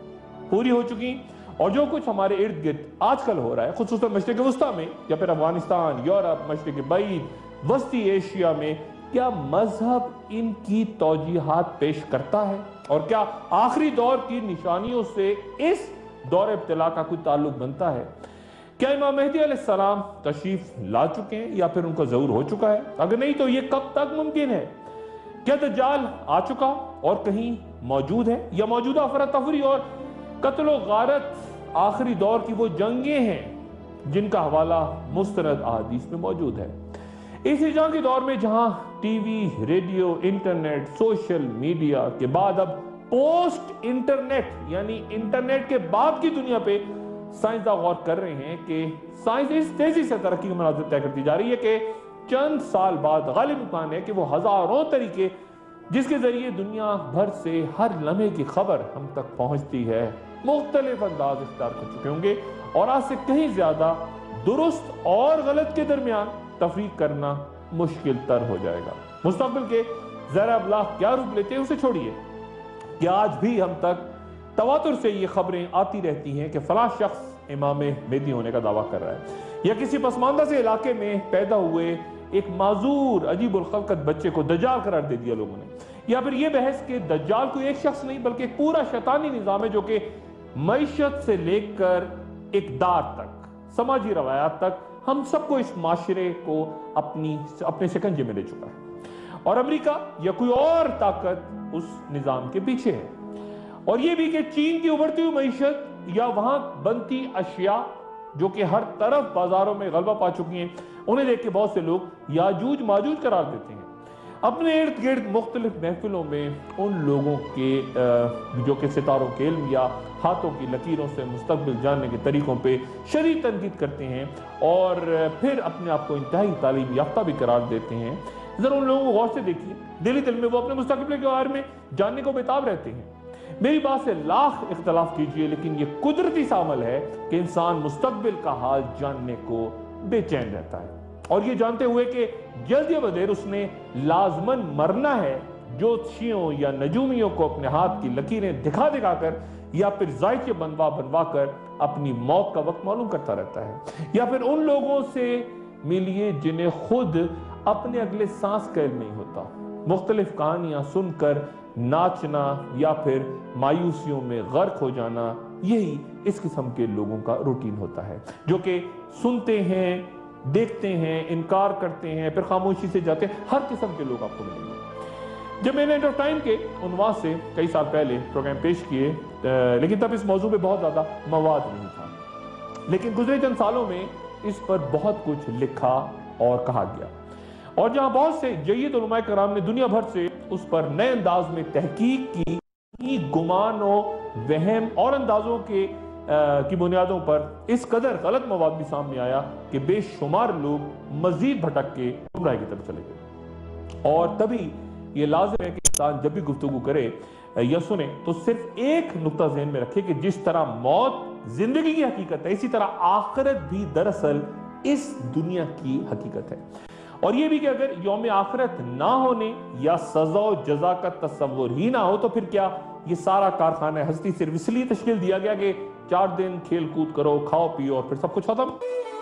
پوری ہو چکی، اور جو کچھ ہمارے ارد گرد آج کل ہو رہا ہے، خصوصاً مشرق وسطیٰ میں یا پھر افغانستان، یورپ، مشرق بعید، وسطی ایشیا میں، کیا مذہب ان کی توجیحات پیش کرتا ہے، اور کیا آخری دور کی نشانیوں سے اس دور ابتلا کا کوئی تعلق بنتا ہے؟ کیا امام مہدی علیہ السلام تشریف لا چکے ہیں یا پھر ان کا ظہور ہو چکا ہے؟ اگر نہیں تو یہ کب تک ممکن ہے؟ کیا دجال آ چکا اور کہیں موجود ہے، یا موجودہ افراتفری اور قتل و غارت آخری دور کی وہ جنگیں ہیں جن کا حوالہ مستند احادیث میں موجود ہے؟ اس جنگ کے دور میں جہاں TV, radio, internet, social media کے بعد اب پوسٹ انٹرنیٹ یعنی انٹرنیٹ کے بعد کی دنیا پہ سائنسداں غور کر رہے ہیں کہ سائنس اس تیزی سے ترقی کا مناظر طے کرتی جا رہی ہے کہ چند سال بعد غالب امکان ہے کہ وہ ہزاروں طریقے جس کے ذریعے دنیا بھر سے ہر لمحے کی خبر ہم تک پہنچتی ہے مختلف انداز اختیار کر چکے ہوں گے، اور آج سے کہیں زیادہ درست اور غلط کے درمیان تفریق کرنا مشکل تر ہو جائے گا۔ مستقبل کے زیر ابلاغ کیا روپ لیتے ہیں اسے چھوڑیے کہ آج بھی ہم تک تواتر سے یہ خبریں آتی رہتی ہیں کہ فلاں شخص امام مہدی ہونے کا دعویٰ کر رہا ہے، یا کسی پسماندہ سے علاقے میں پیدا ہوئے ایک معذور عجیب الخلقت بچے کو دجال قرار دے دیا لوگوں نے، یا پھر یہ بحث کہ دجال کوئی ایک شخص نہیں بلکہ ایک پورا شیطانی نظام ہے جو کہ معیشت سے لے کر اقدار تک، سماجی روایات تک ہم سب کو اس معاشرے کو اپنے شکنجے میں لے چکا ہے، اور امریکہ یا کوئی اور طاقت اس نظام کے پیچھے ہے۔ اور یہ بھی کہ چین کی ابھرتی ہوئی معیشت یا وہاں بنتی اشیاء جو کہ ہر طرف بازاروں میں غلبہ پا چکی ہیں، انہیں دیکھ کے بہت سے لوگ یاجوج ماجوج قرار دیتے ہیں۔ اپنے ارد گرد مختلف محفلوں میں ان لوگوں کے جو کہ ستاروں کے علم یا ہاتھوں کی لکیروں سے مستقبل جاننے کے طریقوں پہ شدید تنقید کرتے ہیں اور پھر اپنے آپ کو انتہائی تعلیم یافتہ بھی قرار دیتے ہیں۔ ذرا ان لوگوں کو غور سے دیکھیے، دلی دل میں وہ اپنے مستقبل کے بارے میں جاننے کو بےتاب رہتے ہیں۔ میری بات سے لاکھ اختلاف کیجئے، لیکن یہ قدرتی سا عمل ہے کہ انسان مستقبل کا حال جاننے کو بے چین رہتا ہے، اور یہ جانتے ہوئے کہ جلد یا بدیر اس نے لازماً مرنا ہے، جوتشیوں یا نجومیوں کو اپنے ہاتھ کی لکیریں دکھا دکھا کر یا پھر ذائقے بنوا کر اپنی موت کا وقت معلوم کرتا رہتا ہے، یا پھر ان لوگوں سے ملیے جنہیں خود اپنے اگلے سانس کا علم نہیں ہوتا، مختلف کہانیاں سن کر ناچنا یا پھر مایوسیوں میں غرق ہو جانا، یہی اس قسم کے لوگوں کا روٹین ہوتا ہے جو کہ سنتے ہیں، دیکھتے ہیں، انکار کرتے ہیں، پھر خاموشی سے جاتے ہیں۔ ہر قسم کے لوگ آپ کو ملیں گے۔ جب میں نے اینڈ آف ٹائم کے عنوان سے کئی سال پہلے پروگرام پیش کیے، لیکن تب اس موضوع پہ بہت زیادہ مواد نہیں تھا، لیکن گزرے چند سالوں میں اس پر بہت کچھ لکھا اور کہا گیا، اور جہاں بہت سے جید علماء کرام نے دنیا بھر سے اس پر نئے انداز میں تحقیق کی، گمان و وہم اور اندازوں کی بنیادوں پر اس قدر غلط مواد بھی سامنے آیا کہ بے شمار لوگ مزید بھٹک کے گمراہی کی طرف چلے گئے۔ اور تبھی یہ لازم ہے کہ انسان جب بھی گفتگو کرے یا سنے تو صرف ایک نقطہ ذہن میں رکھے کہ جس طرح موت زندگی کی حقیقت ہے، اسی طرح آخرت بھی دراصل اس دنیا کی حقیقت ہے، اور یہ بھی کہ اگر یوم آخرت نہ ہونے یا سزا و جزا کا تصور ہی نہ ہو تو پھر کیا یہ سارا کارخانہ ہستی صرف اس لیے تشکیل دیا گیا کہ 4 دن کھیل کود کرو، کھاؤ پیو اور پھر سب کچھ ختم؟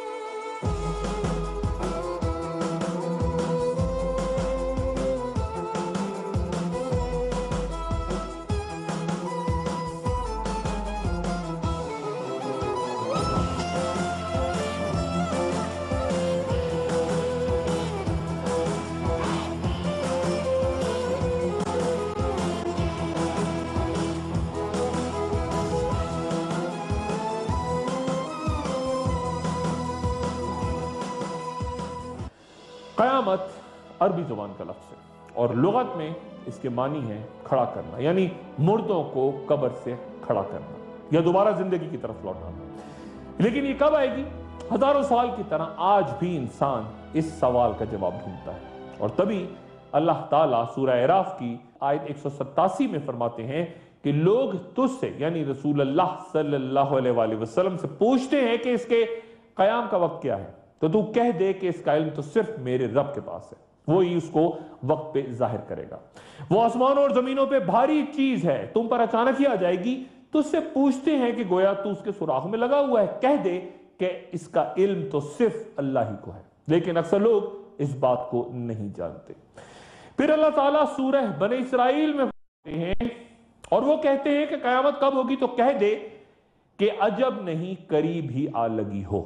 قیامت عربی زبان کا لفظ ہے اور لغت میں اس کے معنی ہے کھڑا کرنا، یعنی مردوں کو قبر سے کھڑا کرنا یا دوبارہ زندگی کی طرف لوٹانا۔ لیکن یہ کب آئے گی؟ ہزاروں سال کی طرح آج بھی انسان اس سوال کا جواب ڈھونڈتا ہے، اور تبھی اللہ تعالیٰ سورہ اعراف کی آیت 187 میں فرماتے ہیں کہ لوگ تجھ سے یعنی رسول اللہ صلی اللہ علیہ وآلہ وسلم سے پوچھتے ہیں کہ اس کے قیام کا وقت کیا ہے، تو کہہ دے کہ اس کا علم تو صرف میرے رب کے پاس ہے، وہی اس کو وقت پہ ظاہر کرے گا۔ وہ آسمانوں اور زمینوں پہ بھاری چیز ہے، تم پر اچانک ہی آ جائے گی، تو اس سے پوچھتے ہیں کہ گویا تو اس کے سوراخ میں لگا ہوا ہے، کہہ دے کہ اس کا علم تو صرف اللہ ہی کو ہے، لیکن اکثر لوگ اس بات کو نہیں جانتے۔ پھر اللہ تعالیٰ سورہ بنی اسرائیل میں فرماتے ہیں، اور وہ کہتے ہیں کہ قیامت کب ہوگی، تو کہہ دے کہ عجب نہیں قریب ہی آ لگی ہو۔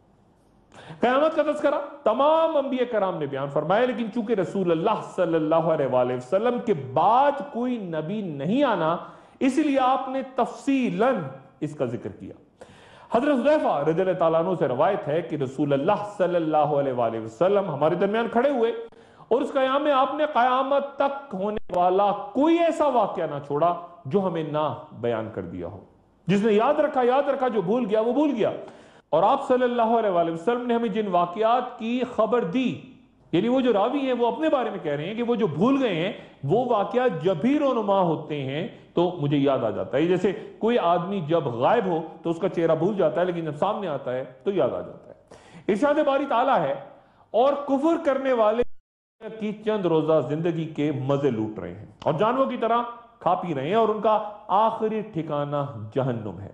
قیامت کا تذکرہ تمام انبیاء کرام نے بیان فرمایا، لیکن چونکہ رسول اللہ صلی اللہ علیہ وآلہ وسلم کے بعد کوئی نبی نہیں آنا، اس لیے آپ نے تفصیلاً اس کا ذکر کیا۔ حضرت حذیفہ رضی اللہ تعالیٰ عنہ سے روایت ہے کہ رسول اللہ صلی اللہ علیہ وآلہ وسلم ہمارے درمیان کھڑے ہوئے اور اس قیام میں آپ نے قیامت تک ہونے والا کوئی ایسا واقعہ نہ چھوڑا جو ہمیں نہ بیان کر دیا ہو۔ جس نے یاد رکھا، جو بھول گیا وہ بھول گیا۔ اور آپ صلی اللہ علیہ وآلہ وسلم نے ہمیں جن واقعات کی خبر دی، یعنی وہ جو راوی ہیں وہ اپنے بارے میں کہہ رہے ہیں کہ وہ جو بھول گئے ہیں وہ واقعات جب بھی رونما ہوتے ہیں تو مجھے یاد آ جاتا ہے۔ جیسے کوئی آدمی جب غائب ہو تو اس کا چہرہ بھول جاتا ہے، لیکن جب سامنے آتا ہے تو یاد آ جاتا ہے۔ ارشاد باری تعالیٰ ہے، اور کفر کرنے والے کی چند روزہ زندگی کے مزے لوٹ رہے ہیں اور جانوروں کی طرح کھا پی رہے ہیں، اور ان کا آخری ٹھکانہ جہنم ہے۔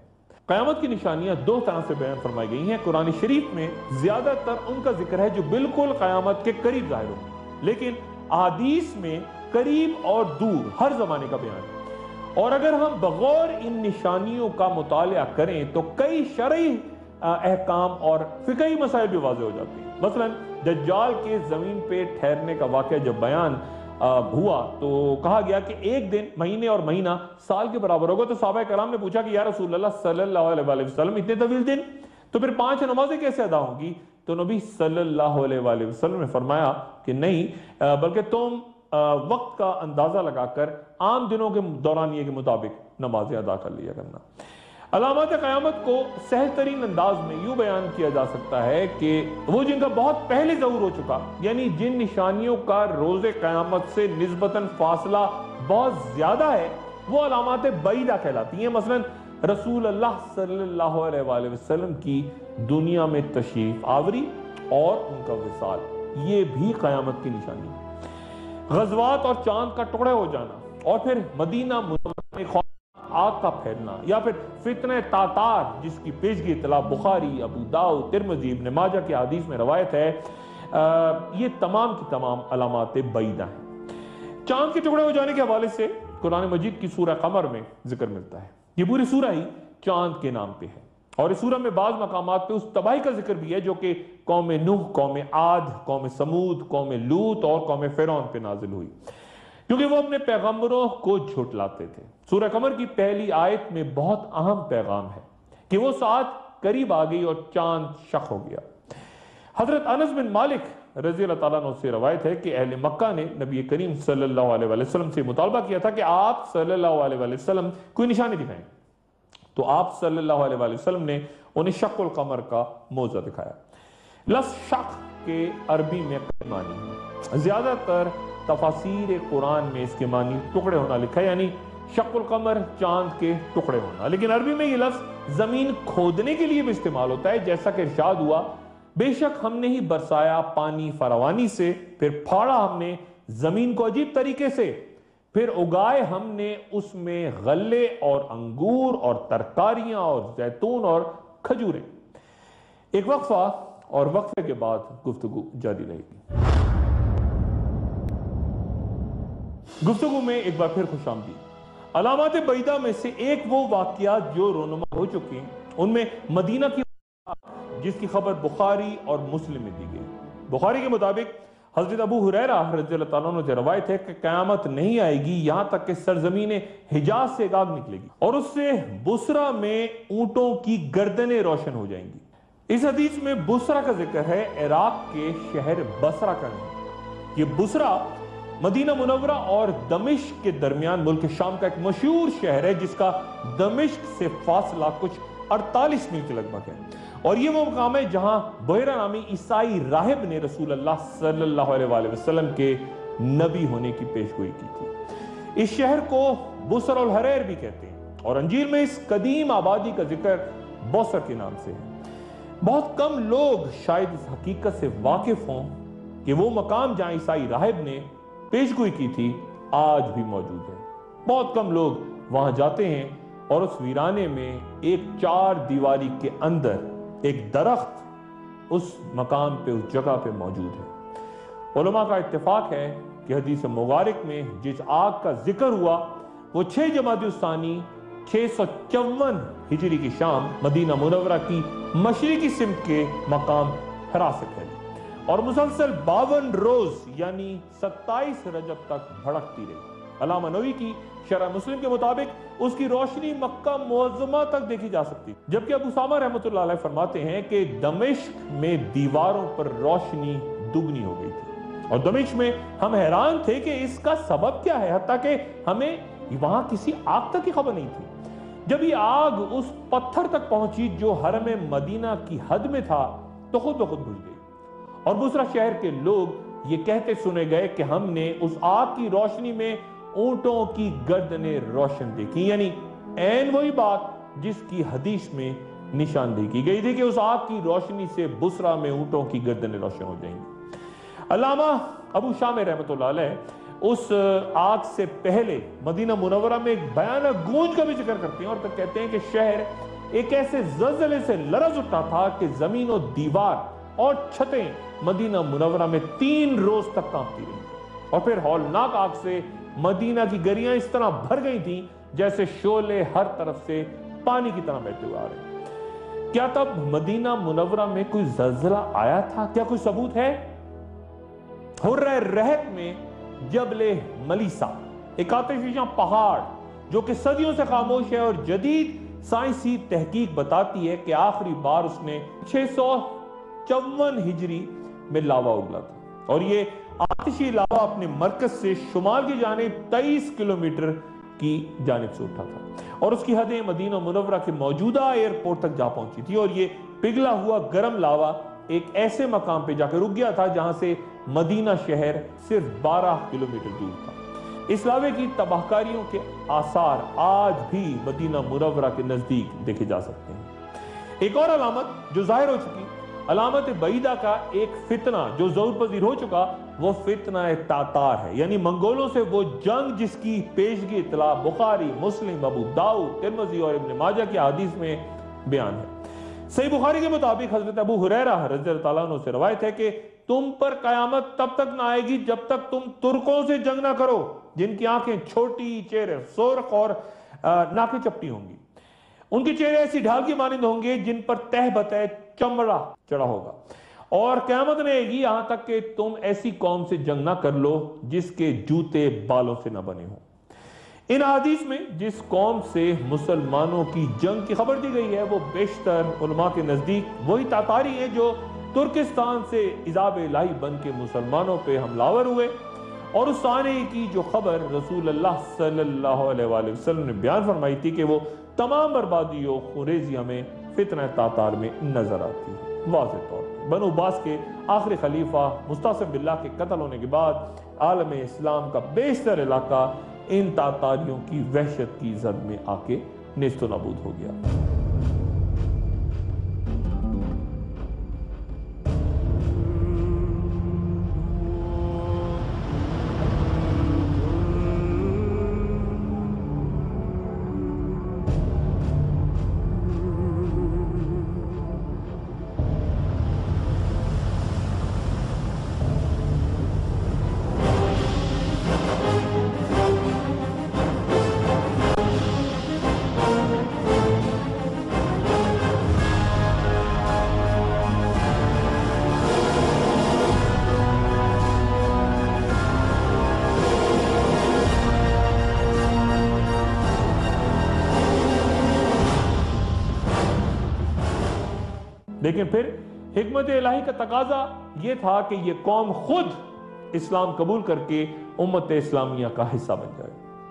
قیامت کی نشانیاں دو طرح سے بیان فرمائی گئی ہیں۔ قرآن شریف میں زیادہ تر ان کا ذکر ہے جو بالکل قیامت کے قریب ظاہر ہوں، لیکن احادیث میں قریب اور دور ہر زمانے کا بیان ہے۔ اور اگر ہم بغور ان نشانیوں کا مطالعہ کریں تو کئی شرعی احکام اور فقہی مسائل بھی واضح ہو جاتے ہیں۔ مثلا دجال کے زمین پہ ٹھہرنے کا واقعہ جب بیان ہوا تو کہا گیا کہ ایک دن مہینے اور مہینہ سال کے برابر ہوگا، تو صحابہ کرام نے پوچھا کہ یا رسول اللہ صلی اللہ علیہ وسلم اتنے طویل دن، تو پھر 5 نمازیں کیسے ادا ہوں گی؟ تو نبی صلی اللہ علیہ وسلم نے فرمایا کہ نہیں، بلکہ تم وقت کا اندازہ لگا کر عام دنوں کے دورانیے کے مطابق نمازیں ادا کر لیا کرنا۔ علامات قیامت کو سہل ترین انداز میں یوں بیان کیا جا سکتا ہے کہ وہ جن کا بہت پہلے ظہور ہو چکا، یعنی جن نشانیوں کا روز قیامت سے نسبتاً فاصلہ بہت زیادہ ہے، وہ علامات بعیدہ کہلاتی ہیں۔ مثلا رسول اللہ صلی اللہ علیہ وسلم کی دنیا میں تشریف آوری اور ان کا وصال، یہ بھی قیامت کی نشانی ہے۔ غزوات اور چاند کا ٹکڑے ہو جانا، اور پھر مدینہ منورہ میں آگ کا پھیلنا، یا پھر فتنہ تاتار جس کی پیشگی اطلاع بخاری، ابو داؤد، ترمذی، ابن ماجہ کی حدیث میں روایت ہے، یہ تمام کی تمام علامات بعیدہ ہیں۔ چاند کے ٹکڑے ہو جانے کے حوالے سے قرآن مجید کی سورہ قمر میں ذکر ملتا ہے۔ یہ پوری سورہ ہی چاند کے نام پہ ہے، اور اس سورہ میں بعض مقامات پہ اس تباہی کا ذکر بھی ہے جو کہ قوم نوح، قوم عاد، قوم سمود، قوم لوط اور قوم فرعون پہ نازل ہوئی، کیونکہ وہ اپنے پیغمبروں کو جھٹلاتے تھے۔ سورہ قمر کی پہلی آیت میں بہت اہم پیغام ہے کہ وہ ساعت قریب آ گئی اور چاند شق ہو گیا۔ حضرت انس بن مالک رضی اللہ تعالیٰ عنہ سے روایت ہے کہ اہل مکہ نے نبی کریم صلی اللہ علیہ وسلم سے مطالبہ کیا تھا کہ آپ صلی اللہ علیہ وسلم کوئی نشانی دکھائیں، تو آپ صلی اللہ علیہ وسلم نے انہیں شق القمر کا موضع دکھایا۔ لفظ شق کے عربی میں کئی معنی ہیں، زیادہ تر تفاسیر قرآن میں اس کے معنی ٹکڑے ہونا لکھا ہے، یعنی شق القمر چاند کے ٹکڑے ہونا، لیکن عربی میں یہ لفظ زمین کھودنے کے لیے بھی استعمال ہوتا ہے، جیسا کہ ارشاد ہوا بے شک ہم نے ہی برسایا پانی فراوانی سے، پھر پھاڑا ہم نے زمین کو عجیب طریقے سے، پھر اگائے ہم نے اس میں غلے اور انگور اور ترکاریاں اور زیتون اور کھجوریں۔ ایک وقفہ اور وقفے کے بعد گفتگو جاری رہے گی۔ گفتگو میں ایک بار پھر خوش آمدید۔ علامات بعیدہ میں سے ایک وہ واقعات جو رونما ہو چکے ہیں، ان میں مدینہ کی جس کی خبر بخاری اور مسلم میں دی گئی۔ بخاری کے مطابق حضرت ابو ہریرہ رضی اللہ تعالیٰ عنہ سے روایت ہے کہ قیامت نہیں آئے گی یہاں تک کہ سرزمین حجاز سے ایک آگ نکلے گی اور اس سے بصرہ میں اونٹوں کی گردنیں روشن ہو جائیں گی۔ اس حدیث میں بصرہ کا ذکر ہے، عراق کے شہر بصرہ کا نہیں۔ یہ بصرہ مدینہ منورہ اور دمشق کے درمیان ملک شام کا ایک مشہور شہر ہے، جس کا دمشق سے فاصلہ کچھ 48 میل کے لگ بھگ ہے، اور یہ وہ مقام ہے جہاں بحیرہ نامی عیسائی راہب نے رسول اللہ صلی اللہ علیہ وسلم کے نبی ہونے کی پیشگوئی کی تھی۔ اس شہر کو بصر الحریر بھی کہتے ہیں، اور انجیل میں اس قدیم آبادی کا ذکر بوسر کے نام سے ہے۔ بہت کم لوگ شاید اس حقیقت سے واقف ہوں کہ وہ مقام جہاں عیسائی راہب نے پیشگوئی کی تھی آج بھی موجود ہے۔ بہت کم لوگ وہاں جاتے ہیں، اور اس ویرانے میں ایک 4 دیواری کے اندر ایک درخت اس مقام پہ، اس جگہ پہ موجود ہے۔ علماء کا اتفاق ہے کہ حدیث مبارک میں جس آگ کا ذکر ہوا وہ 6 جمادی الثانی 654 ہجری کی شام مدینہ منورہ کی مشرقی سمت کے مقام حرا سے پھیلی اور مسلسل 52 روز یعنی 27 رجب تک بھڑکتی رہی۔ علامہ نووی کی شرح مسلم کے مطابق اس کی روشنی مکہ معظمہ تک دیکھی جا سکتی، جبکہ ابو اسامہ رحمۃ اللہ علیہ فرماتے ہیں کہ دمشق میں دیواروں پر روشنی دگنی ہو گئی تھی، اور دمشق میں ہم حیران تھے کہ اس کا سبب کیا ہے، حتیٰ کہ ہمیں وہاں کسی آگ تک کی خبر نہیں تھی۔ جب یہ آگ اس پتھر تک پہنچی جو حرم مدینہ کی حد میں تھا تو خود بخود بجھ گئی، اور بصرہ شہر کے لوگ یہ کہتے سنے گئے کہ ہم نے اس آگ کی روشنی میں اونٹوں کی گردنیں روشن دیکھی، یعنی عین وہی بات جس کی حدیث میں نشاندہی کی گئی تھی کہ اس آگ کی روشنی سے بصرہ میں اونٹوں کی گردنیں روشن ہو جائیں گی۔ علامہ ابو شامہ رحمۃ اللہ علیہ اس آگ سے پہلے مدینہ منورہ میں ایک بھیانک گونج کا بھی ذکر کرتے ہیں، اور کہتے ہیں کہ شہر ایک ایسے زلزلے سے لرز اٹھا تھا کہ زمین و دیوار اور چھتیں مدینہ منورہ میں 3 روز تک کانپتی رہیں، اور پھر ہولناک آگ سے مدینہ کی گلیاں اس طرح بھر گئی تھیں جیسے شعلے ہر طرف سے پانی کی طرح بہتے ہوئے آ رہے ہیں۔ کیا تب مدینہ منورہ میں کوئی زلزلہ آیا تھا؟ کیا کوئی ثبوت ہے؟ حرہ رہت میں جبل ملیسا، ایک آتش فشاں پہاڑ جو کہ صدیوں سے خاموش ہے، اور جدید سائنسی تحقیق بتاتی ہے کہ آخری بار اس نے 654 ہجری میں لاوا اگلا تھا، اور یہ آتشی لاوا اپنے مرکز سے شمال کی جانب 23 کلومیٹر کی جانب سے اٹھا تھا، اور اس کی حدیں مدینہ منورہ کے موجودہ ایئرپورٹ تک جا پہنچی تھی، اور یہ پگھلا ہوا گرم لاوا ایک ایسے مقام پہ جا کے رک گیا تھا جہاں سے مدینہ شہر صرف 12 کلومیٹر دور تھا۔ اس لاوے کی تباہکاریوں کے آثار آج بھی مدینہ منورہ کے نزدیک دیکھے جا سکتے ہیں۔ ایک اور علامت جو ظاہر ہو چکی، علامت بعیدہ کا ایک فتنہ جو ظہور پذیر ہو چکا، وہ فتنہ تاتار ہے، یعنی منگولوں سے وہ جنگ جس کی پیشگی اطلاع بخاری، مسلم، ابو داؤد، ترمذی اور ابن ماجہ کی حدیث میں بیان ہے۔ صحیح بخاری کے مطابق حضرت ابو ہریرہ رضی اللہ تعالیٰ عنہ سے روایت ہے کہ تم پر قیامت تب تک نہ آئے گی جب تک تم ترکوں سے جنگ نہ کرو جن کی آنکھیں چھوٹی، چہرے سرخ اور ناکیں چپٹی ہوں گی۔ ان کے چہرے ایسی ڈھال کی مانند ہوں گے جن پر تہ بتہ چمڑا چڑھا ہوگا، اور قیامت نہیں آئے گی یہاں تک کہ تم ایسی قوم سے جنگ نہ کر لو جس کے جوتے بالوں سے نہ بنے ہوں۔ ان حدیث میں جس قوم سے مسلمانوں کی جنگ کی خبر دی گئی ہے وہ بیشتر علماء کے نزدیک وہی تاتاری ہیں جو ترکستان سے عذاب الہی بن کے مسلمانوں پہ حملہ ہوئے، اور اس آنے کی جو خبر رسول اللہ صلی اللہ علیہ وآلہ وسلم نے بیان فرمائی تھی کہ وہ تمام بربادی و خونریزی ہمیں فتنہ تاتار میں نظر آتی ہے۔ واضح طور پر بنو عباس کے آخری خلیفہ مستعصم باللہ کے قتل ہونے کے بعد عالم اسلام کا بیشتر علاقہ ان تاتاریوں کی وحشت کی زد میں آ کے نیست و نابود ہو گیا۔ لیکن پھر حکمت الہی کا تقاضا یہ تھا کہ یہ قوم خود اسلام قبول کر کے امت اسلامیہ کا حصہ بن جائے۔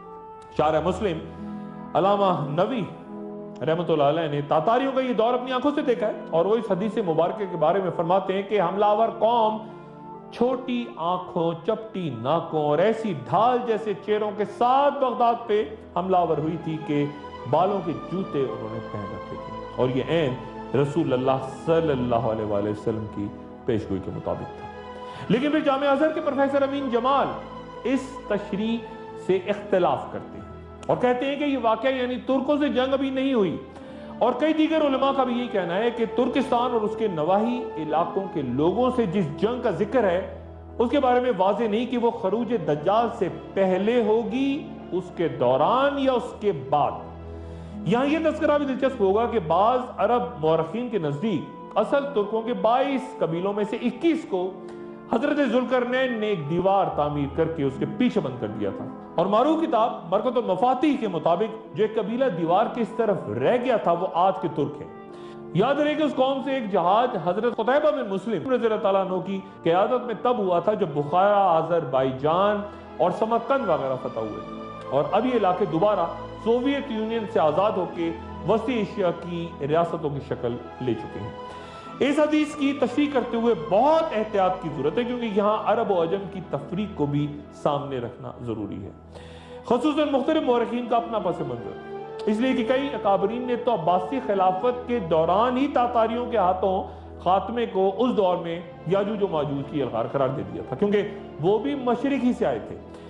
شارح مسلم علامہ نووی رحمۃ اللہ علیہ نے تاتاریوں کا یہ دور اپنی آنکھوں سے دیکھا ہے، اور وہ اس حدیث مبارکہ کے بارے میں فرماتے ہیں کہ حملہ آور قوم چھوٹی آنکھوں، چپٹی ناکوں اور ایسی ڈھال جیسے چہروں کے ساتھ بغداد پہ حملہ آور ہوئی تھی کہ بالوں کے جوتے انہوں نے پہن رکھے تھے، اور یہ عین رسول اللہ صلی اللہ علیہ وآلہ وسلم کی پیشگوئی کے مطابق تھا۔ لیکن پھر جامعہ ازہر کے پروفیسر امین جمال اس تشریح سے اختلاف کرتے ہیں اور کہتے ہیں کہ یہ واقعہ یعنی ترکوں سے جنگ ابھی نہیں ہوئی، اور کئی دیگر علماء کا بھی یہی کہنا ہے کہ ترکستان اور اس کے نواحی علاقوں کے لوگوں سے جس جنگ کا ذکر ہے اس کے بارے میں واضح نہیں کہ وہ خروج دجال سے پہلے ہوگی، اس کے دوران یا اس کے بعد۔ یہاں یہ تذکرہ بھی دلچسپ ہوگا کہ بعض عرب مورخین کے نزدیک اصل ترکوں کے 22 قبیلوں میں سے 21 کو حضرت ذوالقرنین نے ایک دیوار تعمیر کر کے اس کے پیچھے بند کر دیا تھا، اور معروف کتاب برکت المفاتیح کے مطابق جو ایک قبیلہ دیوار کی اس طرف رہ گیا تھا وہ آج کے ترک ہیں۔ یاد رہے کہ اس قوم سے ایک جہاد حضرت قتیبہ بن مسلم رضی اللہ تعالیٰ عنہ کی قیادت میں تب ہوا تھا جب بخارا، آذربائیجان اور سمرقند وغیرہ فتح ہوئے، اور اب یہ علاقے دوبارہ سوویت یونین سے آزاد ہو کے وسطی ایشیا کی ریاستوں کی شکل لے چکے ہیں۔ اس حدیث کی تشریح کرتے ہوئے بہت احتیاط کی ضرورت ہے، کیونکہ یہاں عرب و عجم کی تفریق کو بھی سامنے رکھنا ضروری ہے، خصوصاً مختلف مورخین کا اپنا پس منظر، اس لیے کہ کئی اکابرین نے تو عباسی خلافت کے دوران ہی تاتاریوں کے ہاتھوں خاتمے کو اس دور میں یاجوج و ماجوج کی الغار قرار دے دیا تھا، کیونکہ وہ بھی مشرق ہی سے آئے تھے۔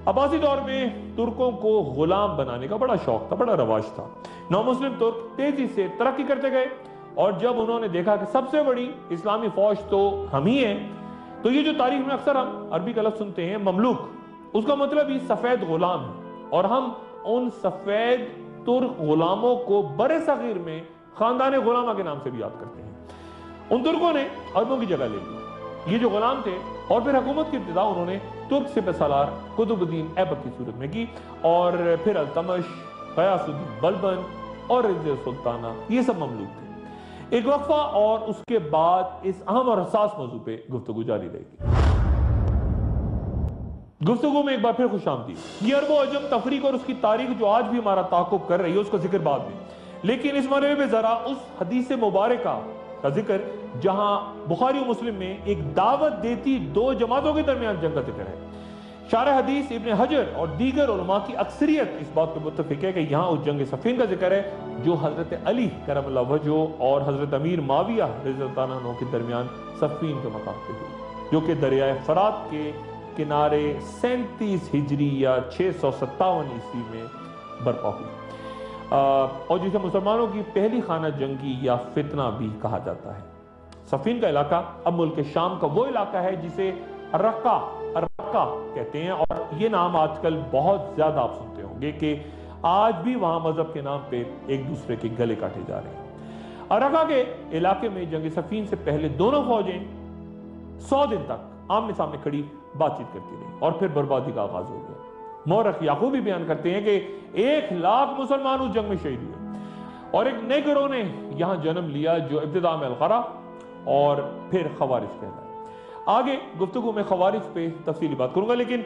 عباسی دور میں ترکوں کو غلام بنانے کا بڑا شوق تھا، بڑا رواج تھا۔ نو مسلم ترک تیزی سے ترقی کرتے گئے، اور جب انہوں نے دیکھا کہ سب سے بڑی اسلامی فوج تو ہم ہی ہیں، تو یہ جو تاریخ میں اکثر ہم عربی کا لفظ سنتے ہیں مملوک، اس کا مطلب ہی سفید غلام ہے، اور ہم ان سفید ترک غلاموں کو بر صغیر میں خاندان غلامہ کے نام سے بھی یاد کرتے ہیں۔ ان ترکوں نے عربوں کی جگہ لے لی، یہ جو غلام تھے، اور پھر حکومت کی ابتدا انہوں نے ترک سپہ سالار قطب الدین ایبک کی صورت میں کی، اور پھر التمش، غیاث الدین بلبن اور رضیہ سلطانہ، یہ سب مملوک تھے۔ ایک وقفہ اور اس کے بعد اس اہم اور حساس موضوع پہ گفتگو جاری رہے گی۔ گفتگو میں ایک بار پھر خوش آمدید۔ یہ عرب و عجم تفریق اور اس کی تاریخ جو آج بھی ہمارا تعاقب کر رہی ہے، اس کا ذکر بعد میں، لیکن اس مرحلے میں ذرا اس حدیث مبارکہ کا ذکر جہاں بخاری و مسلم میں ایک دعوت دیتی دو جماعتوں کے درمیان جنگ کا ذکر ہے۔ شارح حدیث ابن حجر اور دیگر علماء کی اکثریت اس بات پر متفق ہے کہ یہاں اس جنگ صفین کا ذکر ہے جو حضرت علی کرم اللہ وجہہ اور حضرت امیر معاویہ رضی اللہ عنہ کے درمیان صفین کے مقام پہ ہوئی، جو کہ دریائے فرات کے کنارے 37 ہجری یا 657 عیسوی میں برپا ہوئی، اور جسے مسلمانوں کی پہلی خانہ جنگی یا فتنہ بھی کہا جاتا ہے۔ صفین کا علاقہ اب ملک شام کا وہ علاقہ ہے جسے الرقہ کہتے ہیں، اور یہ نام آج کل بہت زیادہ آپ سنتے ہوں گے کہ آج بھی وہاں مذہب کے نام پہ ایک دوسرے کے گلے کاٹے جا رہے ہیں۔ الرقہ کے علاقے میں جنگ صفین سے پہلے دونوں فوجیں 100 دن تک آمنے سامنے کھڑی بات چیت کرتی رہی، اور پھر بربادی کا آغاز ہو گیا۔ مورخ یعقوبی بیان کرتے ہیں کہ 1,00,000 مسلمان اس جنگ میں شہید ہوئے، اور ایک نئے گروہ نے یہاں جنم لیا جو ابتدا میں القرہ اور پھر خوارج کہلایا۔ آگے گفتگو میں خوارج پہ تفصیلی بات کروں گا، لیکن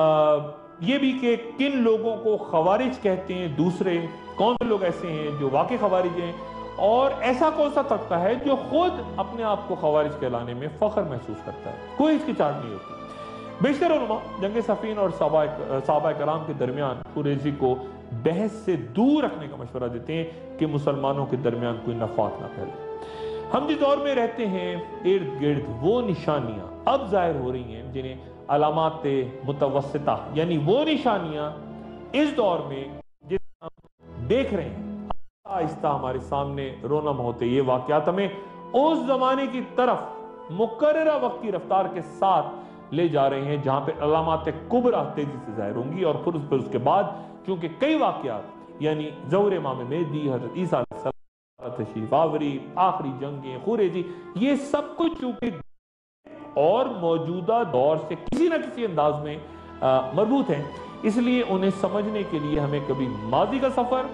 یہ بھی کہ کن لوگوں کو خوارج کہتے ہیں، دوسرے کون سے لوگ ایسے ہیں جو واقعی خوارج ہیں، اور ایسا کون سا طبقہ ہے جو خود اپنے آپ کو خوارج کہلانے میں فخر محسوس کرتا ہے، کوئی اس کی چاٹ نہیں ہوتی۔ بیشتر علماء جنگ صفین اور صحابہ کرام کے درمیان قریظی کو بحث سے دور رکھنے کا مشورہ دیتے ہیں کہ مسلمانوں کے درمیان کوئی نفاق نہ پھیلے۔ ہم جس دور میں رہتے ہیں، ارد گرد وہ نشانیاں اب ظاہر ہو رہی ہیں جنہیں علامات متوسطہ، یعنی وہ نشانیاں اس دور میں جس ہم دیکھ رہے ہیں آہستہ ہمارے سامنے رونم ہوتے، یہ واقعات ہمیں اس زمانے کی طرف مقررہ وقت کی رفتار کے ساتھ لے جا رہے ہیں جہاں پہ علامات کبریٰ تیزی سے ظاہر ہوں گی، اور پھر اس کے بعد چونکہ کئی واقعات یعنی ظہور امام مہدی، حضرت عیسیٰ علیہ السلام، تشریف آوری، آخری جنگیں، قریظی، یہ سب کچھ چونکہ اور موجودہ دور سے کسی نہ کسی انداز میں مربوط ہیں، اس لیے انہیں سمجھنے کے لیے ہمیں کبھی ماضی کا سفر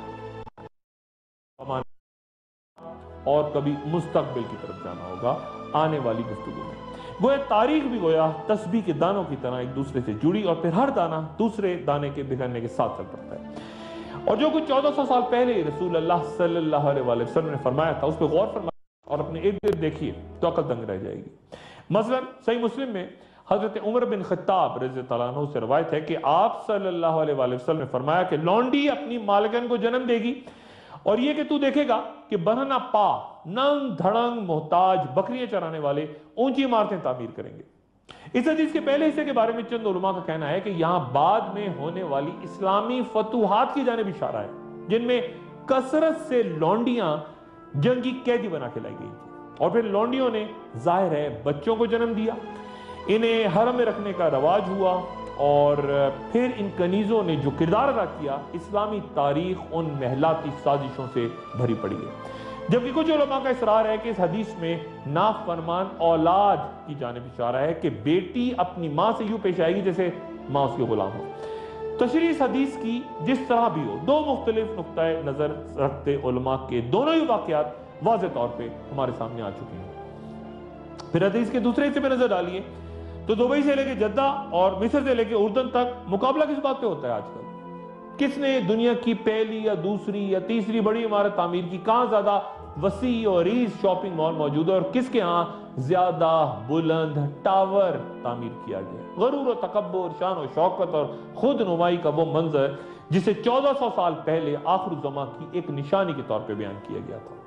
اور کبھی مستقبل کی طرف جانا ہوگا آنے والی گفتگو میں۔ گویا تاریخ بھی گویا تسبیح کے دانوں کی طرح ایک دوسرے سے جڑی، اور پھر ہر دانہ دوسرے دانے کے بگڑنے کے ساتھ چل پڑتا ہے، اور جو کچھ 1400 سال پہلے رسول اللہ صلی اللہ علیہ وسلم نے فرمایا تھا اس پہ غور فرمائیں اور اپنے ارد گرد دیکھیے تو عقل دنگ رہ جائے گی۔ مثلا صحیح مسلم میں حضرت عمر بن خطاب رضی اللہ عنہ سے روایت ہے کہ آپ صلی اللہ علیہ وسلم نے فرمایا کہ لونڈی اپنی مالکن کو جنم دے گی، اور یہ کہ تو دیکھے گا کہ برہنہ پا، ننگ دھڑنگ محتاج بکریاں چرانے والے اونچی عمارتیں تعمیر کریں گے۔ اس حدیث کے پہلے حصے کے بارے میں چند علماء کا کہنا ہے کہ یہاں بعد میں ہونے والی اسلامی فتوحات کی جانب اشارہ ہے، جن میں کثرت سے لونڈیاں جنگی قیدی بنا کے لائی گئی تھی، اور پھر لونڈیوں نے ظاہر ہے بچوں کو جنم دیا، انہیں حرم میں رکھنے کا رواج ہوا، اور پھر ان کنیزوں نے جو کردار ادا کیا، اسلامی تاریخ ان محلاتی سازشوں سے بھری پڑی ہے۔ جبکہ کچھ علماء کا اصرار ہے کہ اس حدیث میں نافرمان اولاد کی جانب اشارہ ہے کہ بیٹی اپنی ماں سے یوں پیش آئے گی جیسے ماں اس کے غلام ہو۔ تشریح اس حدیث کی جس طرح بھی ہو، دو مختلف نقطہ نظر رکھتے علماء کے دونوں ہی واقعات واضح طور پہ ہمارے سامنے آ چکے ہیں۔ پھر حدیث کے دوسرے حصے پہ نظر ڈالیے تو دبئی سے لے کے جدہ اور مصر سے لے کے اردن تک مقابلہ کس بات پہ ہوتا ہے آج کل؟ کس نے دنیا کی پہلی یا دوسری یا تیسری بڑی عمارت تعمیر کی، کہاں زیادہ وسیع اور عریض شاپنگ مال موجود ہے، اور کس کے ہاں زیادہ بلند ٹاور تعمیر کیا گیا۔ غرور و تکبر، شان و شوکت اور خود نمائی کا وہ منظر جسے 1400 سال پہلے آخر الزماں کی ایک نشانی کے طور پہ بیان کیا گیا تھا۔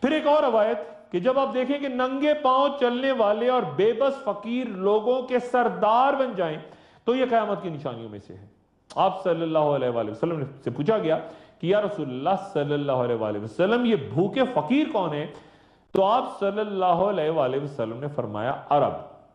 پھر ایک اور روایت کہ جب آپ دیکھیں کہ ننگے پاؤں چلنے والے اور بے بس فقیر لوگوں کے سردار بن جائیں تو یہ قیامت کی نشانیوں میں سے ہے۔ آپ صلی اللہ علیہ وآلہ وسلم سے پوچھا گیا کہ یا رسول اللہ صلی اللہ علیہ وآلہ وسلم یہ بھوکے فقیر کون ہیں؟ تو آپ صلی اللہ علیہ وآلہ وسلم نے فرمایا عرب۔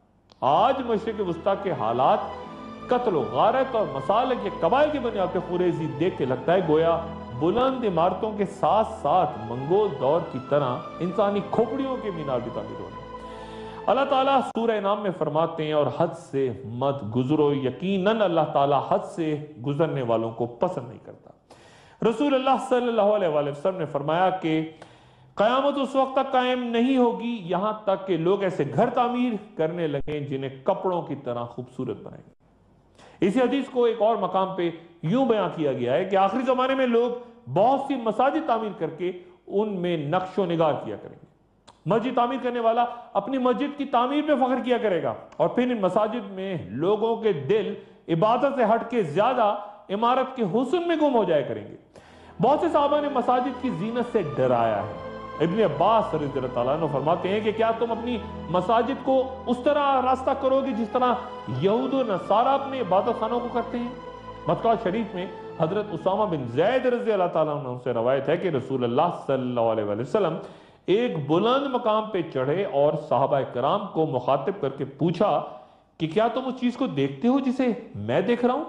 آج مشرق وسطیٰ کے حالات قتل و غارت اور مسالک کے قبائل کی بنیاد پہ خوریزی دیکھ کے لگتا ہے گویا بلند عمارتوں کے ساتھ ساتھ منگول دور کی طرح انسانی کھوپڑیوں کے مینار بھی تعمیر ہو رہے ہیں۔ اللہ تعالیٰ سورہ انعام میں فرماتے ہیں اور حد سے مت گزرو، یقیناً اللہ تعالیٰ حد سے گزرنے والوں کو پسند نہیں کرتا۔ رسول اللہ صلی اللہ علیہ وآلہ وسلم نے فرمایا کہ قیامت اس وقت تک قائم نہیں ہوگی یہاں تک کہ لوگ ایسے گھر تعمیر کرنے لگیں جنہیں کپڑوں کی طرح خوبصورت بنائیں گے۔ اسی حدیث کو ایک اور مقام پہ یوں بیان کیا گیا ہے کہ آخری زمانے میں لوگ بہت سی مساجد تعمیر کر کے ان میں نقش و نگار کیا کریں گے۔ مسجد تعمیر کرنے والا اپنی مسجد کی تعمیر پہ فخر کیا کرے گا اور پھر ان مساجد میں لوگوں کے دل عبادت سے ہٹ کے زیادہ عمارت کے حسن میں گم ہو جائے کریں گے۔ بہت سے صحابہ نے مساجد کی زینت سے ڈرایا ہے۔ ابن عباس رضی اللہ تعالیٰ عنہ فرماتے ہیں کہ کیا تم اپنی مساجد کو اس طرح راستہ کرو گے جس طرح یہود و نصارہ اپنے عبادت خانوں کو کرتے ہیں؟ مکہ شریف میں حضرت اسامہ بن زید رضی اللہ تعالیٰ عنہ سے روایت ہے کہ رسول اللہ صلی اللہ علیہ وآلہ وسلم ایک بلند مقام پہ چڑھے اور صحابہ کرام کو مخاطب کر کے پوچھا کہ کیا تم اس چیز کو دیکھتے ہو جسے میں دیکھ رہا ہوں؟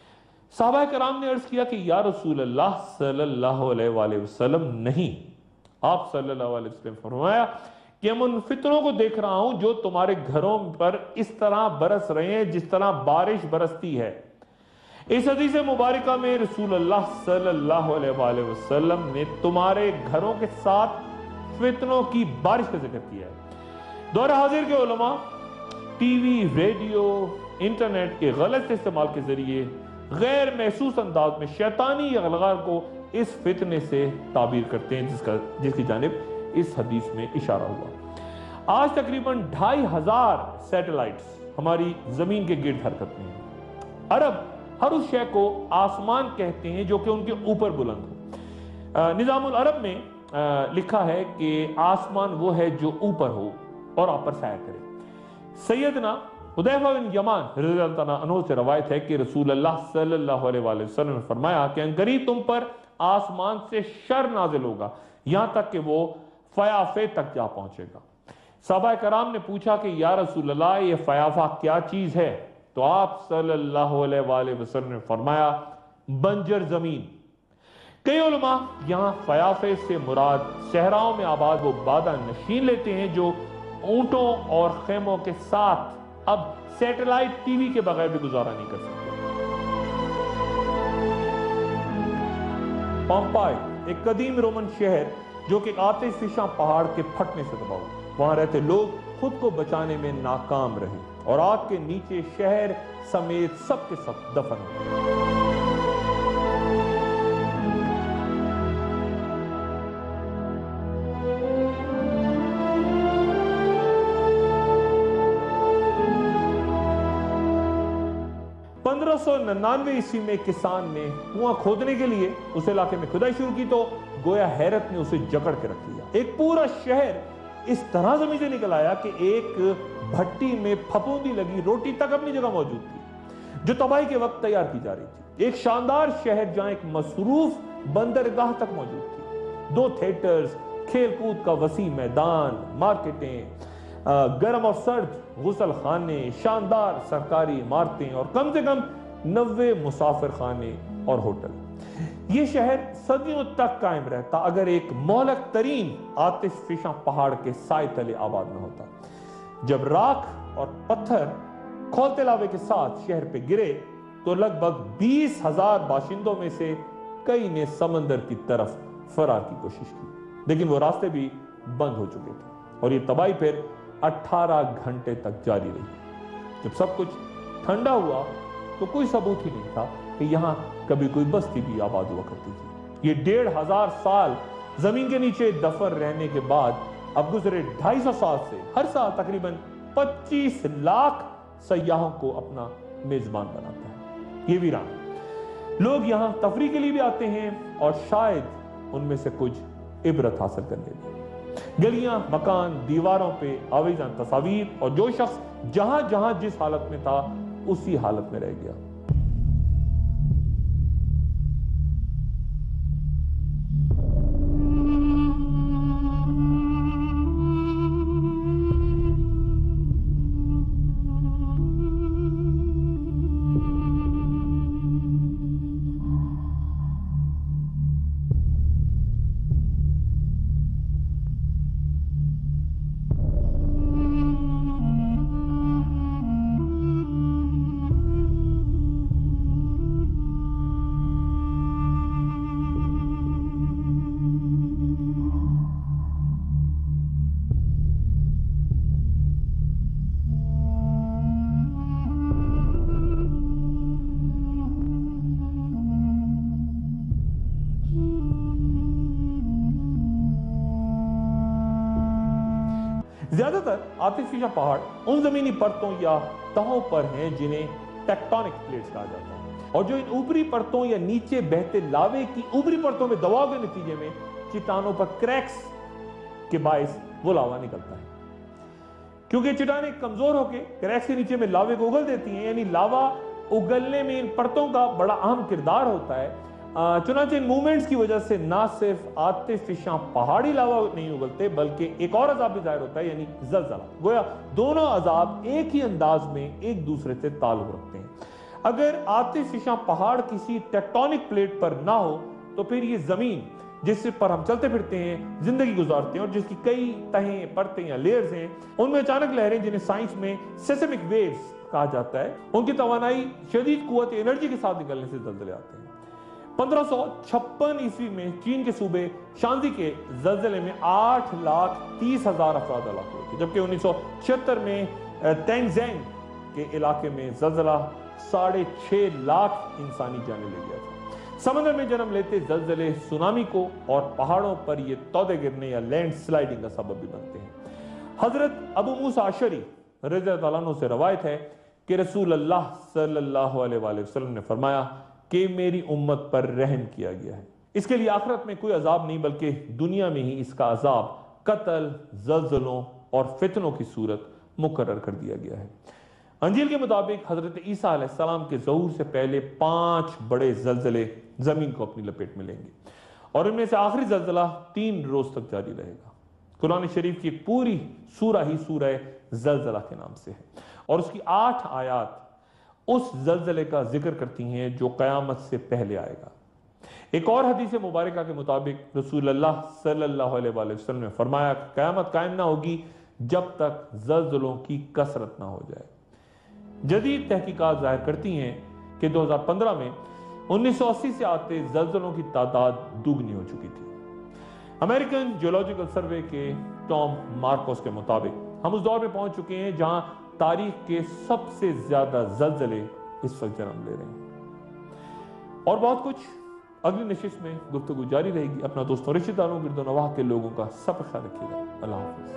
صحابہ کرام نے عرض کیا کہ یا رسول اللہ صلی اللہ علیہ وآلہ وسلم نہیں۔ آپ صلی اللہ علیہ وسلم فرمایا کہ میں ان فتنوں کو دیکھ رہا ہوں جو تمہارے گھروں پر اس طرح برس رہے ہیں جس طرح بارش برستی ہے۔ اس حدیث مبارکہ میں رسول اللہ صلی اللہ علیہ وآلہ وسلم نے تمہارے گھروں کے ساتھ فتنوں کی بارش کا ذکر کیا ہے۔ دور حاضر کے علماء ٹی وی، ریڈیو، انٹرنیٹ کے غلط استعمال کے ذریعے غیر محسوس انداز میں شیطانی اغلاق کو اس فتنے سے تعبیر کرتے ہیں جس کی جانب اس حدیث میں اشارہ ہوا۔ آج تقریباً 2500 سیٹلائٹس ہماری زمین کے گرد حرکت میں ہیں۔ عرب ہر اس شے کو آسمان کہتے ہیں جو کہ ان کے اوپر بلند ہو۔ نظام العرب میں لکھا ہے کہ آسمان وہ ہے جو اوپر ہو اور آپ پر سایہ کرے۔ سیدنا حذیفہ بن یمان رضی اللہ عنہ سے روایت ہے کہ رسول اللہ صلی اللہ علیہ وآلہ وسلم نے فرمایا کہ انقریب تم پر آسمان سے شر نازل ہوگا یہاں تک کہ وہ فیافے تک جا پہنچے گا۔ صحابہ کرام نے پوچھا کہ یا رسول اللہ یہ فیافہ کیا چیز ہے؟ تو آپ صلی اللہ علیہ وآلہ وسلم نے فرمایا بنجر زمین۔ کئی علماء یہاں فیافے سے مراد صحراؤں میں آباد وہ بادہ نشین لیتے ہیں جو اونٹوں اور خیموں کے ساتھ اب سیٹلائٹ ٹی وی کے بغیر بھی گزارا نہیں کر سکتے۔ پامپائی ایک قدیم رومن شہر جو کہ آتش فشاں پہاڑ کے پھٹنے سے تباہ ہوا۔ وہاں رہتے لوگ خود کو بچانے میں ناکام رہے اور آگ کے نیچے شہر سمیت سب کے سب دفن ہوئے۔ 1599 عیسوی میں کسان نے کنواں کھودنے کے لیے اس علاقے میں کھدائی شروع کی تو گویا حیرت نے اسے جکڑ کے رکھ لیا۔ ایک پورا شہر اس طرح زمین سے نکل آیا کہ ایک بھٹی میں پھپھوندی لگی روٹی تک اپنی جگہ موجود تھی جو تباہی کے وقت تیار کی جا رہی تھی۔ ایک شاندار شہر جہاں ایک مصروف بندرگاہ تک موجود تھی، 2 تھیٹرز، کھیل کود کا وسیع میدان، مارکیٹیں، گرم اور سرد غسل خانے، شاندار سرکاری عمارتیں اور کم سے کم 90 مسافر خانے اور ہوٹل۔ یہ شہر صدیوں تک قائم رہتا اگر ایک مہلک ترین آتش فشاں پہاڑ کے سائے تلے آباد نہ ہوتا۔ جب راکھ اور پتھر کھولتے لاوے کے ساتھ شہر پہ گرے تو لگ بھگ 20,000 باشندوں میں سے کئی نے سمندر کی طرف فرار کی کوشش کی، لیکن وہ راستے بھی بند ہو چکے تھے اور یہ تباہی پھر 18 گھنٹے تک جاری رہی۔ جب سب کچھ ٹھنڈا ہوا تو کوئی ثبوت ہی نہیں تھا کہ یہاں کبھی کوئی بستی بھی آباد ہوا کرتی تھی۔ یہ 1500 سال زمین کے نیچے دفن رہنے کے بعد اب گزرے 250 سال سے ہر سال تقریباً 25 لاکھ سیاحوں کو اپنا میزبان بناتا ہے۔ یہ ویران لوگ یہاں تفریح کے لیے بھی آتے ہیں اور شاید ان میں سے کچھ عبرت حاصل کرنے لیں۔ गलियां, मकान, दीवारों पे आवेजान तस्वीर, और जो शख्स जहां जहां जिस हालत में था उसी हालत में रह गया। ज्यादातर आतिशफिशा पहाड़ उन जमीनी परतों या तहों पर हैं जिन्हें टेक्टोनिक प्लेट्स कहा जाता है, और जो इन ऊपरी परतों या नीचे बहते लावे की ऊपरी परतों में दबाव के नतीजे में चट्टानों पर क्रैक्स के बायस वो लावा निकलता है। क्योंकि चट्टानें कमजोर होकर क्रैक्स के नीचे में लावे को उगल देती हैं, यानी लावा उगलने में इन परतों का बड़ा अहम किरदार होता है। चुनांचे इन मूवमेंट्स की वजह से ना सिर्फ आतिशफिशा पहाड़ी लावा नहीं उगलते, बल्कि एक और अजाब भी जाहिर होता है, यानी जलजला। गोया दोनों अजाब एक ही अंदाज में एक दूसरे से ताल्लुक रखते हैं। अगर आतिशफिशा पहाड़ किसी टेक्टोनिक प्लेट पर ना हो तो फिर ये जमीन जिस पर हम चलते फिरते हैं, जिंदगी गुजारते हैं, और जिसकी कई तहें, परतें या लेयर्स हैं, उनमें अचानक लहरें, जिन्हें साइंस में सेस्मिक वेव्स कहा जाता है, उनकी तवानाई शदीद कुव्वत एनर्जी के साथ निकलने से जलजले आते हैं। 1556 ईस्वी में चीन के सूबे शांजी के जलजले में 8,30,000 अफराद हलाक हुए थे, जबकि 1976 में तेंगजेंग के इलाके में जलजला 6.5 लाख इंसानी जानें ले गया था। समंदर में जन्म लेते जलजले सुनामी को और पहाड़ों पर ये तौदे गिरने या लैंड स्लाइडिंग का सबब भी बनते हैं। हजरत अबू मूसा अशरी रज़ियल्लाहु अन्हु से रवायत है कि रसूल अल्लाह सल्लल्लाहु अलैहि वसल्लम ने फरमाया कि मेरी उम्मत पर रहम किया गया है, इसके लिए आखिरत में कोई अजाब नहीं, बल्कि दुनिया में ही इसका अजाब कत्ल, जलजलों और फितनों की सूरत मुकर्रर कर दिया गया है। अंजील के मुताबिक हजरत ईसा अलैहिस्सलाम के ज़हूर से पहले 5 बड़े जलजले जमीन को अपनी लपेट में लेंगे, और इनमें से आखिरी जलजला 3 रोज तक जारी रहेगा। कुरान शरीफ की एक पूरी सूरा ही सूरह जलजला के नाम से है, और उसकी 8 आयात उस जलजले का जिक्र करती हैं जो कयामत से पहले आएगा। एक और हदीस मुबारका के मुताबिक रसूल अल्लाह सल्लल्लाहु अलैहि वसल्लम ने फरमाया, कयामत कायम ना होगी जब तक जलजलों की कसरत ना हो जाए। जदीद तहकीकात जाहिर करती हैं कि 2015 में 1980 से आते जलजलों की तादाद दुगनी हो चुकी थी। अमेरिकन जियोलॉजिकल सर्वे के टॉम मार्कोस के मुताबिक हम उस दौर में पहुंच चुके हैं जहां तारीख के सबसे ज्यादा जलजले इस वक्त जन्म ले रहे हैं। और बहुत कुछ अगली नशिस्त में गुफ्तगू जारी रहेगी। अपना दोस्तों, रिश्तेदारों, गिरदो नवाह के लोगों का सब ख्याल रखिएगा। अल्लाह हाफिज़।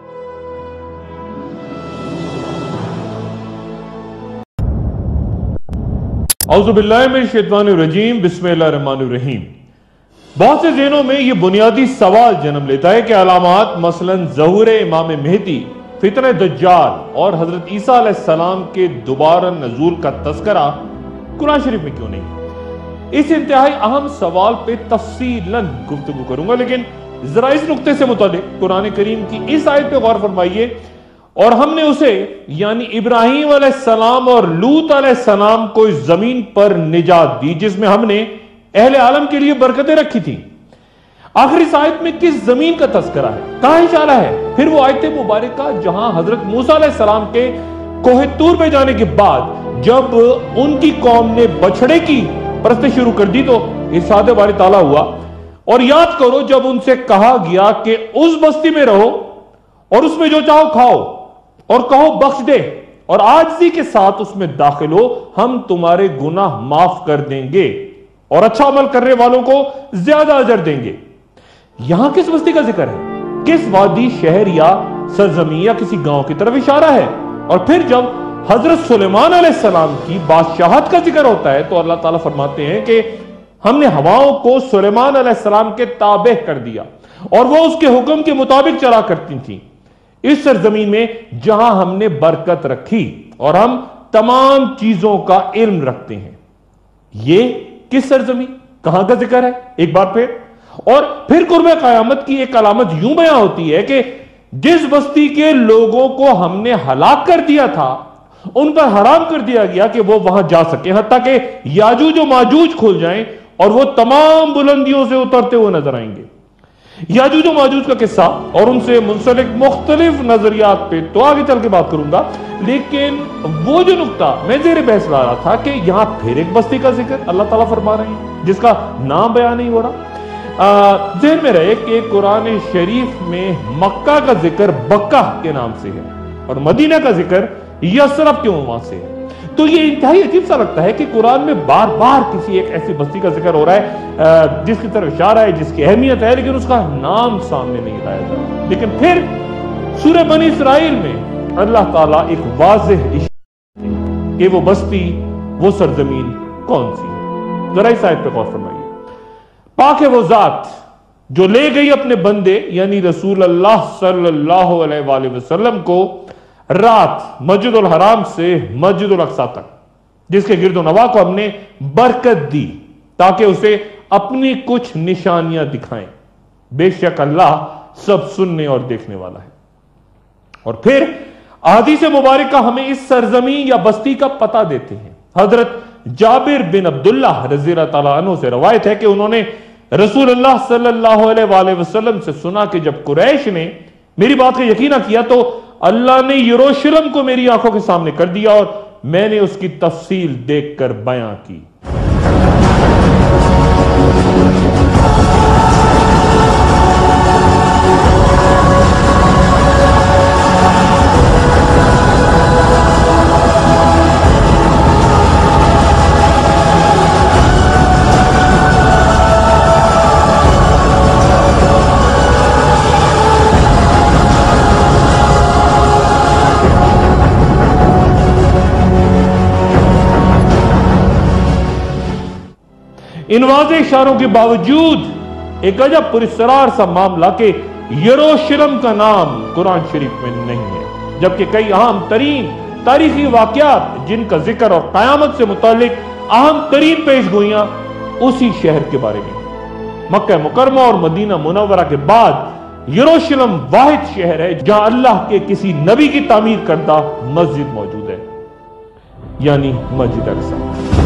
औज़ुबिल्लाहि मिनश शैतानिर रजीम, बिस्मिल्लाहिर्रहमानिर रहीम। बहुत से ज़हनों में यह बुनियादी सवाल जन्म लेता है कि अलामात मसलन ज़हूर इमाम मेहदी, फितने दज्जाल और हजरत ईसा अलैहिस्सलाम के दोबारा नज़ूल का तज़किरा कुरान शरीफ में क्यों नहीं। इस इंतहाई अहम सवाल पे तफसीलन गुफ्तगू करूंगा, लेकिन जरा इस नुक्ते से मुताल्लिक कुरान करीम की इस आयत पे गौर फरमाइए। और हमने उसे यानी इब्राहीम अलैहिस्सलाम और लूत अलैहिस्सलाम को इस जमीन पर निजात दी जिसमें हमने अहले आलम के लिए बरकतें रखी थी। आखिरी इस आयत में किस जमीन का तज़किरा है, कहां इशारा है? फिर वो आयत मुबारका जहां हजरत मूसा अलैहिस्सलाम के कोहे तूर पे जाने के बाद जब उनकी कौम ने बछड़े की परस्ती शुरू कर दी तो इरशाद बारी ताला हुआ, और याद करो जब उनसे कहा गया कि उस बस्ती में रहो और उसमें जो चाहो खाओ और कहो बख्श दे, और आजिज़ी के साथ उसमें दाखिल हो, हम तुम्हारे गुनाह माफ कर देंगे और अच्छा अमल करने वालों को ज्यादा अजर देंगे। यहां किस बस्ती का जिक्र है? किस वादी, शहर या सरजमी या किसी गांव की तरफ इशारा है? और फिर जब हजरत सुलेमान अलैहिस्सलाम की बादशाहत का जिक्र होता है तो अल्लाह ताला फरमाते हैं कि हमने हवाओं को सुलेमान अलैहिस्सलाम के ताबे कर दिया। اور وہ اس کے حکم کے مطابق چلا کرتی تھیں اس سرزمین میں جہاں ہم نے برکت رکھی اور ہم تمام چیزوں کا علم رکھتے ہیں۔ یہ کس سرزمین کہاں کا ذکر ہے؟ ایک بار اور پھر قرب قیامت کی ایک علامت یوں بیان ہوتی ہے کہ جس بستی کے لوگوں کو ہم نے ہلاک کر دیا تھا ان پر حرام کر دیا گیا کہ وہ وہاں جا سکیں، حتیٰ کہ یاجوج و ماجوج کھل جائیں اور وہ تمام بلندیوں سے اترتے ہوئے نظر آئیں گے۔ یاجوج و ماجوج کا قصہ اور ان سے منسلک مختلف نظریات پہ تو آگے چل کے بات کروں گا، لیکن وہ جو نقطہ میں زیر بحث لا رہا تھا کہ یہاں پھر ایک بستی کا ذکر اللہ تعالیٰ فرما رہے ہیں جس کا نام بیان نہیں ہو رہا۔ ذہن میں رہے کہ قرآن شریف میں مکہ کا ذکر بکہ کے نام سے ہے اور مدینہ کا ذکر یثرب کے عنوان سے ہے، تو یہ انتہائی عجیب سا لگتا ہے کہ قرآن میں بار بار کسی ایک ایسی بستی کا ذکر ہو رہا ہے جس کی طرف اشارہ ہے، جس کی اہمیت ہے، لیکن اس کا نام سامنے نہیں لایا جا رہا۔ لیکن پھر سورہ بنی اسرائیل میں اللہ تعالیٰ ایک واضح اشارہ کہ وہ بستی وہ سرزمین کون سی ہے۔ ذرا اس آیت پہ غور فرمائیے۔ پاک ہے وہ ذات جو لے گئی اپنے بندے یعنی رسول اللہ صلی اللہ علیہ وآلہ وسلم کو رات مسجد الحرام سے مسجد الاقصی تک، جس کے گرد و نواح کو ہم نے برکت دی تاکہ اسے اپنی کچھ نشانیاں دکھائیں۔ بے شک اللہ سب سننے اور دیکھنے والا ہے۔ اور پھر احادیث مبارکہ ہمیں اس سرزمین یا بستی کا پتہ دیتے ہیں۔ حضرت جابر بن عبداللہ رضی اللہ تعالیٰ عنہ سے روایت ہے کہ انہوں نے رسول اللہ صلی اللہ علیہ وآلہ وسلم سے سنا کہ جب قریش نے میری بات کا یقینہ کیا تو اللہ نے یروشلم کو میری آنکھوں کے سامنے کر دیا اور میں نے اس کی تفصیل دیکھ کر بیان کی۔ ان واضح اشاروں کے باوجود ایک عجب پراسرار سا معاملہ کہ یروشلم کا نام قرآن شریف میں نہیں ہے، جبکہ کئی اہم ترین تاریخی واقعات جن کا ذکر اور قیامت سے متعلق اہم ترین پیش گوئیاں اسی شہر کے بارے میں۔ مکہ مکرمہ اور مدینہ منورہ کے بعد یروشلم واحد شہر ہے جہاں اللہ کے کسی نبی کی تعمیر کردہ مسجد موجود ہے، یعنی مسجد اقصی۔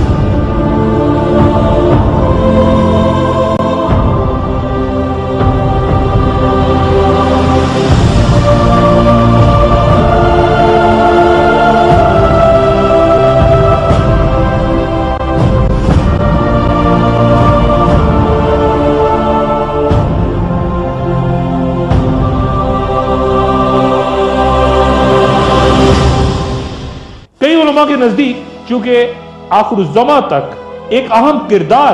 کے نزدیک چونکہ آخر الزماں تک ایک اہم کردار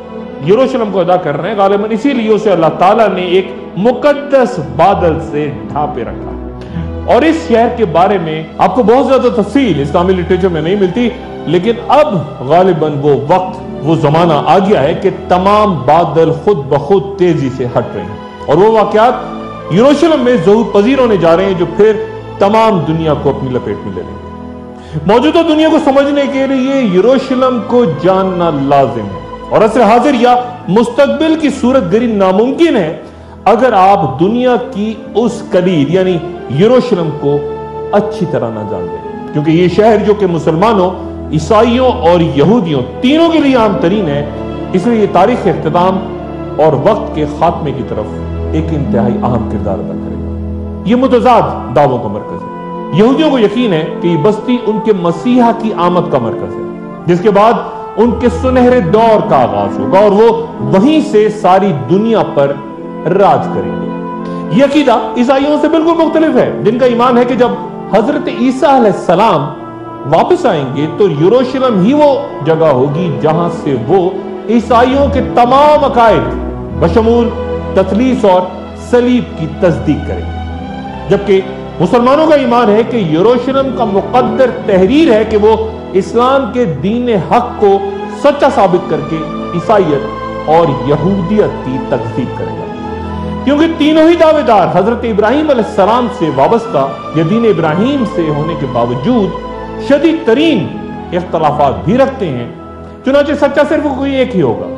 یروشلم کو ادا کر رہے ہیں، غالباً اسی لیے اسے اللہ تعالیٰ نے ایک مقدس بادل سے ڈھانپے رکھا۔ اور اس شہر کے بارے میں آپ کو بہت زیادہ تفصیل اسلامی لٹریچر میں نہیں ملتی، لیکن اب غالباً وہ وقت وہ زمانہ آ گیا ہے کہ تمام بادل خود بخود تیزی سے ہٹ رہے ہیں اور وہ واقعات یروشلم میں ظہور پذیر ہونے جا رہے ہیں جو پھر تمام دنیا کو اپنی لپیٹ میں لے لیں گے۔ موجودہ دنیا کو سمجھنے کے لیے یروشلم کو جاننا لازم ہے اور عصر حاضر یا مستقبل کی صورت گری ناممکن ہے اگر آپ دنیا کی اس کلید یعنی یروشلم کو اچھی طرح نہ جان لیں، کیونکہ یہ شہر جو کہ مسلمانوں، عیسائیوں اور یہودیوں تینوں کے لیے عام ترین ہے، اس لیے یہ تاریخ اختتام اور وقت کے خاتمے کی طرف ایک انتہائی اہم کردار ادا کرے گا۔ یہ متضاد دعووں کا مرکز ہے۔ یہودیوں کو یقین ہے کہ یہ بستی ان کے مسیحا کی آمد کا مرکز ہے، جس کے بعد ان کے سنہرے دور کا آغاز ہوگا اور وہ وہیں سے ساری دنیا پر راج کریں گے۔ یہ عقیدہ عیسائیوں سے بالکل مختلف ہے، جن کا ایمان ہے کہ جب حضرت عیسیٰ علیہ السلام واپس آئیں گے تو یروشلم ہی وہ جگہ ہوگی جہاں سے وہ عیسائیوں کے تمام عقائد بشمول تثلیث اور صلیب کی تصدیق کریں گے، جبکہ مسلمانوں کا ایمان ہے کہ یروشلم کا مقدر تحریر ہے کہ وہ اسلام کے دین حق کو سچا ثابت کر کے عیسائیت اور یہودیت کی تکذیب کرے گا۔ کیونکہ تینوں ہی دعوے دار حضرت ابراہیم علیہ السلام سے وابستہ یا دین ابراہیم سے ہونے کے باوجود شدید ترین اختلافات بھی رکھتے ہیں، چنانچہ سچا صرف کوئی ایک ہی ہوگا۔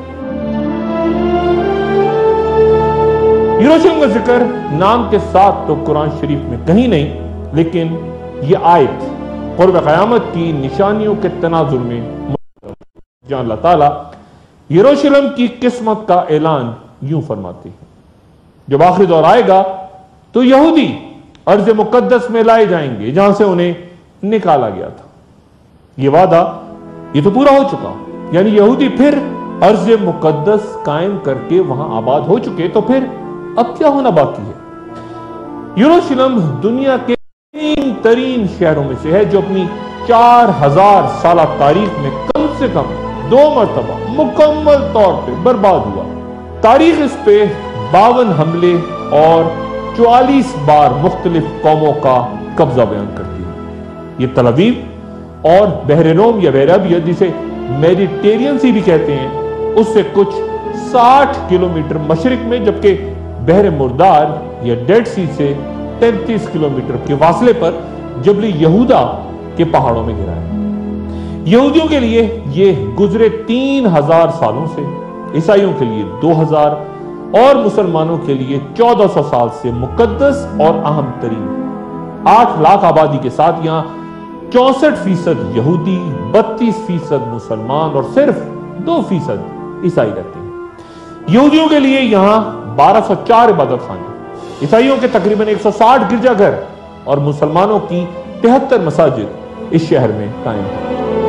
یروشلم کا ذکر نام کے ساتھ تو قرآن شریف میں کہیں نہیں، لیکن یہ آیت قرب قیامت کی نشانیوں کے تناظر میں جہاں اللہ تعالیٰ یروشلم کی قسمت کا اعلان یوں فرماتے ہیں، جب آخری دور آئے گا تو یہودی ارض مقدس میں لائے جائیں گے جہاں سے انہیں نکالا گیا تھا۔ یہ وعدہ یہ تو پورا ہو چکا، یعنی یہودی پھر ارض مقدس قائم کر کے وہاں آباد ہو چکے، تو پھر اب کیا ہونا باقی ہے؟ یروشلم دنیا کے ترین شہروں میں سے ہے جو اپنی 4000 سالہ تاریخ میں کم سے کم 2 مرتبہ مکمل طور پہ برباد ہوا۔ تاریخ اس پہ 52 حملے اور 44 بار مختلف قوموں کا قبضہ بیان کرتی ہے۔ یہ تل ابیب اور بحر روم یا بحر ابیض جسے میڈیٹرینین سی بھی کہتے ہیں، اس سے کچھ 60 کلومیٹر مشرق میں، جبکہ بحر مردار یا ڈیڈ سی سے 33 کلومیٹر کے فاصلے پر جبل یہودا کے پہاڑوں میں گھرا ہے۔ یہودیوں کے لیے یہ گزرے 3000 سالوں سے، عیسائیوں کے لیے 2000 اور مسلمانوں کے لیے 1400 سال سے مقدس اور اہم ترین 8 لاکھ آبادی کے ساتھ یہاں 64% یہودی، 32% مسلمان اور صرف 2% عیسائی رہتے ہیں۔ یہودیوں کے لیے یہاں 1204 عبادت خانے، عیسائیوں کے تقریباً 160 گرجا گھر اور مسلمانوں کی 73 مساجد اس شہر میں قائم ہیں۔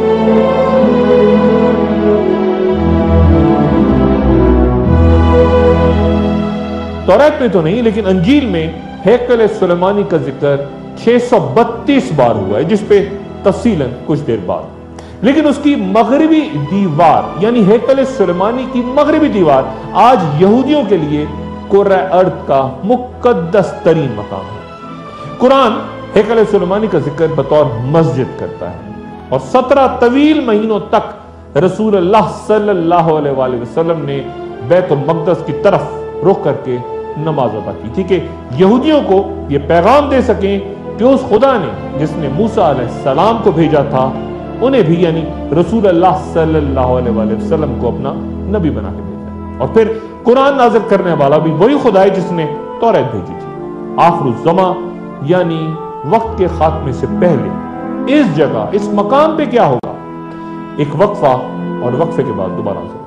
توریت میں تو نہیں، لیکن انجیل میں ہیکل سلیمانی کا ذکر 632 بار ہوا ہے، جس پہ تفصیلاً کچھ دیر بعد۔ لیکن اس کی مغربی دیوار یعنی ہیکل سلیمانی کی مغربی دیوار آج یہودیوں کے لیے کرۂ ارض کا مقدس ترین مقام ہے۔ قرآن ہیکل سلیمانی کا ذکر بطور مسجد کرتا ہے، اور 17 طویل مہینوں تک رسول اللہ صلی اللہ علیہ وآلہ وسلم نے بیت المقدس کی طرف رخ کر کے نماز ادا کی تھی کہ یہودیوں کو یہ پیغام دے سکیں کہ اس خدا نے جس نے موسیٰ علیہ السلام کو بھیجا تھا، انہیں بھی یعنی رسول اللہ صلی اللہ علیہ وآلہ وسلم کو اپنا نبی بنا کے بھیجا۔ اور پھر قرآن نازل کرنے والا بھی وہی خدا ہے جس نے توریت بھیجی تھی۔ آخر الزماں یعنی وقت کے خاتمے سے پہلے اس جگہ اس مقام پہ کیا ہوگا؟ ایک وقفہ، اور وقفے کے بعد دوبارہ سے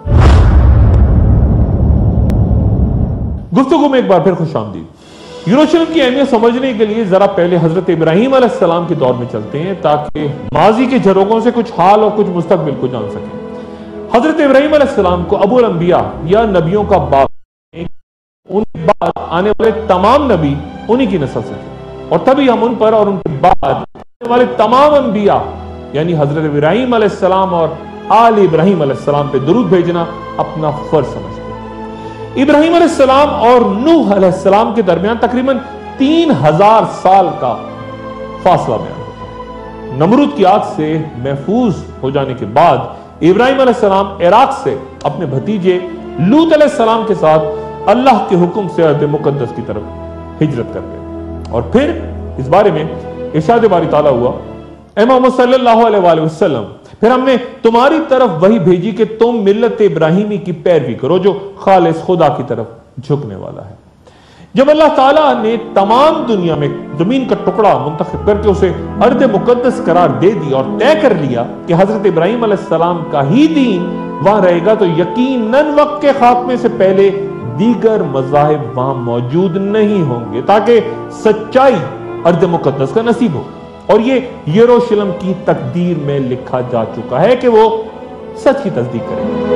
گفتگو میں ایک بار پھر خوش آمدید۔ یروشلم کی اہمیت سمجھنے کے لیے ذرا پہلے حضرت ابراہیم علیہ السلام کے دور میں چلتے ہیں تاکہ ماضی کے جھروکوں سے کچھ حال اور کچھ مستقبل کو جان سکیں۔ حضرت ابراہیم علیہ السلام کو ابو الانبیاء یا نبیوں کا باپ، ان کے بعد آنے والے تمام نبی انہی کی نسل سے تھے، اور تبھی ہم ان پر اور ان کے بعد آنے والے تمام انبیاء یعنی حضرت ابراہیم علیہ السلام اور آل ابراہیم علیہ السلام پہ درود بھیجنا اپنا فرض سمجھتے ہیں۔ ابراہیم علیہ السلام اور نوح علیہ السلام کے درمیان تقریباً 3000 سال کا فاصلہ بیان ہوتا ہے۔ نمرود کی آگ سے محفوظ ہو جانے کے بعد ابراہیم علیہ السلام عراق سے اپنے بھتیجے لوط علیہ السلام کے ساتھ اللہ کے حکم سے ارض مقدس کی طرف ہجرت کر گئے، اور پھر اس بارے میں ارشاد باری تعالیٰ ہوا، اے محمد صلی اللہ علیہ وآلہ وسلم، پھر ہم نے تمہاری طرف وہی بھیجی کہ تم ملت ابراہیمی کی پیروی کرو جو خالص خدا کی طرف جھکنے والا ہے۔ جب اللہ تعالیٰ نے تمام دنیا میں زمین کا ٹکڑا منتخب کر کے اسے ارض مقدس قرار دے دی اور طے کر لیا کہ حضرت ابراہیم علیہ السلام کا ہی دین وہاں رہے گا، تو یقیناً وقت کے خاتمے سے پہلے دیگر مذاہب وہاں موجود نہیں ہوں گے تاکہ سچائی ارض مقدس کا نصیب ہو۔ اور یہ یروشلم کی تقدیر میں لکھا جا چکا ہے کہ وہ سچ کی تصدیق کرے گا۔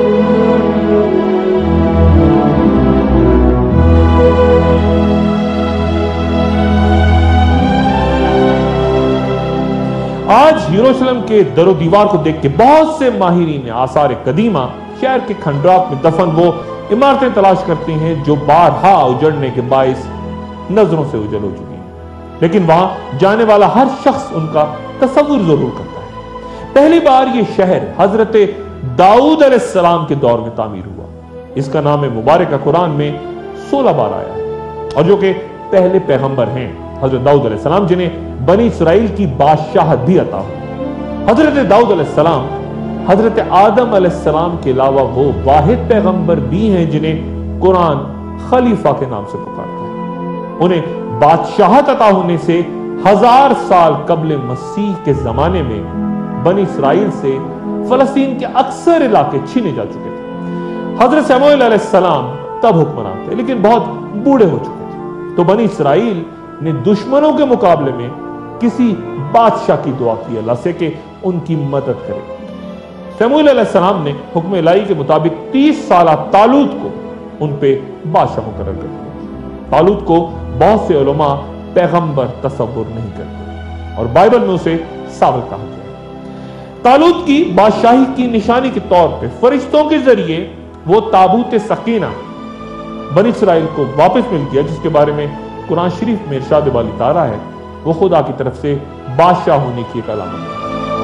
آج یروشلم کے در و دیوار کو دیکھ کے بہت سے ماہرین آثار قدیمہ شہر کے کھنڈرات میں دفن وہ عمارتیں تلاش کرتے ہیں جو بارہا اجڑنے کے باعث نظروں سے اجل ہو چکی ہیں، لیکن وہاں جانے والا ہر شخص ان کا تصور ضرور کرتا ہے۔ پہلی بار یہ شہر حضرت داؤد علیہ السلام کے دور میں تعمیر ہوا۔ اس کا نام مبارکہ قرآن میں 16 بار آیا ہے۔ اور جو کہ پہلے پیغمبر ہیں حضرت داؤد علیہ السلام، جنہیں بنی اسرائیل کی بادشاہت بھی عطا ہوئی۔ حضرت داؤد علیہ السلام حضرت آدم علیہ السلام کے علاوہ وہ واحد پیغمبر بھی ہیں جنہیں قرآن خلیفہ کے نام سے پکارتا ہے۔ انہیں بادشاہت عطا ہونے سے 1000 سال قبل مسیح کے زمانے میں بنی اسرائیل سے فلسطین کے اکثر علاقے چھینے جا چکے تھے۔ حضرت سموئیل علیہ السلام تب حکمران تھے لیکن بہت بوڑھے ہو چکے تھے، تو بنی اسرائیل نے دشمنوں کے مقابلے میں کسی بادشاہ کی دعا کی اللہ سے کہ ان کی مدد کرے۔ سموئیل علیہ السلام نے حکم الہی کے مطابق 30 سالہ طالوت کو ان پہ بادشاہ مقرر کر دیا۔ طالوت کو بہت سے علماء پیغمبر تصور نہیں کرتے اور بائبل میں اسے ساول کہا گیا ہے۔ طالوت کی بادشاہی کی نشانی کے طور پہ فرشتوں کے ذریعے وہ تابوت سکینہ بنی اسرائیل کو واپس مل گیا، جس کے بارے میں قرآن شریف میں ارشاد بالی تارا ہے، وہ خدا کی طرف سے بادشاہ ہونے کی ایک علامت ہے۔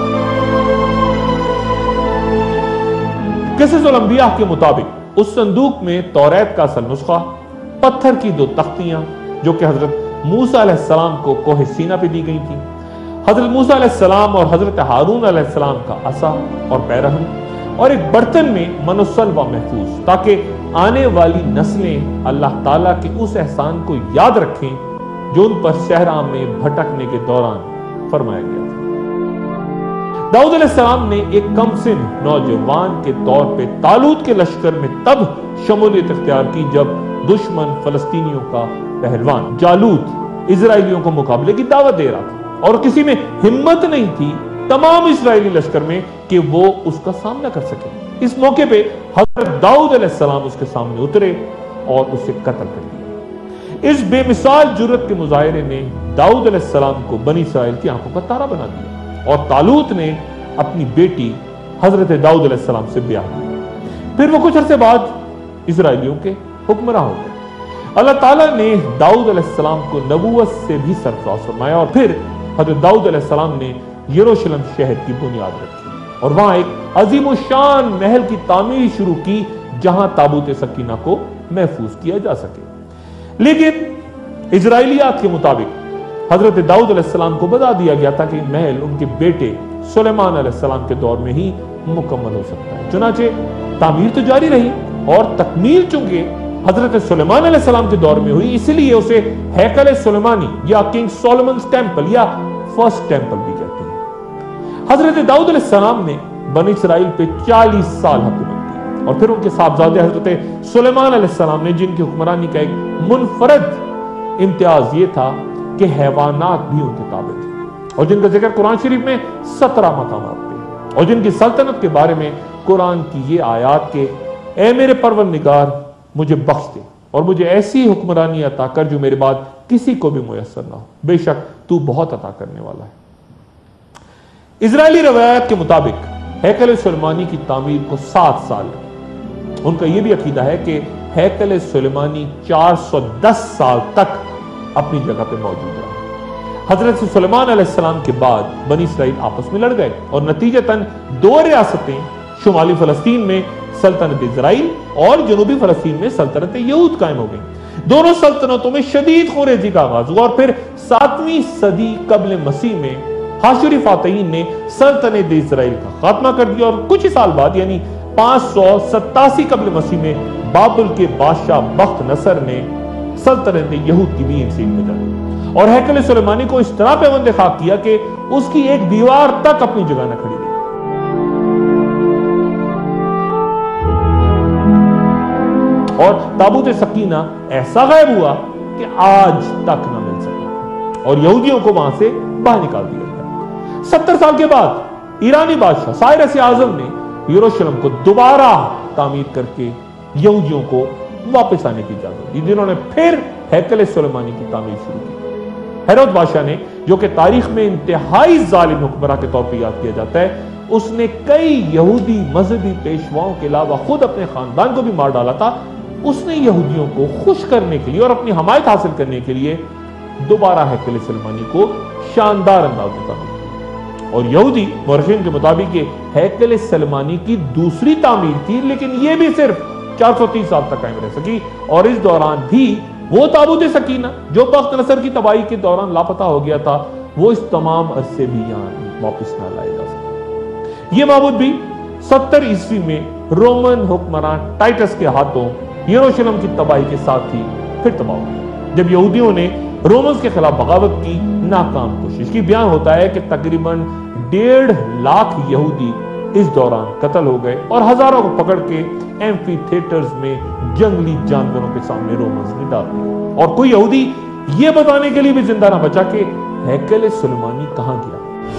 قصص الانبیاء کے مطابق اس صندوق میں توریت کا اصل نسخہ، پتھر کی 2 تختیاں جو کہ حضرت موسیٰ علیہ السلام کو کوہ سینا پہ دی گئی تھیں، حضرت موسیٰ علیہ السلام اور حضرت ہارون علیہ السلام کا عصا اور پیرہن، اور ایک برتن میں من و سلوہ محفوظ، تاکہ آنے والی نسلیں اللہ تعالیٰ کے اس احسان کو یاد رکھیں جو ان پر صحرا میں بھٹکنے کے دوران فرمایا گیا تھا۔ داؤد علیہ السلام نے ایک کم سن نوجوان کے طور پہ طالوت کے لشکر میں تب شمولیت اختیار کی جب دشمن فلسطینیوں کا پہلوان جالوت اسرائیلیوں کو مقابلے کی دعوت دے رہا تھا، اور کسی میں ہمت نہیں تھی تمام اسرائیلی لشکر میں کہ وہ اس کا سامنا کر سکے۔ اس موقع پہ حضرت داؤد علیہ السلام اس کے سامنے اترے اور اسے قتل کر دیا۔ اس بے مثال جرت کے مظاہرے نے داؤد علیہ السلام کو بنی اسرائیل کی آنکھوں کا تارا بنا دیا، اور طالوت نے اپنی بیٹی حضرت داؤد علیہ السلام سے بیاہ کیا۔ پھر وہ کچھ عرصے بعد اسرائیلیوں کے حکمراں ہو گئے۔ اللہ تعالیٰ نے داؤد علیہ السلام کو نبوت سے بھی سرفراز فرمایا، اور پھر حضرت داؤد علیہ السلام نے یروشلم شہر کی بنیاد رکھی اور وہاں ایک عظیم الشان محل کی تعمیر شروع کی جہاں تابوت سکینہ کو محفوظ کیا جا سکے۔ لیکن اسرائیلیات کے مطابق حضرت داؤد علیہ السلام کو بتا دیا گیا تھا کہ محل ان کے بیٹے سلیمان علیہ السلام کے دور میں ہی مکمل ہو سکتا ہے۔ چنانچہ تعمیر تو جاری رہی، اور تکمیل چونکہ حضرت سلیمان علیہ السلام کے دور میں ہوئی، اس لیے اسے ہیکل سلیمانی یا کنگ سولومنز ٹیمپل یا فرسٹ ٹیمپل بھی کہتے ہیں۔ حضرت داؤد علیہ السلام نے بنی اسرائیل پہ 40 سال حکومت کی، اور پھر ان کے صاحبزادے حضرت سلیمان علیہ السلام نے، جن کی حکمرانی کا ایک منفرد امتیاز یہ تھا کہ حیوانات بھی ان کے تابع تھے، اور جن کا ذکر قرآن شریف میں 17 مقامات پہ، اور جن کی سلطنت کے بارے میں قرآن کی یہ آیات کہ اے میرے پروردگار مجھے بخش دے اور مجھے ایسی حکمرانی عطا کر جو میرے بعد کسی کو بھی میسر نہ ہو، بے شک تو بہت عطا کرنے والا ہے۔ اسرائیلی روایات کے مطابق ہیکل سلیمانی کی تعمیر کو 7 سال لگے۔ ان کا یہ بھی عقیدہ ہے کہ ہیکل سلیمانی 410 سال تک اپنی جگہ پہ موجود رہا۔ حضرت سلیمان علیہ السلام کے بعد بنی اسرائیل آپس میں لڑ گئے، اور نتیجتاً 2 ریاستیں شمالی فلسطین میں سلطنت اسرائیل اور جنوبی فلسطین میں سلطنت یہود قائم ہو گئی۔ دونوں سلطنتوں میں شدید خونریزی کا آغاز ہوا، اور پھر 7ویں صدی قبل مسیح میں حاشری فاتحین نے سلطنت اسرائیل کا خاتمہ کر دیا، اور کچھ ہی سال بعد یعنی 587 قبل مسیح میں بابل کے بادشاہ بخت نصر نے سلطنت یہود کی بھی انسین میں ڈالی، اور ہیکل سلیمانی کو اس طرح پیوند خاک کیا کہ اس کی ایک دیوار تک اپنی جگہ نہ کھڑی رہی۔ اور تابوت سکینہ ایسا غائب ہوا کہ آج تک نہ مل سکا، اور یہودیوں کو وہاں سے باہر نکال دیا گیا۔ 70 سال کے بعد ایرانی بادشاہ سائرس اعظم نے یروشلم کو دوبارہ تعمیر کر کے یہودیوں کو واپس آنے کی اجازت دی، جنہوں نے پھر ہیکل سلیمانی کی تعمیر شروع کی۔ ہیرود بادشاہ نے، جو کہ تاریخ میں انتہائی ظالم حکمراں کے طور پر یاد کیا جاتا ہے، اس نے کئی یہودی مذہبی پیشواؤں کے علاوہ خود اپنے خاندان کو بھی مار ڈالا تھا۔ اس نے یہودیوں کو خوش کرنے کے لیے اور اپنی حمایت حاصل کرنے کے لیے دوبارہ ہیکل سلیمانی کو شاندار انداز میں تعمیر کیا، اور یہودی مورخین کے مطابق یہ ہیکل سلیمانی کی دوسری تعمیر تھی، لیکن یہ بھی صرف 430 سال تک قائم رہ سکی، اور اس دوران بھی وہ ताबूत सकीना जो बख्त नसर की तबाही के दौरान लापता हो गया था, वो इस तमाम अरसे भी यहाँ वापस ना लाया जा सका। ये माबूद भी 70 ईस्वी में रोमन हुक्मरान टाइटस के हाथों यरूशलेम की तबाही के साथ ही फिर तबाह हो गया, जब यहूदियों ने रोमन्स के खिलाफ बगावत की नाकाम कोशिश की। बयान होता है कि तकरीबन 1.5 लाख यहूदी इस दौरान कत्ल हो गए और हजारों को पकड़ के एम्फी थिएटर्स में जंगली जानवरों के सामने रोमन्स ने डाल दिया। और कोई यहूदी यह बताने के लिए भी जिंदा ना बचा कि हैकल सुलेमानी कहां गया।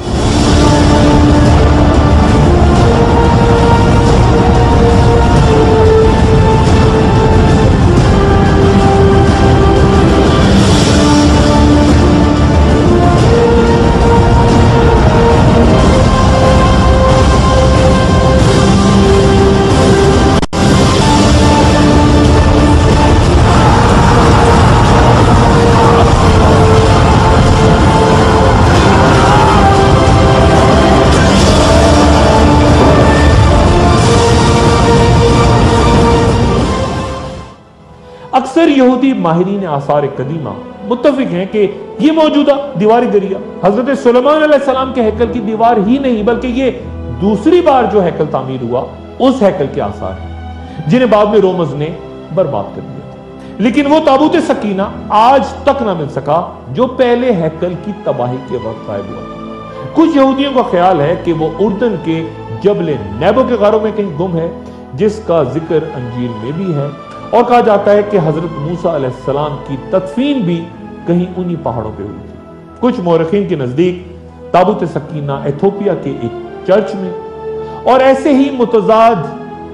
अक्सर यहूदी माहिरीन आसार कदीमा मुत्तफिक हैं कि ये मौजूदा दीवारी दरिया हजरत सुलेमान अलैहिस्सलाम के हैकल की दीवार ही नहीं, बल्कि ये दूसरी बार जो हैकल तामीर हुआ उस हैकल के आसार हैं जिन्हें बाद में रोमन्स ने बर्बाद कर दिया था। लेकिन वो ताबूत सकीना आज तक ना मिल सका जो पहले हैकल की तबाही के वक्त गायब हुआ था। कुछ यहूदियों का ख्याल है कि वो उर्दन के जबल नेबो के गारों में कहीं गुम है, जिसका जिक्र अंजील में भी है, और कहा जाता है कि हजरत मूसा अलैहिस्सलाम की तदफीन भी कहीं उन्हीं पहाड़ों पे हुई थी। कुछ मौरखीन के नजदीक ताबूत सकीना इथोपिया के एक चर्च में, और ऐसे ही मुतजाद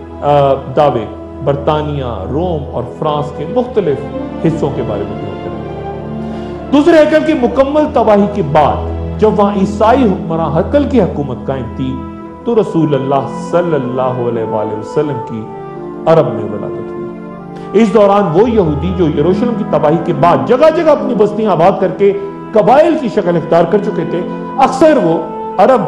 दावे बरतानिया, रोम और फ्रांस के मुख्तलिफ हिस्सों के बारे में भी होते रहे। दूसरे हैकल की मुकम्मल तबाही के बाद जब वहां ईसाई हुक्मरान हैकल की हुकूमत कायम थी, तो रसूलुल्लाह सल्लल्लाहु अलैहि वसल्लम की अरब में वलादत हुई। इस दौरान वो यहूदी जो यरूशलेम की तबाही के बाद जगह जगह अपनी बस्तियां आबाद करके कबाइल की शक्ल इख्तियार कर चुके थे, अक्सर वो अरब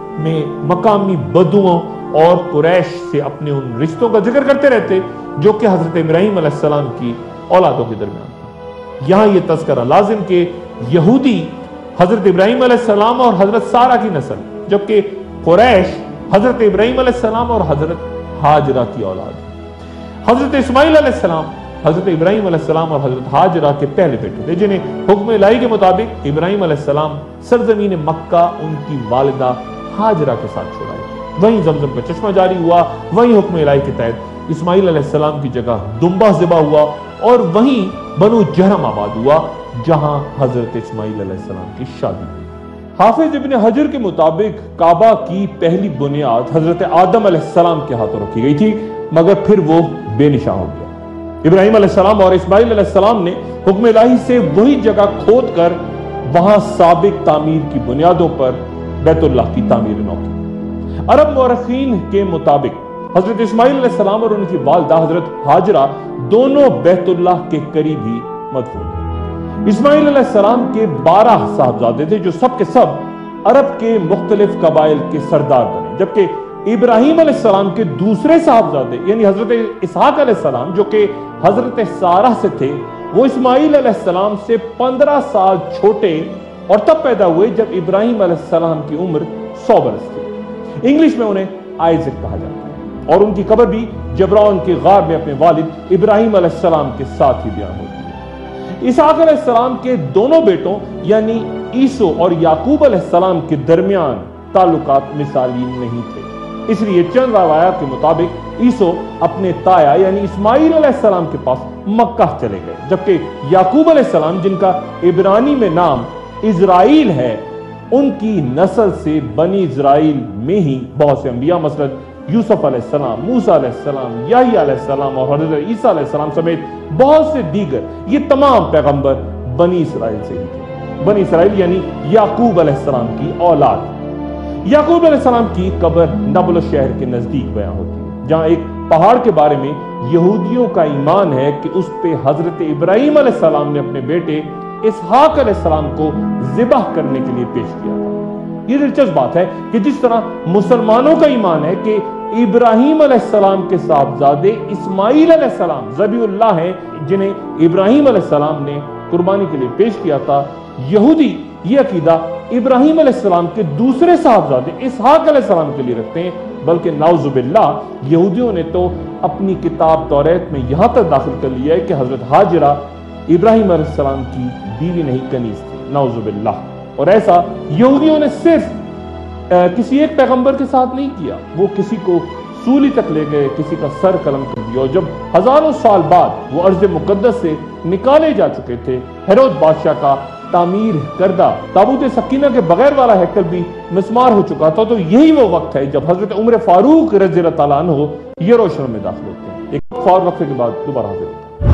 में मकामी बदुओं और कुरैश से अपने उन रिश्तों का जिक्र करते रहते जो कि हजरत इब्राहिम अलैहिस्सलाम की औलादों के दरमियान था। यहां यह तस्करा लाजिम के यहूदी हजरत इब्राहिम अलैहिस्सलाम और हजरत सारा की नस्ल, जबकि कुरैश हजरत इब्राहिम अलैहिस्सलाम और हजरत हाजरा की औलाद। हजरत इस्माइल अलैहिस्सलाम हजरत इब्राहिम अलैहिस्सलाम और हजरत हाजरा के पहले बेटे थे, जिन्हें हुक्म इलाही के मुताबिक इब्राहिम अलैहिस्सलाम सरजमीन मक्का उनकी वालिदा हाजरा के साथ छोड़ाए। वहीं जमजम का चश्मा जारी हुआ, वहीं हुक्म इलाही के तहत इस्माइल अलैहिस्सलाम की जगह दुम्बा ज़िबा हुआ, और वहीं बनु जहरम आबाद हुआ जहां हजरत इस्माइल अलैहिस्सलाम की शादी हुई। हाफिज इब्न हजर के मुताबिक काबा की पहली बुनियाद हजरत आदम अलैहिस्सलाम के हाथों रखी गई थी, मगर फिर वो बेनिशा हो गया। इब्राहिम अलैहिस्सलाम और इस्माइल अलैहिस्सलाम ने हुक्म इलाही से वही जगह खोद कर वहां साबिक तामीर की बुनियादों पर बैतुल्लाह की तामीर नौ की। अरब मौरखीन के मुताबिक हजरत इस्माइल अलैहिस्सलाम और उनकी वालिदा हजरत हाजरा दोनों बैतुल्लाह के करीब ही मदफून थे। इस्माइल अलैहिस्सलाम के 12 साहबजादे थे जो सब के सब अरब के मुख्तलिफ कबाइल के सरदार बने, जबकि इब्राहिम अलैहिस्सलाम के दूसरे साहबजादे यानी हजरत इसहाक अलैहिस्सलाम जो कि हजरत सारा से थे, वो इस्माइल अलैहिस्सलाम से 15 साल छोटे और तब पैदा हुए जब इब्राहिम अलैहिस्सलाम की उम्र 100 बरस थी। इंग्लिश में उन्हें आइजक कहा जाता है, और उनकी कब्र भी जबरान के गार में अपने वालिद इब्राहिम अलैहिस्सलाम के साथ ही बयान होती है। इसहाक अलैहिस्सलाम के दोनों बेटों यानी ईसो और याकूब अलैहिस्सलाम के दरमियान ताल्लुकात मिसाली नहीं थे, इसलिए चंद रवायात के मुताबिक ईसो अपने ताया यानी इस्माइल अलैहिस्सलाम के पास मक्का चले गए, जबकि याकूब अलैहिस्सलाम जिनका इब्रानी में नाम इजराइल है, उनकी नस्ल से बनी इजराइल में ही बहुत से अंबिया मसलन यूसुफ अलैहिस्सलाम, मूसा अलैहिस्सलाम, याही अलैहिस्सलाम और हजरत ईसा अलैहिस्सलाम समेत बहुत से दीगर ये तमाम पैगंबर बनी इसराइल से ही थे। बनी इसराइल यानी याकूब अलैहिस्सलाम की औलाद। याकूब अलैहिस्सलाम की कब्र नबल शहर के नजदीक बयां होती है, जहां एक पहाड़ के बारे में यहूदियों का ईमान है कि उस पे हजरत इब्राहिम अलैहिस्सलाम ने अपने बेटे इसहाक अलैहिस्सलाम को ज़िबह करने के लिए पेश किया था। ये दिलचस्प बात है कि जिस तरह मुसलमानों का ईमान है कि ابراہیم علیہ السلام کے صاحبزادے اسماعیل علیہ السلام ذبیح اللہ ہیں، جنہیں ابراہیم علیہ السلام نے قربانی کے لیے پیش کیا تھا۔ یہودی یہ عقیدہ ابراہیم علیہ السلام کے دوسرے صاحبزادے اسحاق علیہ السلام کے لیے رکھتے ہیں، بلکہ نعوذ باللہ یہودیوں نے تو اپنی کتاب توریت میں یہاں تک داخل کر لیا ہے کہ حضرت ہاجرہ ابراہیم علیہ السلام کی بیوی نہیں کنیز تھی، نعوذ باللہ۔ اور ایسا یہودیوں نے صرف کسی ایک پیغمبر کے ساتھ نہیں کیا، وہ کسی کو سولی تک لے گئے، کسی کا سر قلم کر دیا، اور جب ہزاروں سال بعد وہ ارض مقدس سے نکالے جا چکے تھے، ہیرود بادشاہ کا تعمیر کردہ تابوت سکینہ کے بغیر والا ہیکل بھی مسمار ہو چکا تھا، تو یہی وہ وقت ہے جب حضرت عمر فاروق رضی اللہ تعالیٰ عنہ یروشلم میں داخل ہوتے ہیں۔ ایک فوری وقفے کے بعد دوبارہ حاضر ہوتے ہیں۔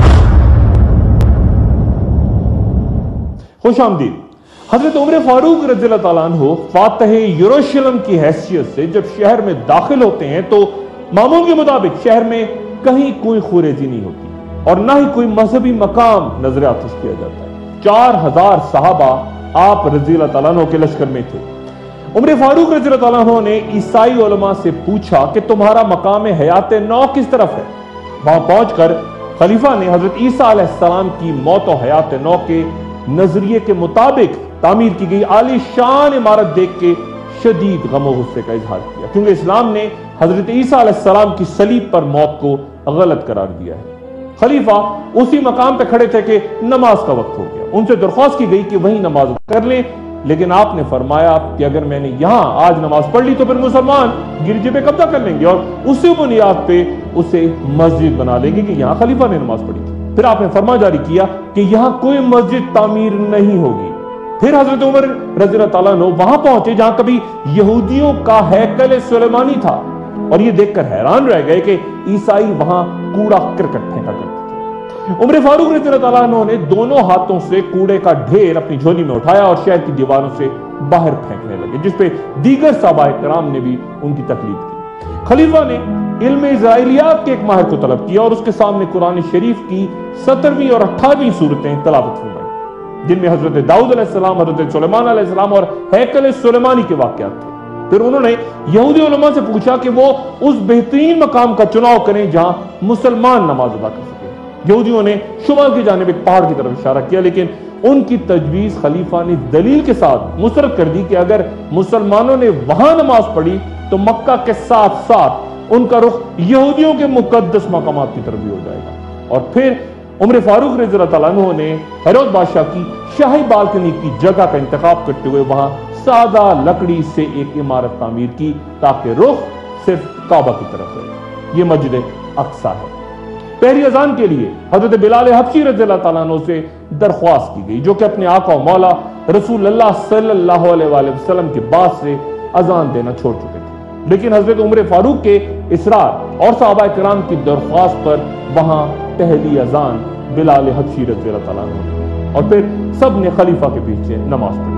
خوش آمدید۔ حضرت عمر فاروق رضی اللہ تعالیٰ عنہ فاتح یروشلم کی حیثیت سے جب شہر میں داخل ہوتے ہیں تو معمول کے مطابق شہر میں کہیں کوئی خوریزی نہیں ہوتی اور نہ ہی کوئی مذہبی مقام نظر آتش کیا جاتا ہے۔ 4000 صحابہ آپ رضی اللہ تعالیٰ عنہ کے لشکر میں تھے۔ عمر فاروق رضی اللہ تعالیٰ عنہ نے عیسائی علماء سے پوچھا کہ تمہارا مقام حیات نو کس طرف ہے؟ وہاں پہنچ کر خلیفہ نے حضرت عیسیٰ علیہ السلام کی موت و حیات نو کے نظریے کے مطابق تعمیر کی گئی عالی شان عمارت دیکھ کے شدید غم و غصے کا اظہار کیا، کیونکہ اسلام نے حضرت عیسیٰ علیہ السلام کی صلیب پر موت کو غلط قرار دیا ہے۔ خلیفہ اسی مقام پہ کھڑے تھے کہ نماز کا وقت ہو گیا، ان سے درخواست کی گئی کہ وہیں نماز کر لیں، لیکن آپ نے فرمایا کہ اگر میں نے یہاں آج نماز پڑھ لی تو پھر مسلمان گرجے پہ قبضہ کر لیں گے اور اسی بنیاد پہ اسے مسجد بنا لیں گے کہ یہاں خلیفہ نے نماز پڑھی تھی۔ پھر آپ نے فرمان جاری کیا کہ یہاں کوئی مسجد تعمیر نہیں ہوگی۔ پھر حضرت عمر رضی اللہ تعالیٰ عنہ وہاں پہنچے جہاں کبھی یہودیوں کا ہیکل سلیمانی تھا، اور یہ دیکھ کر حیران رہ گئے کہ عیسائی وہاں کوڑا کرکٹ پھینکا کرتے تھے۔ عمر فاروق رضی اللہ تعالیٰ عنہ نے دونوں ہاتھوں سے کوڑے کا ڈھیر اپنی جھولی میں اٹھایا اور شہر کی دیواروں سے باہر پھینکنے لگے، جس پہ دیگر صحابہ کرام نے بھی ان کی تقلید کی۔ خلیفہ نے علم اسرائیلیات کے ایک ماہر کو طلب کیا اور اس کے سامنے قرآن شریف کی 17ویں اور 18ویں سورتیں تلاوت فرمائیں، جن میں حضرت داؤد علیہ السلام، حضرت سلیمان علیہ السلام اور ہیکل سلیمانی کے واقعات تھے۔ پھر انہوں نے یہودی علماء سے پوچھا کہ وہ اس بہترین مقام کا چناؤ کریں جہاں مسلمان نماز ادا کر سکیں۔ یہودیوں نے شمال کی جانب ایک پہاڑ کی طرف اشارہ کیا، لیکن ان کی تجویز خلیفہ نے دلیل کے ساتھ مسترد کر دی کہ اگر مسلمانوں نے وہاں نماز پڑھی تو مکہ کے ساتھ ساتھ ان کا رخ یہودیوں کے مقدس مقامات کی طرف بھی ہو جائے گا۔ اور پھر عمر فاروق رضی اللہ تعالیٰ عنہ نے ہیرود بادشاہ کی شاہی بالکنی کی جگہ کا انتخاب کرتے ہوئے وہاں سادہ لکڑی سے ایک عمارت تعمیر کی تاکہ رخ صرف کعبہ کی طرف رہے۔ یہ مسجد اقصی ہے۔ پہلی اذان کے لیے حضرت بلال حبشی رضی اللہ تعالیٰ عنہ سے درخواست کی گئی، جو کہ اپنے آقا و مولا رسول اللہ صلی اللہ علیہ وآلہ وسلم کے بعد سے اذان دینا چھوڑ چکے تھے، لیکن حضرت عمر فاروق کے اصرار اور صحابہ کرام کی درخواست پر وہاں پہلی اذان بلال حبشی رضی اللہ تعالیٰ عنہ، اور پھر سب نے خلیفہ کے پیچھے نماز پڑھی۔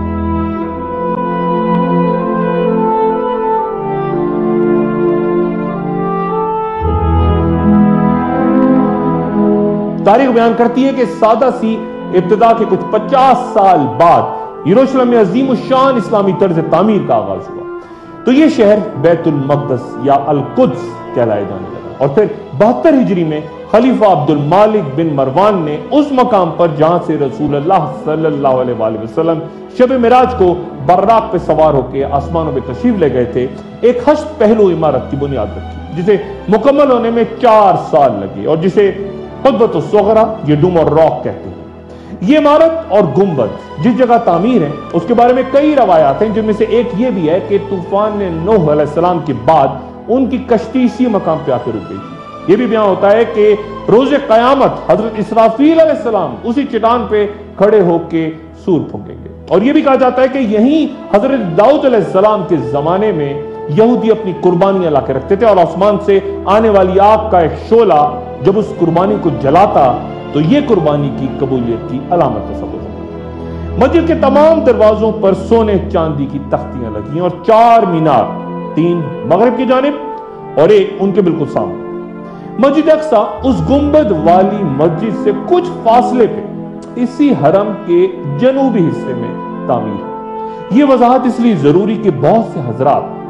تاریخ بیان کرتی ہے کہ سادہ سی ابتدا کے کچھ 50 سال بعد یروشلم میں عظیم الشان اسلامی طرز تعمیر کا آغاز ہوا، تو یہ شہر بیت المقدس یا القدس کہلائے جانے لگا، اور پھر 72 ہجری میں خلیفہ عبد المالک بن مروان نے اس مقام پر جہاں سے رسول اللہ صلی اللہ علیہ وآلہ وسلم شب معراج کو براق پہ سوار ہو کے آسمانوں پہ تشریف لے گئے تھے، ایک ہشت پہلو عمارت کی بنیاد رکھی، جسے مکمل ہونے میں 4 سال لگے اور جسے قبۃ الصغرا یا ڈوم اور راک کہتے ہیں۔ یہ عمارت اور گنبد جس جگہ تعمیر ہے اس کے بارے میں کئی روایات ہیں، جن میں سے ایک یہ بھی ہے کہ طوفان نوح علیہ السلام کے بعد ان کی کشتی اسی مقام پہ آ کے رک گئی تھی۔ یہ بھی بیان ہوتا ہے کہ روز قیامت حضرت اسرافیل علیہ السلام اسی چٹان پہ کھڑے ہو کے سور پھونکیں گے، اور یہ بھی کہا جاتا ہے کہ یہیں حضرت داؤد علیہ السلام کے زمانے میں یہودی اپنی قربانیاں لا کے رکھتے تھے، اور آسمان سے آنے والی آگ کا ایک شعلہ جب اس قربانی کو جلاتا تو یہ قربانی کی قبولیت کی علامت تصور ہوتی۔ مسجد کے تمام دروازوں پر سونے چاندی کی تختیاں لگی اور 4 مینار، 3 مغرب کی جانب اور ایک ان کے بالکل سامنے۔ مسجد اقصی اس گنبد والی مسجد سے کچھ فاصلے پہ اسی حرم کے جنوبی حصے میں تعمیر ہے۔ یہ وضاحت اس لیے ضروری کہ بہت سے حضرات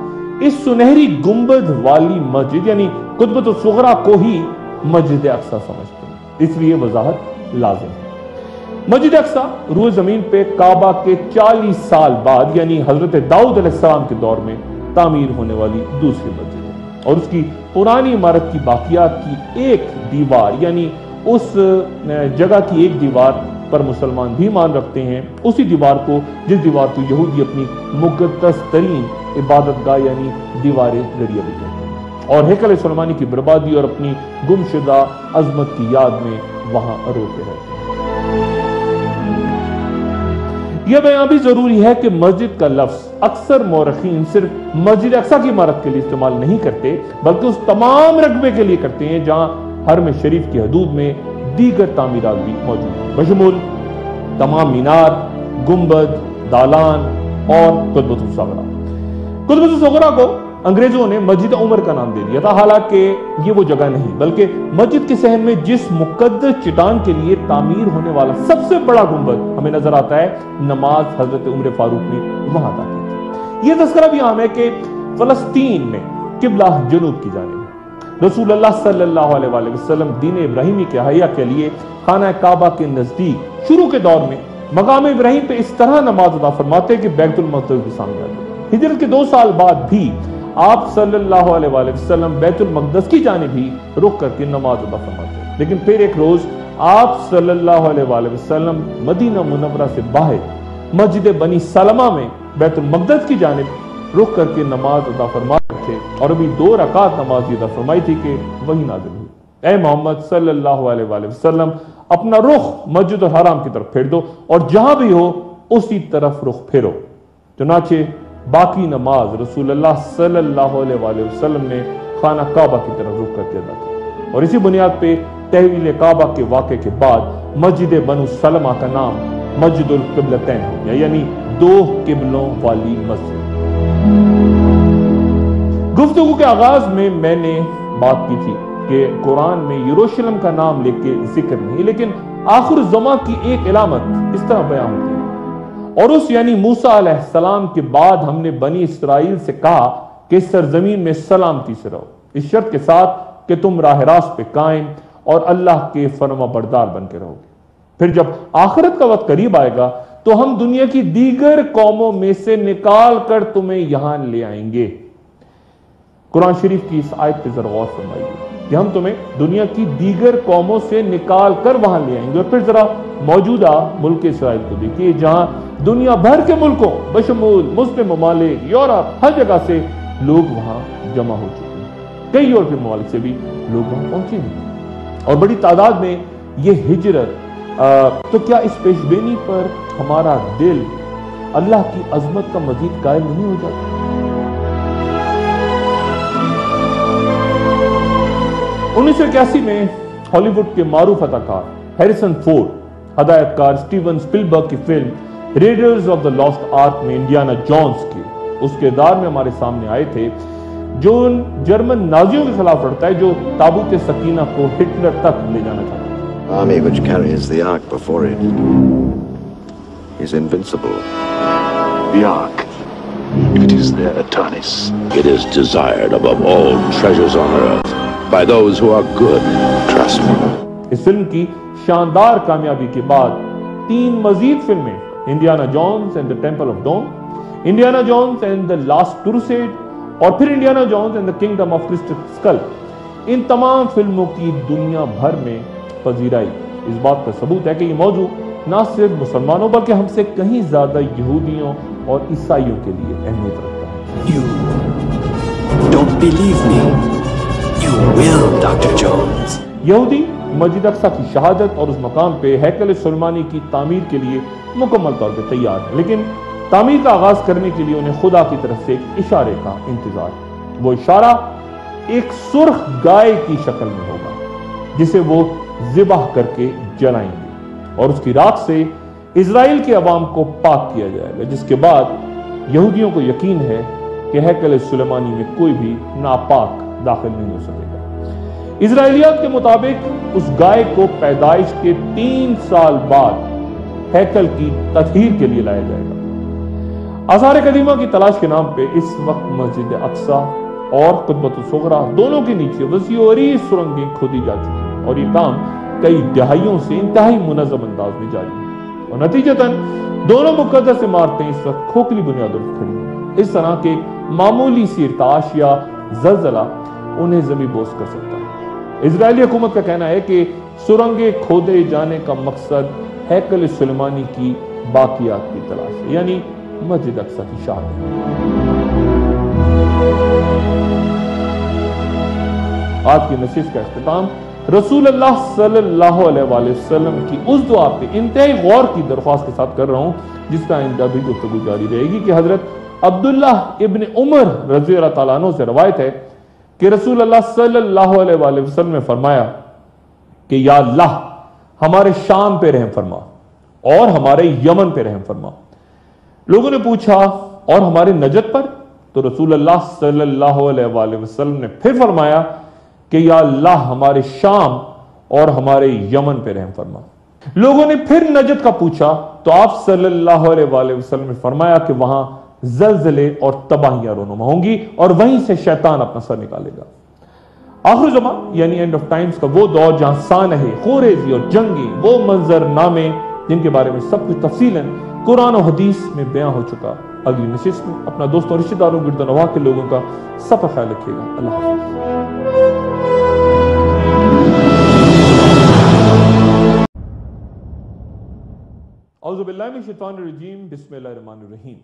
اس سنہری گنبد والی مسجد یعنی قطبۃ الصغریٰ کو ہی مسجد اقصی سمجھتے ہیں، اس لیے وضاحت لازم ہے۔ مسجد اقصی روئے زمین پہ کعبہ کے 40 سال بعد یعنی حضرت داؤد علیہ السلام کے دور میں تعمیر ہونے والی دوسری مسجد ہے، اور اس کی پرانی عمارت کی باقیات کی ایک دیوار یعنی اس جگہ کی ایک دیوار پر مسلمان بھی مان رکھتے ہیں، اسی دیوار کو جس دیوار کو یہودی اپنی مقدس ترین عبادت گاہ یعنی دیوار دریا بھی کہتے ہیں، اور ہیکل سلیمانی کی بربادی اور اپنی گمشدہ عظمت کی یاد میں وہاں روتے رہتے ہیں۔ یہ بیان بھی ضروری ہے کہ مسجد کا لفظ اکثر مورخین صرف مسجد اقصی کی عمارت کے لیے استعمال نہیں کرتے بلکہ اس تمام رقبے کے لیے کرتے ہیں جہاں حرم شریف کی حدود میں دیگر تعمیرات بھی موجود ہیں، بشمول تمام مینار، گنبد، دالان اور قطبۃ الصغریٰ۔ قطبۃ الصغریٰ کو انگریزوں نے مسجد عمر کا نام دے دیا تھا، حالانکہ یہ وہ جگہ نہیں بلکہ مسجد کے صحن میں جس مقدس چٹان کے لیے تعمیر ہونے والا سب سے بڑا گنبد ہمیں نظر آتا ہے، نماز حضرت عمر فاروق نے وہاں ادا کی تھی۔ یہ تذکرہ بھی عام ہے کہ فلسطین میں قبلہ جنوب کی جانب ہے۔ رسول اللہ صلی اللہ علیہ وآلہ وسلم دین ابراہیمی کے احیا کے لیے خانہ کعبہ کے نزدیک شروع کے دور میں مقام ابراہیم پہ اس طرح نماز ادا فرماتے کہ بیت المقدس کے سامنے آتے۔ ہجرت کے 2 سال بعد بھی آپ صلی اللہ علیہ وآلہ وسلم بیت المقدس کی جانب ہی رخ کر کے نماز ادا فرماتے، لیکن پھر ایک روز آپ صلی اللہ علیہ وآلہ وسلم مدینہ منورہ سے باہر مسجد بنی سلمہ میں بیت المقدس کی جانب رخ کر کے نماز ادا فرما تھے، اور ابھی 2 رکعت نماز ادا فرمائی تھی کہ وہی نازل ہوئی، اے محمد صلی اللہ علیہ وآلہ وسلم اپنا رخ مسجد الحرام کی طرف پھیر دو اور جہاں بھی ہو اسی طرف رخ پھیرو۔ چنانچہ باقی نماز رسول اللہ صلی اللہ علیہ وآلہ وسلم نے خانہ کعبہ کی طرف رخ کر کے ادا کی، اور اسی بنیاد پہ تحویل کعبہ کے واقعے کے بعد مسجد بنو سلمہ کا نام مسجد القبلتین ہو گیا، یعنی 2 قبلوں والی مسجد۔ گفتگو کے آغاز میں نے بات کی تھی کہ قرآن میں یروشلم کا نام لے کے ذکر نہیں، لیکن آخر الزماں کی ایک علامت اس طرح بیان ہوتی ہے، اور اس یعنی موسیٰ علیہ السلام کے بعد ہم نے بنی اسرائیل سے کہا کہ اس سرزمین میں سلامتی سے رہو، اس شرط کے ساتھ کہ تم راہ راست پہ قائم اور اللہ کے فرما بردار بن کے رہو گے۔ پھر جب آخرت کا وقت قریب آئے گا تو ہم دنیا کی دیگر قوموں میں سے نکال کر تمہیں یہاں لے آئیں گے۔ قرآن شریف کی اس آیت پہ ذرا غور فرمائیے کہ ہم تمہیں دنیا کی دیگر قوموں سے نکال کر وہاں لے آئیں گے، اور پھر ذرا موجودہ ملک اسرائیل کو دیکھیے جہاں دنیا بھر کے ملکوں بشمول مسلم ممالک، یورپ، ہر جگہ سے لوگ وہاں جمع ہو چکے ہیں، کئی یورپی ممالک سے بھی لوگ وہاں پہنچے ہیں، اور بڑی تعداد میں یہ ہجرت تو کیا اس پیشبینی پر ہمارا دل اللہ کی عظمت کا مزید قائل نہیں ہو جاتا؟ 1981 میں ہالی ووڈ کے معروف اداکار ہیریسن فورڈ، ہدایت کار سٹیون سپلبرگ کی فلم Raiders of the Lost Ark میں انڈیانا جونز کے اس کردار میں ہمارے سامنے آئے تھے جو ان جرمن نازیوں کے خلاف لڑتا ہے جو تابوت سکینہ کو ہٹلر تک لے جانا چاہتا ہے۔ Army which carries the Ark before it is invincible. The Ark, it is their Atanis. It is desired above all treasures on earth by those who are good. Trust me. اس فلم کی شاندار کامیابی کے بعد 3 مزید فلمیں Indiana Jones and the Temple of Doom, Indiana Jones and the Last Crusade اور پھر Indiana Jones and the Kingdom of Crystal Skull, ان تمام فلموں کی دنیا بھر میں پذیرائی اس بات کا ثبوت ہے کہ یہ موضوع نہ صرف مسلمانوں بلکہ ہم سے کہیں زیادہ یہودیوں اور عیسائیوں کے لیے اہمیت رکھتا ہے۔ You don't believe me. You will, Dr. Jones. یہودی مسجد اقصی کی شہادت اور اس مقام پہ ہیکل سلیمانی کی تعمیر کے لیے مکمل طور پہ تیار ہیں، لیکن تعمیر کا آغاز کرنے کے لیے انہیں خدا کی طرف سے ایک اشارے کا انتظار ہے۔ وہ اشارہ ایک سرخ گائے کی شکل میں ہوگا جسے وہ ذبح کر کے جلائیں گے، اور اس کی راکھ سے اسرائیل کے عوام کو پاک کیا جائے گا، جس کے بعد یہودیوں کو یقین ہے کہ ہیکل سلیمانی میں کوئی بھی ناپاک داخل نہیں ہو سکے گا۔ اسرائیلیات کے مطابق اس گائے کو پیدائش کے 3 سال بعد ہیکل کی تطہیر کے لیے لایا جائے گا۔ आसार कदीमा की तलाश के नाम पे इस वक्त मस्जिद अक्सा और कुतुब सुगरा दोनों के नीचे वसी और सुरंगें खोदी जा चुकी हैं और ये काम कई दहाइयों से इंतहाई मुनज़्ज़म अंदाज में जारी है और नतीजतन दोनों मुक़द्दस इमारतें इस वक्त खोखली बुनियादों पर खड़ी हैं। इस तरह के मामूली सी इर्ताश या ज़लज़ला उन्हें ज़मीन बोस कर सकता है। इजरायली हुकूमत का कहना है कि सुरंगें खोदे जाने का मकसद हैकल सुलेमानी की बाकियात की तलाश है, यानी मस्जिद अक्सा की शान है। आज की नशिस्त का इख्तिताम रसूल अल्लाह सल्लल्लाहु अलैहि वसल्लम की उस दुआ पे इंतहाई गौर की दरख्वास्त के साथ कर रहा हूं जिसका आइंदा भी गुफ्तगू जारी रहेगी कि हजरत अब्दुल्ला इब्न उमर रज़ी अल्लाह तआला अन्हु से रवायत है कि रसूल अल्लाह सल्लल्लाहु अलैहि वसल्लम ने फरमाया कि या अल्लाह हमारे शाम पे रहम फरमा और हमारे यमन पे रहम फरमा। लोगों ने पूछा और हमारे नजद पर? तो रसूल अल्लाह सल्लल्लाहु अलैहि वसल्लम ने फिर फरमाया कि या अल्लाह हमारे शाम और हमारे यमन पे रहम फरमा। लोगों ने फिर नजद का पूछा तो आप सल्लल्लाहु अलैहि वसल्लम ने फरमाया कि वहां ज़लज़ले और तबाहियां रोनुमा होंगी और वहीं से शैतान अपना सर निकालेगा। आखिर ज़मान यानी एंड ऑफ टाइम्स का वो दौर जहां सानहे, ख़ुरेज़ी और जंगी वो मंजरनामे जिनके बारे में सब कुछ तफसीलन कुरान और हदीस में बयां हो चुका। अगली नशिस्त में अपना दोस्तों रिश्तेदारों गिरदनवाह के लोगों का सब ख्याल रखिएगा। अल्लाह हाफ़िज़। औज़ुबिल्लाहि मिनश्शैतानिर्रजीम, बिस्मिल्लाहिर्रहमानिर्रहीम।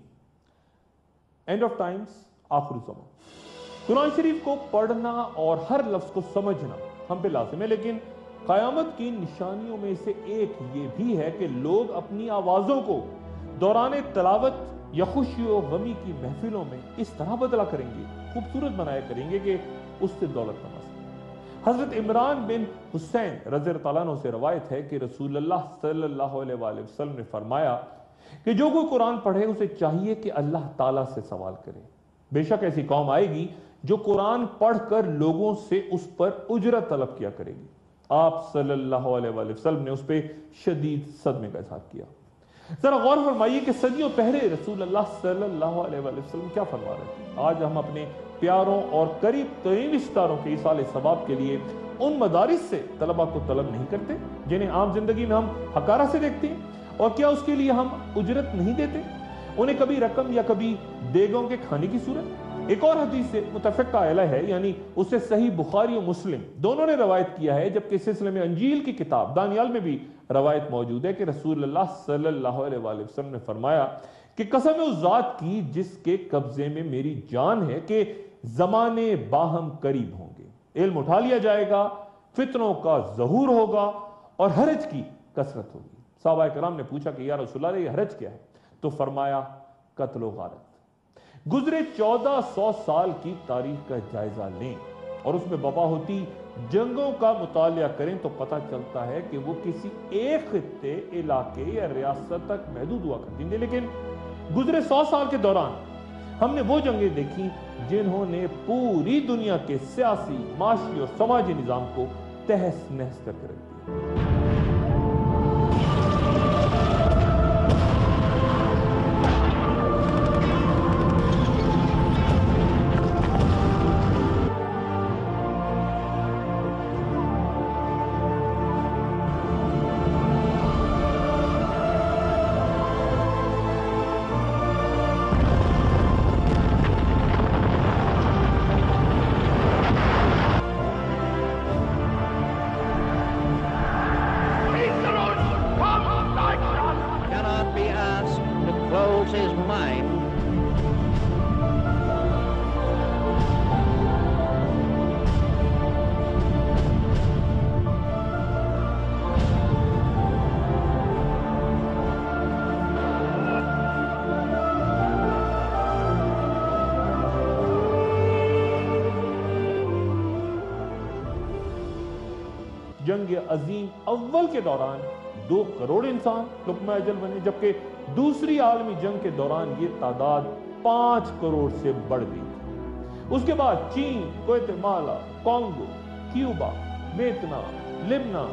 एंड ऑफ टाइम्स, आखिरी ज़मान। कुरान शरीफ को पढ़ना और हर लफ्ज को समझना हम पे लाज़िम है, लेकिन क़यामत की निशानियों में से एक ये भी है कि लोग अपनी आवाज़ों को दौरान तलावत या खुशी और गमी की महफिलों में इस तरह बदला करेंगे, खूबसूरत बनाया करेंगे कि उससे दौलत कमा सकें। हजरत इमरान बिन हुसैन रज़ी अल्लाह तआला अन्हु से रवायत है कि रसूलुल्लाह सल्लल्लाहु अलैहि वसल्लम ने फरमाया कि जो कोई कुरान पढ़े उसे चाहिए कि अल्लाह ताला से सवाल करे। बेशक ऐसी कौम आएगी जो कुरान पढ़कर लोगों से उस पर उजरत तलब किया करेगी। आप सल्लल्लाहु अलैहि वसल्लम ने उस पर शदीद सदमे का इज़हार किया। जरा गौर फरमाइए कि सदियों पहले रसूलुल्लाह सल्लल्लाहु अलैहि वसल्लम क्या फरमा रहे थे। आज हम अपने प्यारों और करीब तरीन रिश्तेदारों के इसाले सवाब के लिए उन मदारिस से तलबा को तलब नहीं करते जिन्हें आम जिंदगी में हम हकारा से देखते हैं, और क्या उसके लिए हम उजरत नहीं देते उन्हें, कभी रकम या कभी देगों के खाने की सूरत। एक और हदीस से मुतफ़िक़ आला है, यानी उसे सही बुखारी और मुस्लिम दोनों ने रवायत किया है, जबकि इस सिलसिले में अंजील की किताब दानियाल में भी रवायत मौजूद है कि रसूलुल्लाह सल्लल्लाहु अलैहि वसल्लम ने फरमाया कि कसम है उस जात की जिसके कब्जे में मेरी जान है कि ज़माने बाहम करीब होंगे, इल्म उठा लिया जाएगा, फितनों का ज़हूर होगा और हरज की कसरत होगी। सहाबा किराम ने पूछा कि या रसूलल्लाह ये हरज क्या है? तो फरमाया कत्ल व गारत। गुजरे 1400 साल की तारीख का जायजा लें और उसमें बपा होती जंगों का मुतालिया करें तो पता चलता है कि वो किसी एक खित्ते, इलाके या रियासत तक महदूद हुआ करती थी, लेकिन गुजरे 100 साल के दौरान हमने वो जंगें देखी जिन्होंने पूरी दुनिया के सियासी, माशी और समाजी निजाम को तहस नहस करके रख दिया। जंग अजीम अव्वल के दौरान 2 करोड़ इंसान लुक़्मा अजल बने, जबकि दूसरी आलमी जंग के दौरान ये तादाद 5 करोड़ से बढ़ गई थी। उसके बाद चीन, Guatemala, Congo, Cuba, Vietnam, Lebanon,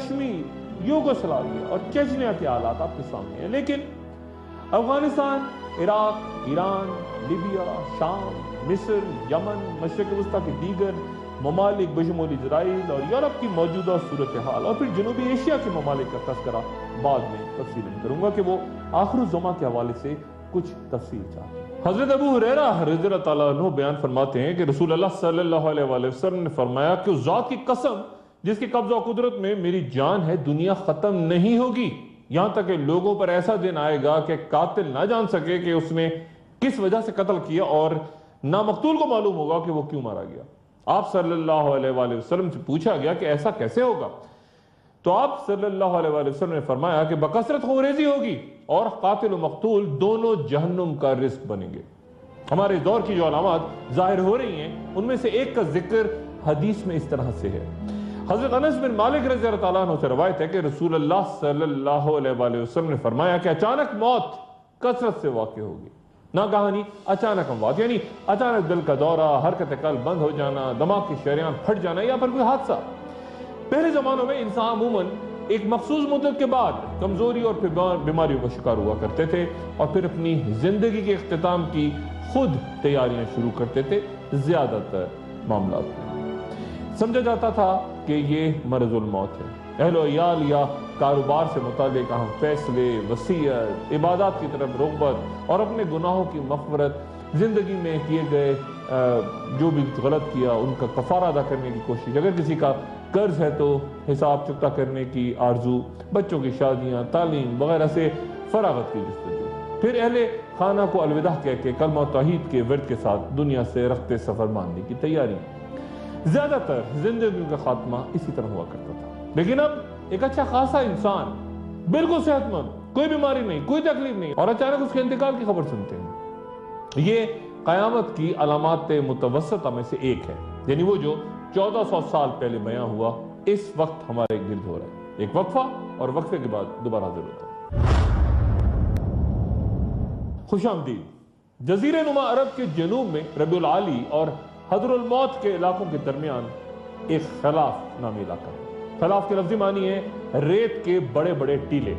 Kashmir, Yugoslavia और चेचनिया के हालात आपके सामने हैं। लेकिन अफगानिस्तान عراق، ایران، لیبیا، شام، مصر، یمن، مشرق وسطیٰ کے دیگر ممالک بشمول اسرائیل اور یورپ کی موجودہ صورتحال اور پھر جنوبی ایشیا کے ممالک کا تذکرہ بعد میں تفصیل کروں گا کہ وہ آخر الزماں کے حوالے سے کچھ تفصیل چاہتے ہیں۔ حضرت ابو ہریرہ رضی اللہ تعالیٰ عنہ بیان فرماتے ہیں کہ رسول اللہ صلی اللہ علیہ وآلہ وسلم نے فرمایا کہ اس ذات کی قسم جس کی قبضہ و قدرت میں میری جان ہے، دنیا ختم نہیں ہوگی یہاں تک کہ لوگوں پر ایسا دن آئے گا کہ قاتل نہ جان سکے کہ اس نے کس وجہ سے قتل کیا، اور نہ مقتول کو معلوم ہوگا کہ وہ کیوں مارا گیا۔ آپ صلی اللہ علیہ وآلہ وسلم سے پوچھا گیا کہ ایسا کیسے ہوگا، تو آپ صلی اللہ علیہ وآلہ وسلم نے فرمایا کہ بکثرت خونریزی ہوگی اور قاتل و مقتول دونوں جہنم کا رزق بنیں گے۔ ہمارے دور کی جو علامات ظاہر ہو رہی ہیں ان میں سے ایک کا ذکر حدیث میں اس طرح سے ہے۔ حضرت انس بن مالک رضی اللہ تعالیٰ عنہ سے روایت ہے کہ رسول اللہ صلی اللہ علیہ وآلہ وسلم نے فرمایا کہ اچانک موت کثرت سے واقع ہوگی، ناگہانی اچانک اموات، یعنی اچانک دل کا دورہ، حرکت قلب بند ہو جانا، دماغ کی شریان پھٹ جانا یا پھر کوئی حادثہ۔ پہلے زمانوں میں انسان عموماً ایک مخصوص مدت کے بعد کمزوری اور پھر بیماریوں کا شکار ہوا کرتے تھے اور پھر اپنی زندگی کے اختتام کی خود تیاریاں شروع کرتے تھے۔ زیادہ تر معاملات میں سمجھا جاتا تھا کہ یہ مرض الموت ہے۔ اہل و عیال یا کاروبار سے متعلق اہم فیصلے، وصیت، عبادات کی طرف رغبت اور اپنے گناہوں کی مغفرت، زندگی میں کیے گئے جو بھی غلط کیا ان کا کفارہ ادا کرنے کی کوشش، اگر کسی کا قرض ہے تو حساب چکتا کرنے کی آرزو، بچوں کی شادیاں، تعلیم وغیرہ سے فراغت کی جستجو، پھر اہل خانہ کو الوداع کہہ کے کلمہ و توحید کے ورد کے ساتھ دنیا سے رخت سفر باندھنے کی تیاری۔ زیادہ تر زندگی کا خاتمہ اسی طرح ہوا کرتا تھا، لیکن اب ایک اچھا خاصا انسان بالکل صحت مند، کوئی بیماری نہیں، کوئی تکلیف نہیں، اور اچانک اس کے انتقال کی خبر سنتے ہیں۔ یہ قیامت کی علامات متوسطہ میں سے ایک ہے، یعنی وہ جو 1400 سال پہلے بیان ہوا اس وقت ہمارے گرد ہو رہا ہے۔ ایک وقفہ اور وقفے کے بعد دوبارہ حاضر ہوتا ہے۔ خوش آمدید۔ جزیرہ نما عرب کے جنوب میں ربیع العالی اور حضر الموت کے علاقوں کے درمیان ایک خلاف نامی علاقہ ہے۔ خلاف کے لفظی معنی ہے ریت کے بڑے بڑے ٹیلے۔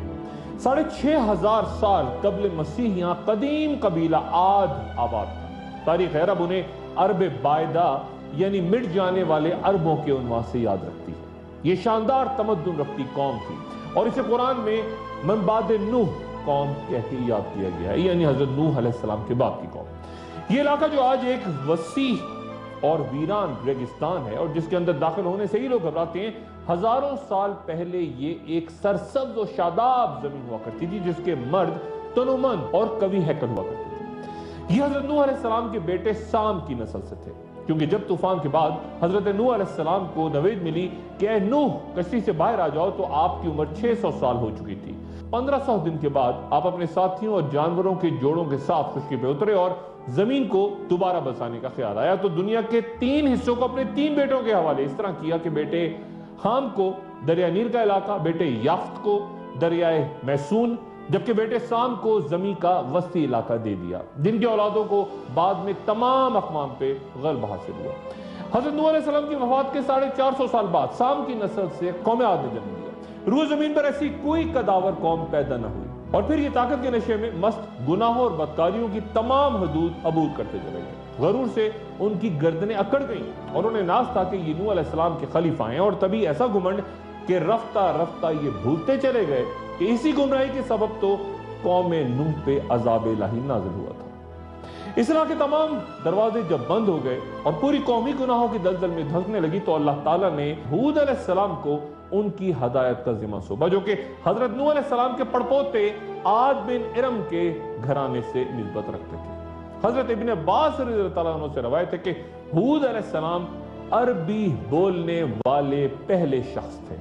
6500 سال قبل مسیح یہاں قدیم قبیلہ عاد آباد تھا۔ تاریخ عرب انہیں عرب بائدہ یعنی مٹ جانے والے عربوں کے عنوان سے یاد رکھتی ہے۔ یہ شاندار تمدن رکھتی قوم تھی اور اسے قرآن میں من بعد نوح قوم کہہ کے یاد کیا گیا ہے، یعنی حضرت نوح علیہ السلام کے بعد کی قوم۔ یہ علاقہ جو آج ایک وسیع اور ویران ریگستان ہے اور جس کے اندر داخل ہونے سے ہی لوگ گھبراتے ہیں، ہزاروں سال پہلے یہ ایک سرسبز و شاداب زمین ہوا کرتی تھی جس کے مرد تنومند اور قوی ہیکل ہوا کرتے تھے۔ یہ حضرت نوح علیہ السلام کے بیٹے سام کی نسل سے تھے، کیونکہ جب طوفان کے بعد حضرت نوح علیہ السلام کو نوید ملی کہ اے نوح کشتی سے باہر آ جاؤ، تو آپ کی عمر 600 سال ہو چکی تھی۔ 1500 دن کے بعد آپ اپنے ساتھیوں اور جانوروں کے جوڑوں کے ساتھ خشکی پہ اترے اور زمین کو دوبارہ بسانے کا خیال آیا تو دنیا کے 3 حصوں کو اپنے 3 بیٹوں کے حوالے اس طرح کیا کہ بیٹے حام کو دریا نیل کا علاقہ، بیٹے یافت کو دریائے میسون، جبکہ بیٹے سام کو زمین کا وسطی علاقہ دے دیا، جن کے اولادوں کو بعد میں تمام اقوام پہ غلبہ حاصل ہوا۔ حضرت نوح علیہ السلام کی وفات کے 450 سال بعد سام کی نسل سے قوم عاد نے جنم لیا۔ روح زمین پر ایسی کوئی قداور قوم پیدا نہ ہوئی اور پھر یہ طاقت کے نشے میں مست گناہوں اور بدکاریوں کی تمام حدود عبور کرتے چلے گئے۔ غرور سے ان کی گردنیں اکڑ گئیں اور انہیں ناز تھا کہ یہ نوح علیہ السلام کے خلیفہ ہیں، اور تبھی ایسا گھمنڈ کہ رفتہ رفتہ یہ بھولتے چلے گئے کہ اسی گمراہی کے سبب تو قوم نوح پہ عذاب الہی نازل ہوا تھا۔ اس طرح کے تمام دروازے جب بند ہو گئے اور پوری قومی گناہوں کی دلدل میں دھنسنے لگی تو اللہ تعالیٰ نے ہود علیہ السلام کو ان کی ہدایت کا ذمہ سونپا، جو کہ حضرت نوح علیہ السلام کے پڑپوتے عاد بن ارم کے گھرانے سے نسبت رکھتے تھے۔ حضرت ابن عباس رضی اللہ تعالیٰ عنہ سے روایت ہے کہ ہود علیہ السلام عربی بولنے والے پہلے شخص تھے۔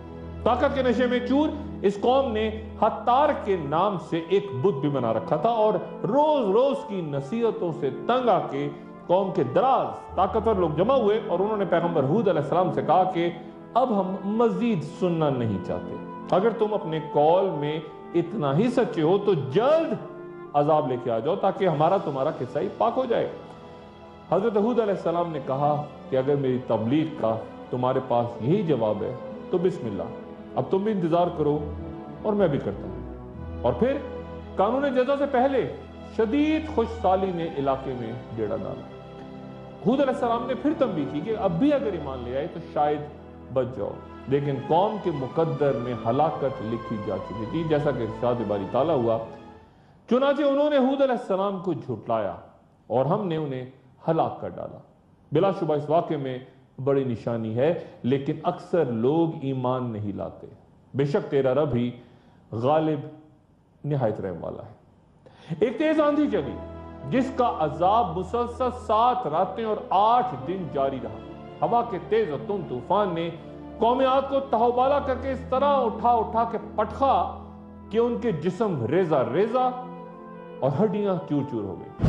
طاقت کے نشے میں چور اس قوم نے حتار کے نام سے ایک بت بھی بنا رکھا تھا اور روز روز کی نصیحتوں سے تنگ آ کے قوم کے دراز طاقتور لوگ جمع ہوئے اور انہوں نے پیغمبر ہود علیہ السلام سے کہا کہ اب ہم مزید سننا نہیں چاہتے، اگر تم اپنے قول میں اتنا ہی سچے ہو تو جلد عذاب لے کے آ جاؤ تاکہ ہمارا تمہارا قصہ ہی پاک ہو جائے۔ حضرت ہود علیہ السلام نے کہا کہ اگر میری تبلیغ کا تمہارے پاس یہی جواب ہے تو بسم اللہ، اب تم بھی انتظار کرو اور میں بھی کرتا ہوں۔ اور پھر قانون جزا سے پہلے شدید خوش سالی نے علاقے میں ڈیرا ڈالا۔ ہود علیہ السلام نے پھر تنبیہ کی کہ اب بھی اگر ایمان لے آئے تو شاید بچ جاؤ، لیکن قوم کے مقدر میں ہلاکت لکھی جا چکی تھی، جیسا کہ ارشاد باری تعالیٰ ہوا، چنانچہ انہوں نے ہود علیہ السلام کو جھٹلایا اور ہم نے انہیں ہلاک کر ڈالا۔ بلا شبہ اس واقعے میں بڑی نشانی ہے، لیکن اکثر لوگ ایمان نہیں لاتے۔ بے شک تیرا رب ہی غالب نہایت رحم والا ہے۔ ایک تیز آندھی چلی جس کا عذاب مسلسل 7 راتیں اور 8 دن جاری رہا۔ ہوا کے تیز اور تند طوفان نے قوم عاد کو تہوبالا کر کے اس طرح اٹھا کے پٹخا کہ ان کے جسم ریزہ ریزہ اور ہڈیاں چور چور ہو گئی۔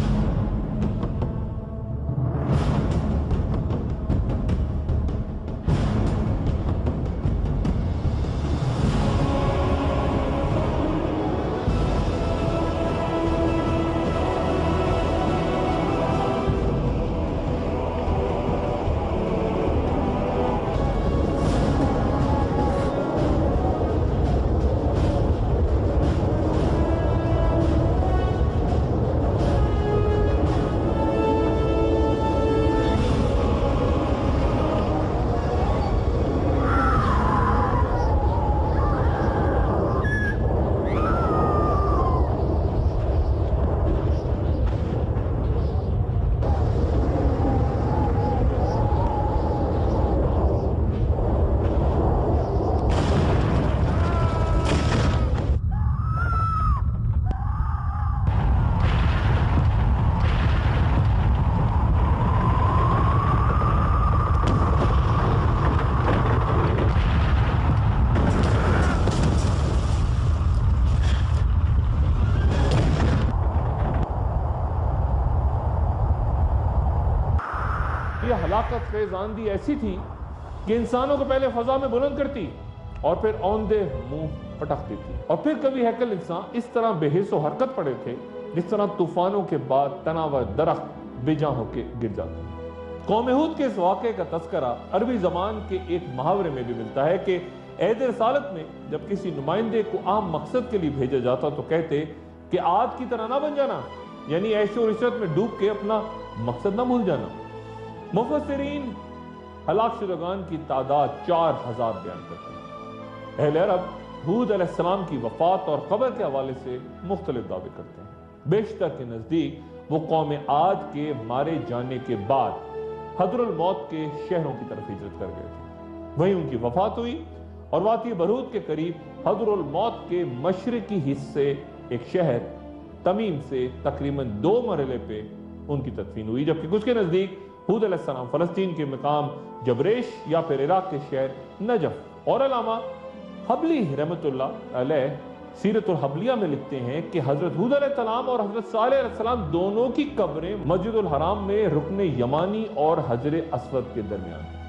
یہ ہلاکت خیز آندھی ایسی تھی کہ انسانوں کو پہلے فضا میں بلند کرتی اور پھر اوندے منہ پٹکتی تھی، اور پھر کبھی ہیکل انسان اس طرح بے حس و حرکت پڑے تھے جس طرح طوفانوں کے بعد تنا ہوا درخت بے جاں ہو کے گر جاتا ہے۔ قوم ہود کے اس واقعے کا تذکرہ عربی زبان کے ایک محاورے میں بھی ملتا ہے کہ عہد رسالت میں جب کسی نمائندے کو عام مقصد کے لیے بھیجا جاتا تو کہتے کہ عاد کی طرح نہ بن جانا، یعنی عیش و عشرت میں ڈوب کے اپنا مقصد نہ بھول جانا۔ مفسرین ہلاک شدگان کی تعداد 4000 بیان کرتے ہیں۔ اہل عرب ہود علیہ السلام کی وفات اور قبر کے حوالے سے مختلف دعوے کرتے ہیں۔ بیشتر کے نزدیک وہ قوم عاد کے مارے جانے کے بعد حضر الموت کے شہروں کی طرف ہجرت کر گئے تھے، وہیں ان کی وفات ہوئی اور وادی برہوت کے قریب حضر الموت کے مشرقی حصے ایک شہر تمیم سے تقریباً 2 مرحلے پہ ان کی تدفین ہوئی، جبکہ کچھ کے نزدیک ہود علیہ السلام فلسطین کے مقام جبریش یا پھر عراق کے شہر نجف۔ اور علامہ حبلی رحمت اللہ علیہ سیرت الحبلیہ میں لکھتے ہیں کہ حضرت ہود علیہ السلام اور حضرت صالح علیہ السلام دونوں کی قبریں مسجد الحرام میں رکن یمانی اور حجر اسود کے درمیان ہیں۔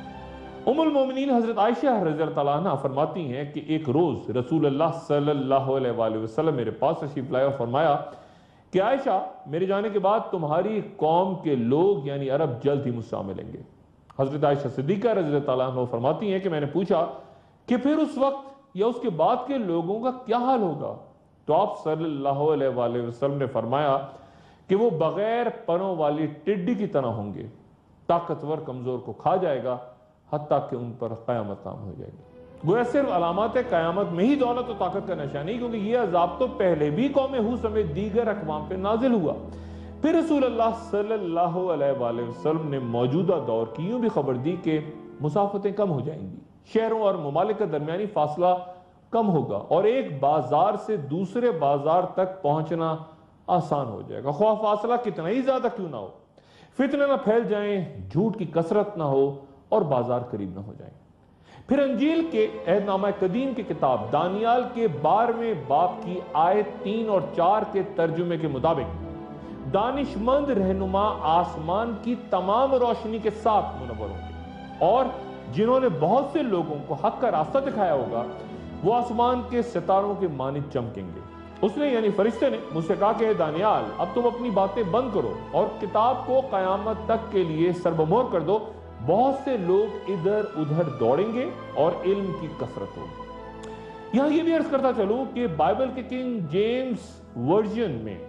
ام المومنین حضرت عائشہ رضی اللہ عنہ فرماتی ہیں کہ ایک روز رسول اللہ صلی اللہ علیہ وآلہ وسلم میرے پاس تشریف لائے اور فرمایا کہ عائشہ میرے جانے کے بعد تمہاری قوم کے لوگ یعنی عرب جلد ہی مجھ سے ملیں گے۔ حضرت عائشہ صدیقہ رضی اللہ عنہ فرماتی ہیں کہ میں نے پوچھا کہ پھر اس وقت یا اس کے بعد کے لوگوں کا کیا حال ہوگا؟ تو آپ صلی اللہ علیہ وآلہ وسلم نے فرمایا کہ وہ بغیر پروں والی ٹڈی کی طرح ہوں گے، طاقتور کمزور کو کھا جائے گا حتیٰ کہ ان پر قیامت عام ہو جائے گی۔ گویا صرف علامات قیامت میں ہی دولت و طاقت کا نشان نہیں، کیونکہ یہ عذاب تو پہلے بھی قوم ہود سمیت دیگر اقوام پہ نازل ہوا۔ پھر رسول اللہ صلی اللہ علیہ وآلہ وسلم نے موجودہ دور کی یوں بھی خبر دی کہ مسافتیں کم ہو جائیں گی، شہروں اور ممالک کے درمیانی فاصلہ کم ہوگا اور ایک بازار سے دوسرے بازار تک پہنچنا آسان ہو جائے گا، خواہ فاصلہ کتنا ہی زیادہ کیوں نہ ہو، فتنے نہ پھیل جائیں، جھوٹ کی کثرت نہ ہو اور بازار قریب نہ ہو جائیں۔ پھر انجیل کے عہد نامہ قدیم کی کتاب دانیال کے 12ویں باب کی آیت 3 اور 4 کے ترجمے کے مطابق دانش مند رہنما آسمان کی تمام روشنی کے ساتھ منور ہوں گے، اور جنہوں نے بہت سے لوگوں کو حق کا راستہ دکھایا ہوگا وہ آسمان کے ستاروں کے مانند چمکیں گے۔ اس نے یعنی فرشتے نے مجھ سے کہا کہ دانیال اب تم اپنی باتیں بند کرو اور کتاب کو قیامت تک کے لیے سربمہر کر دو، بہت سے لوگ ادھر ادھر دوڑیں گے اور علم کی کثرت ہوگی۔ یہاں یہ بھی عرض کرتا چلوں کہ بائبل کے کنگ جیمز ورژن میں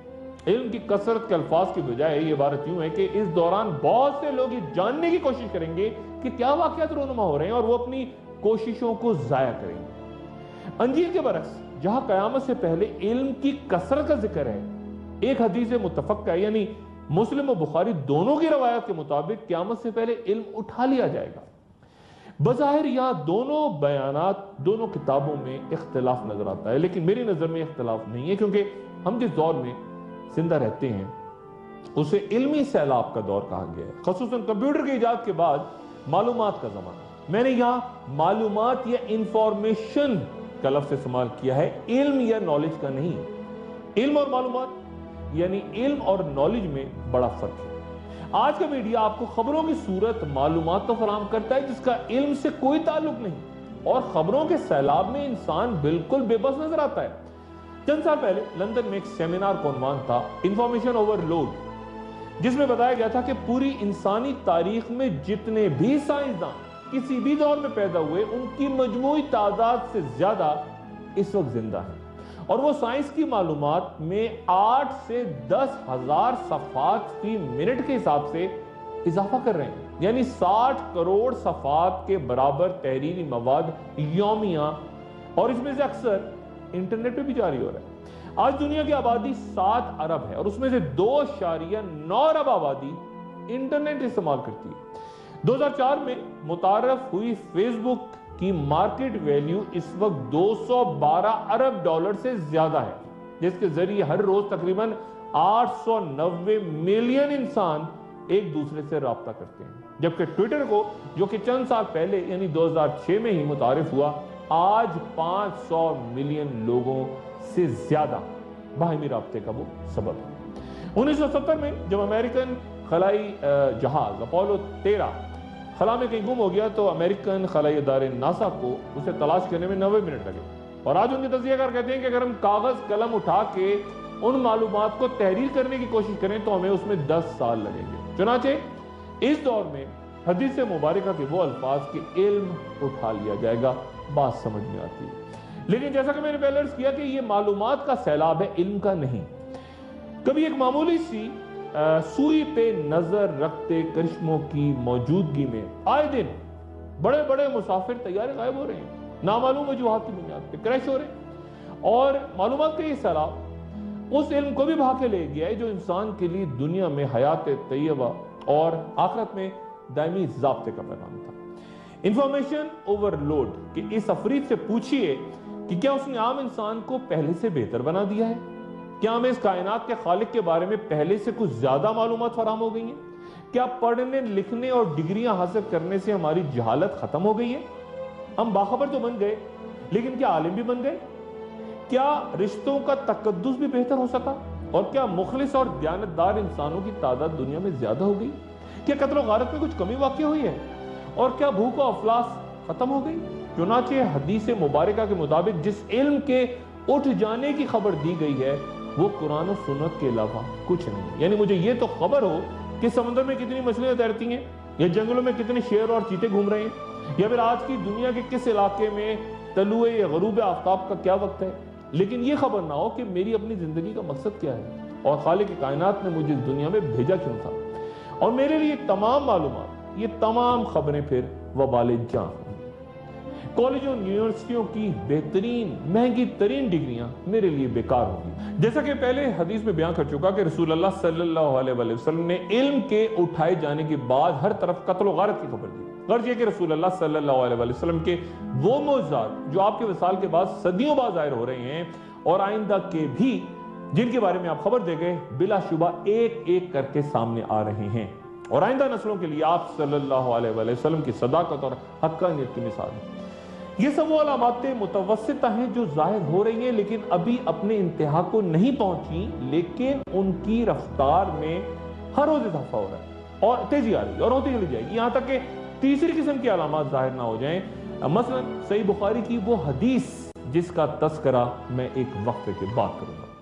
علم کی کثرت کے الفاظ کی بجائے یہ عبارت یوں ہے کہ اس دوران بہت سے لوگ یہ جاننے کی کوشش کریں گے کہ کیا واقعات رونما ہو رہے ہیں اور وہ اپنی کوششوں کو ضائع کریں گے۔ انجیل کے برعکس جہاں قیامت سے پہلے علم کی کثرت کا ذکر ہے، ایک حدیث متفقہ یعنی مسلم و بخاری دونوں کی روایت کے مطابق قیامت سے پہلے علم اٹھا لیا جائے گا۔ بظاہر یہاں دونوں بیانات دونوں کتابوں میں اختلاف نظر آتا ہے، لیکن میری نظر میں اختلاف نہیں ہے، کیونکہ ہم جس دور میں زندہ رہتے ہیں اسے علمی سیلاب کا دور کہا گیا ہے، خصوصاً کمپیوٹر کی ایجاد کے بعد معلومات کا زمانہ۔ میں نے یہاں معلومات یا انفارمیشن کا لفظ استعمال کیا ہے، علم یا نالج کا نہیں۔ علم اور معلومات یعنی علم اور نالج میں بڑا فرق ہے۔ آج کا میڈیا آپ کو خبروں کی صورت معلومات تو فراہم کرتا ہے جس کا علم سے کوئی تعلق نہیں، اور خبروں کے سیلاب میں انسان بالکل بے بس نظر آتا ہے۔ چند سال پہلے لندن میں ایک سیمینار کا عنوان تھا انفارمیشن اوور لوڈ، جس میں بتایا گیا تھا کہ پوری انسانی تاریخ میں جتنے بھی سائنسداں کسی بھی دور میں پیدا ہوئے ان کی مجموعی تعداد سے زیادہ اس وقت زندہ ہیں، اور وہ سائنس کی معلومات میں 8 سے 10,000 صفحات فی منٹ کے حساب سے اضافہ کر رہے ہیں، یعنی 60 کروڑ صفحات کے برابر تحریری مواد یومیہ، اور اس میں سے اکثر انٹرنیٹ پہ بھی جاری ہو رہا ہے۔ آج دنیا کی آبادی 7 ارب ہے اور اس میں سے 2.9 ارب آبادی انٹرنیٹ استعمال کرتی ہے۔ 2004 میں متعارف ہوئی فیس بک کی مارکیٹ ویلیو اس وقت 212 ارب ڈالر سے زیادہ ہے، جس کے ذریعے ہر روز تقریباً 890 ملین انسان ایک دوسرے سے رابطہ کرتے ہیں، جبکہ ٹویٹر کو جو کہ چند سال پہلے یعنی 2006 میں ہی متعارف ہوا، آج 500 ملین لوگوں سے زیادہ باہمی رابطے کا وہ سبب ہے۔ 1970 میں جب امریکن خلائی جہاز اپولو 13 خلا میں کہیں گم ہو گیا تو امریکن خلائی ادارے ناسا کو اسے تلاش کرنے میں 90 منٹ لگے، اور آج ان کے تجزیہ کار کہتے ہیں کہ اگر ہم کاغذ قلم اٹھا کے ان معلومات کو تحریر کرنے کی کوشش کریں تو ہمیں اس میں 10 سال لگیں گے۔ چنانچہ اس دور میں حدیث مبارکہ کے وہ الفاظ کہ علم اٹھا لیا جائے گا بات سمجھ میں آتی ہے، لیکن جیسا کہ میں نے پہلے عرض کیا کہ یہ معلومات کا سیلاب ہے، علم کا نہیں۔ کبھی ایک معمولی سی سوئی پہ نظر رکھتے کرشموں کی موجودگی میں آئے دن بڑے بڑے مسافر طیارے غائب ہو رہے ہیں، نامعلوم وجوہات کی بنیاد پہ کریش ہو رہے ہیں، اور معلومات کا یہ سیلاب اس علم کو بھی بھا کے لے گیا ہے جو انسان کے لیے دنیا میں حیات طیبہ اور آخرت میں دائمی ضابطے کا پیغام تھا۔ انفارمیشن اوور لوڈ کہ اس افرید سے پوچھئے کہ کیا اس نے عام انسان کو پہلے سے بہتر بنا دیا ہے؟ کیا ہمیں اس کائنات کے خالق کے بارے میں پہلے سے کچھ زیادہ معلومات فراہم ہو گئی ہیں؟ کیا پڑھنے لکھنے اور ڈگریاں حاصل کرنے سے ہماری جہالت ختم ہو گئی ہے؟ ہم باخبر تو بن گئے، لیکن کیا عالم بھی بن گئے؟ کیا رشتوں کا تقدس بھی بہتر ہو سکا؟ اور کیا مخلص اور دیانتدار انسانوں کی تعداد دنیا میں زیادہ ہو گئی؟ کیا قتل و غارت میں کچھ کمی واقع ہوئی ہے؟ اور کیا بھوک و افلاس ختم ہو گئی؟ چنانچہ حدیث مبارکہ کے مطابق جس علم کے اٹھ جانے کی خبر دی گئی ہے وہ قرآن و سنت کے علاوہ کچھ نہیں۔ یعنی مجھے یہ تو خبر ہو کہ سمندر میں کتنی مچھلیاں تیرتی ہیں، یا جنگلوں میں کتنے شیر اور چیتے گھوم رہے ہیں، یا پھر آج کی دنیا کے کس علاقے میں طلوع یا غروب آفتاب کا کیا وقت ہے، لیکن یہ خبر نہ ہو کہ میری اپنی زندگی کا مقصد کیا ہے اور خالق کائنات نے مجھے اس دنیا میں بھیجا کیوں تھا۔ اور میرے لیے تمام معلومات، یہ تمام خبریں پھر وبال جان ہیں۔ کالج اور یونیورسٹیوں کی بہترین مہنگی ترین ڈگریاں میرے لیے بیکار ہوں گی۔ جیسا کہ پہلے حدیث میں بیان کر چکا کہ رسول اللہ صلی اللہ علیہ وسلم نے علم کے اٹھائے جانے کے بعد ہر طرف قتل و غارت کی خبر دی۔ غرض یہ کہ رسول اللہ صلی اللہ علیہ وسلم کے وہ معجزات جو آپ کے وصال کے بعد صدیوں بعد ظاہر ہو رہے ہیں اور آئندہ کے بھی جن کے بارے میں آپ خبر دے گئے، بلا شبہ ایک ایک کر کے سامنے آ رہے ہیں، اور آئندہ نسلوں کے لیے آپ صلی اللہ علیہ وسلم کی صداقت اور حقانیت کی مثال ہے۔ یہ سب وہ علامات متوسطہ ہیں جو ظاہر ہو رہی ہیں لیکن ابھی اپنے انتہا کو نہیں پہنچی، لیکن ان کی رفتار میں ہر روز اضافہ ہو رہا ہے اور تیزی آ رہی ہے اور ہوتی چلی جائے گی، یہاں تک کہ تیسری قسم کی علامات ظاہر نہ ہو جائیں۔ مثلا صحیح بخاری کی وہ حدیث جس کا تذکرہ میں ایک وقفے کے بعد کروں گا۔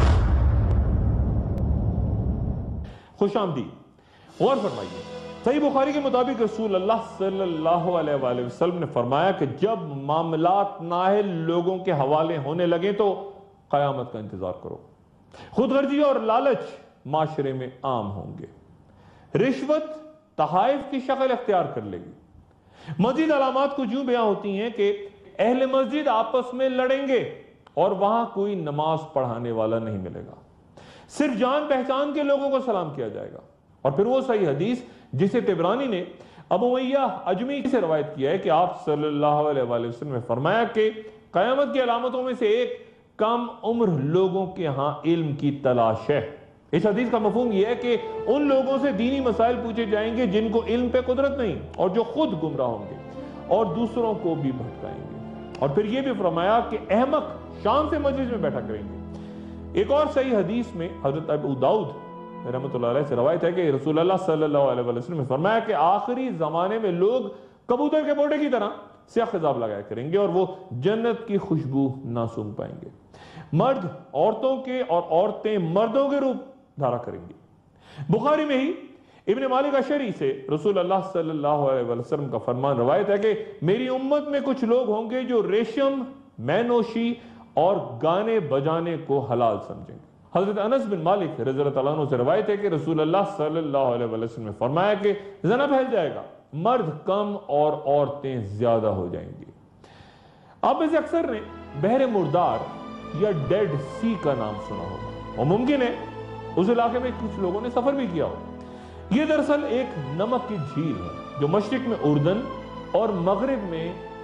خوش آمدید، غور فرمائیے۔ صحیح بخاری کے مطابق رسول اللہ صلی اللہ علیہ وآلہ وسلم نے فرمایا کہ جب معاملات نااہل لوگوں کے حوالے ہونے لگے تو قیامت کا انتظار کرو۔ خود غرضی اور لالچ معاشرے میں عام ہوں گے. رشوت تحائف کی شکل اختیار کر لے گی. مزید علامات کچھ یوں بیان ہوتی ہیں کہ اہل مسجد آپس میں لڑیں گے اور وہاں کوئی نماز پڑھانے والا نہیں ملے گا. صرف جان پہچان کے لوگوں کو سلام کیا جائے گا. اور پھر وہ صحیح حدیث جسے طبرانی نے ابو امیہ اجمی سے روایت کیا ہے کہ آپ صلی اللہ علیہ وآلہ وسلم نے فرمایا کہ قیامت کی علامتوں میں سے ایک کم عمر لوگوں کے ہاں علم کی تلاش ہے. اس حدیث کا مفہوم یہ ہے کہ ان لوگوں سے دینی مسائل پوچھے جائیں گے جن کو علم پہ قدرت نہیں اور جو خود گمراہ ہوں گے اور دوسروں کو بھی بھٹکائیں گے. اور پھر یہ بھی فرمایا کہ احمق شام سے مجلس میں بیٹھا کریں گے. ایک اور صحیح حدیث میں حضرت ابو داؤد رحمۃ اللہ علیہ سے روایت ہے کہ رسول اللہ صلی اللہ علیہ وسلم نے فرمایا کہ آخری زمانے میں لوگ کبوتر کے بوٹے کی طرح سیاہ خضاب لگایا کریں گے اور وہ جنت کی خوشبو نہ سونگھ پائیں گے. مرد عورتوں کے اور عورتیں مردوں کے روپ دھارا کریں گی. بخاری میں ہی ابن مالک اشعری سے رسول اللہ صلی اللہ علیہ وسلم کا فرمان روایت ہے کہ میری امت میں کچھ لوگ ہوں گے جو ریشم، مینوشی اور گانے بجانے کو حلال سمجھیں گے. حضرت انس بن مالک رضی اللہ عنہ سے روایت ہے کہ رسول اللہ صلی اللہ علیہ وسلم نے فرمایا کہ زنا پھیل جائے گا، مرد کم اور عورتیں زیادہ ہو جائیں گی. آپ میں سے اکثر نے بحر مردار یا ڈیڈ سی کا نام سنا ہوگا اور ممکن ہے اس علاقے میں کچھ لوگوں نے سفر بھی کیا ہو. یہ دراصل ایک نمک کی جھیل ہے جو مشرق میں اردن اور مغرب میں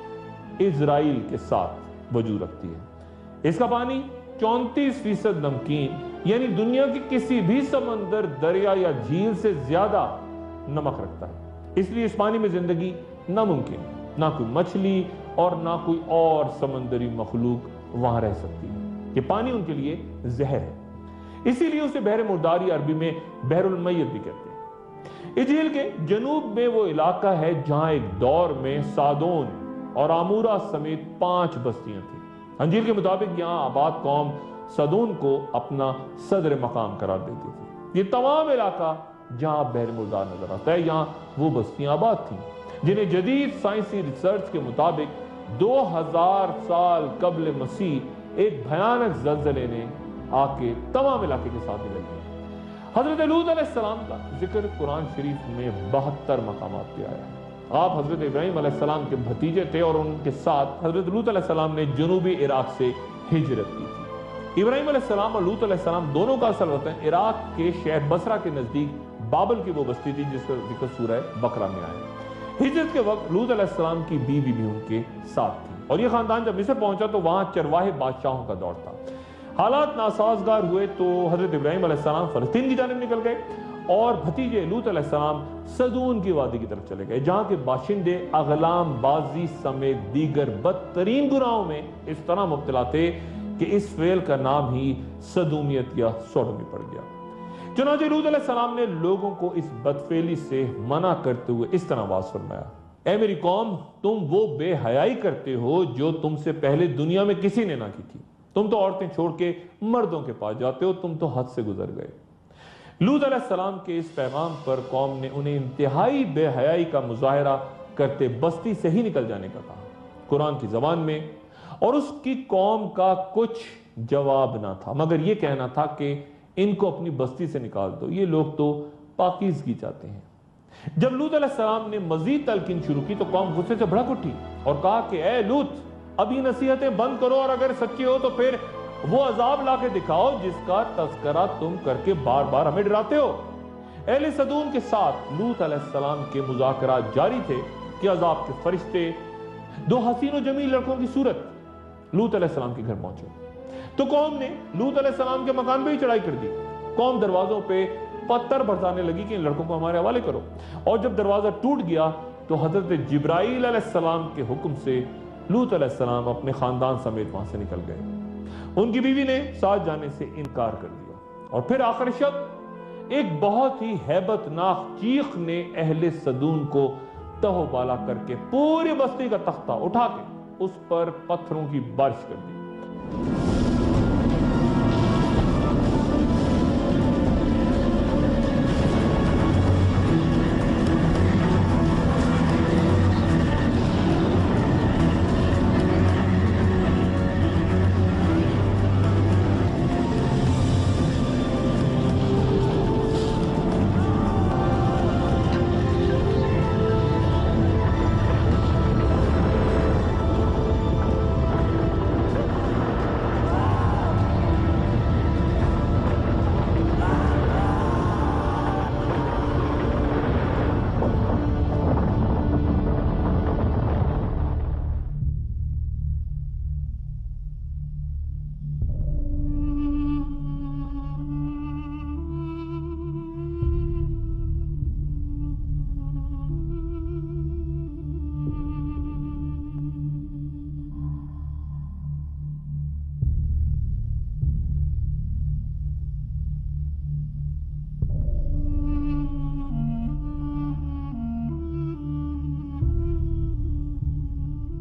اسرائیل کے ساتھ وجود رکھتی ہے. اس کا پانی 34% نمکین یعنی دنیا کی کسی بھی سمندر، دریا یا جھیل سے زیادہ نمک رکھتا ہے. اس لیے اس پانی میں زندگی ناممکن ہے. نہ کوئی مچھلی اور نہ کوئی اور سمندری مخلوق وہاں رہ سکتی ہے. یہ پانی ان کے لیے زہر ہے. اسی لیے اسے بحر مرداری عربی میں بحر المیت بھی کہتے ہیں. اس جھیل کے جنوب میں وہ علاقہ ہے جہاں ایک دور میں سادون اور آمورا سمیت 5 بستیاں تھیں. انجیل کے مطابق یہاں آباد قوم سادون کو اپنا صدر مقام قرار دیتی تھی. یہ تمام علاقہ جہاں بحر مردار نظر آتا ہے یہاں وہ بستیاں آباد تھیں جنہیں جدید سائنسی ریسرچ کے مطابق 2000 سال قبل مسیح ایک بھیانک زلزلے نے آ کے تمام علاقے کے ساتھ مل گیا. حضرت لوط علیہ السلام کا ذکر قرآن شریف میں 72 مقامات پہ آیا ہے. آپ حضرت ابراہیم علیہ السلام کے بھتیجے تھے اور ان کے ساتھ حضرت لوط علیہ السلام نے جنوبی عراق سے ہجرت کی تھی. ابراہیم علیہ السلام اور لوط علیہ السلام دونوں کا اصل وطن عراق کے شہر بصرہ کے نزدیک بابل کی وہ بستی تھی جس کا ذکر سورہ بقرہ میں آیا. ہجرت کے وقت لوط علیہ السلام کی بیوی بھی ان کے ساتھ تھی اور یہ خاندان جب مصر پہنچا تو وہاں چرواہے بادشاہوں کا دور تھا. حالات ناسازگار ہوئے تو حضرت ابراہیم علیہ السلام فلسطین کی جانب نکل گئے اور بھتیجے لوط علیہ السلام صدون کی وادی کی طرف چلے گئے جہاں کے باشندے اغلام بازی سمیت دیگر بدترین گناہوں میں اس طرح مبتلا تھے کہ اس فعل کا نام ہی صدومیت یا سوڈومی پڑ گیا. چنانچہ لوط علیہ السلام نے لوگوں کو اس بدفعلی سے منع کرتے ہوئے اس طرح آواز فرمایا: اے میری قوم، تم وہ بے حیائی کرتے ہو جو تم سے پہلے دنیا میں کسی نے نہ کی تھی. تم تو عورتیں چھوڑ کے مردوں کے پاس جاتے ہو، تم تو حد سے گزر گئے. لوط علیہ السلام کے اس پیغام پر قوم نے انہیں انتہائی بے حیائی کا مظاہرہ کرتے بستی سے ہی نکل جانے کا کہا قرآن کی زبان میں. اور اس کی قوم کا کچھ جواب نہ تھا مگر یہ کہنا تھا کہ ان کو اپنی بستی سے نکال دو، یہ لوگ تو پاکیزگی چاہتے ہیں. جب لوط علیہ السلام نے مزید تلقین شروع کی تو قوم غصے سے بھڑک اٹھی اور کہا کہ اے لوط، اب یہ نصیحتیں بند کرو اور اگر سچے ہو تو پھر وہ عذاب لا کے دکھاؤ جس کا تذکرہ تم کر کے بار بار ہمیں ڈراتے ہو. اہل صدون کے ساتھ لوط علیہ السلام کے مذاکرات جاری تھے کہ عذاب کے فرشتے 2 حسین و جمیل لڑکوں کی صورت لوط علیہ السلام کے گھر پہنچے تو قوم نے لوط علیہ السلام کے مکان پہ ہی چڑھائی کر دی. قوم دروازوں پہ پتھر برسانے لگی کہ ان لڑکوں کو ہمارے حوالے کرو. اور جب دروازہ ٹوٹ گیا تو حضرت جبرائیل علیہ السلام کے حکم سے لوط علیہ السلام اپنے خاندان سمیت وہاں سے نکل گئے. ان کی بیوی نے ساتھ جانے سے انکار کر دیا اور پھر آخر شب ایک بہت ہی ہیبت ناک چیخ نے اہل صدون کو تہو بالا کر کے پوری بستی کا تختہ اٹھا کے اس پر پتھروں کی بارش کر دی.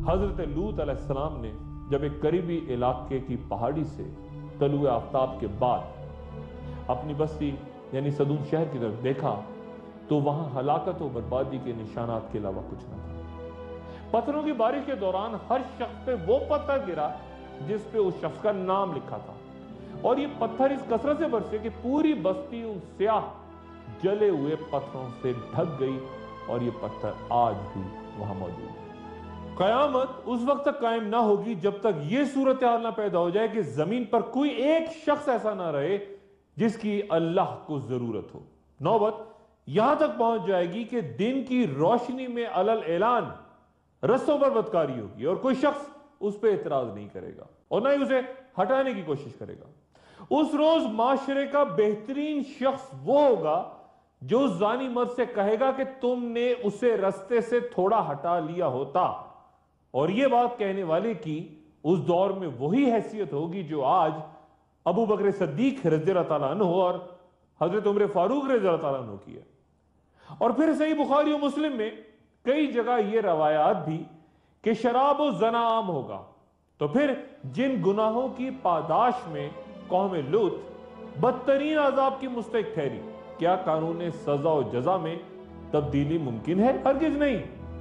حضرت لوط علیہ السلام نے جب ایک قریبی علاقے کی پہاڑی سے طلوع آفتاب کے بعد اپنی بستی یعنی سدوم شہر کی طرف دیکھا تو وہاں ہلاکت و بربادی کے نشانات کے علاوہ کچھ نہ تھا۔ پتھروں کی بارش کے دوران ہر شخص پہ وہ پتھر گرا جس پہ اس شخص کا نام لکھا تھا، اور یہ پتھر اس کثرت سے برسے کہ پوری بستی ان سیاہ جلے ہوئے پتھروں سے ڈھک گئی، اور یہ پتھر آج بھی وہاں موجود ہے۔ قیامت اس وقت تک قائم نہ ہوگی جب تک یہ صورتحال نہ پیدا ہو جائے کہ زمین پر کوئی ایک شخص ایسا نہ رہے جس کی اللہ کو ضرورت ہو۔ نوبت یہاں تک پہنچ جائے گی کہ دن کی روشنی میں علل اعلان رستوں پر بدکاری ہوگی، اور کوئی شخص اس پہ اعتراض نہیں کرے گا اور نہ ہی اسے ہٹانے کی کوشش کرے گا۔ اس روز معاشرے کا بہترین شخص وہ ہوگا جو اس زانی مرد سے کہے گا کہ تم نے اسے رستے سے تھوڑا ہٹا لیا ہوتا، اور یہ بات کہنے والے کی اس دور میں وہی حیثیت ہوگی جو آج ابو بکر صدیق رضی اللہ تعالیٰ عنہ اور حضرت عمر فاروق رضی اللہ تعالیٰ عنہ کی ہے۔ اور پھر صحیح بخاری و مسلم میں کئی جگہ یہ روایات بھی کہ شراب و زنا عام ہوگا، تو پھر جن گناہوں کی پاداش میں قوم لوط بدترین عذاب کی مستحق ٹھہری، کیا قانون سزا و جزا میں تبدیلی ممکن ہے؟ ہرگز نہیں۔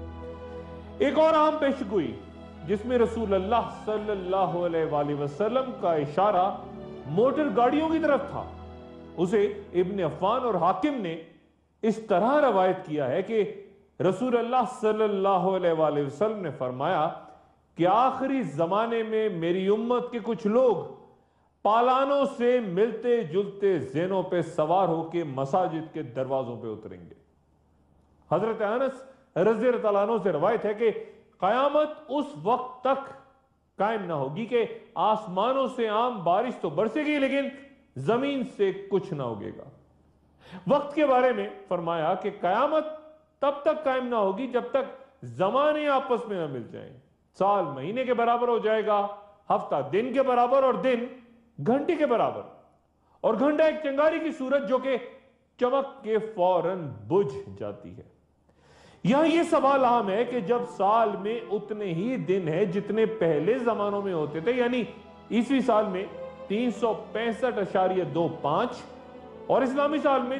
ایک اور اہم پیشگوئی جس میں رسول اللہ صلی اللہ علیہ وآلہ وسلم کا اشارہ موٹر گاڑیوں کی طرف تھا، اسے ابن عفان اور حاکم نے اس طرح روایت کیا ہے کہ رسول اللہ صلی اللہ علیہ وآلہ وسلم نے فرمایا کہ آخری زمانے میں میری امت کے کچھ لوگ پالانوں سے ملتے جلتے زینوں پہ سوار ہو کے مساجد کے دروازوں پہ اتریں گے۔ حضرت انس رضی اللہ عنہ سے روایت ہے کہ قیامت اس وقت تک قائم نہ ہوگی کہ آسمانوں سے عام بارش تو برسے گی لیکن زمین سے کچھ نہ اگے گا۔ وقت کے بارے میں فرمایا کہ قیامت تب تک قائم نہ ہوگی جب تک زمانے آپس میں نہ مل جائیں۔ سال مہینے کے برابر ہو جائے گا، ہفتہ دن کے برابر اور دن گھنٹے کے برابر، اور گھنٹہ ایک چنگاری کی صورت جو کہ چمک کے فوراً بجھ جاتی ہے۔ یہاں یہ سوال عام ہے کہ جب سال میں اتنے ہی دن ہیں جتنے پہلے زمانوں میں ہوتے تھے، یعنی عیسوی سال میں 365.25 اور اسلامی سال میں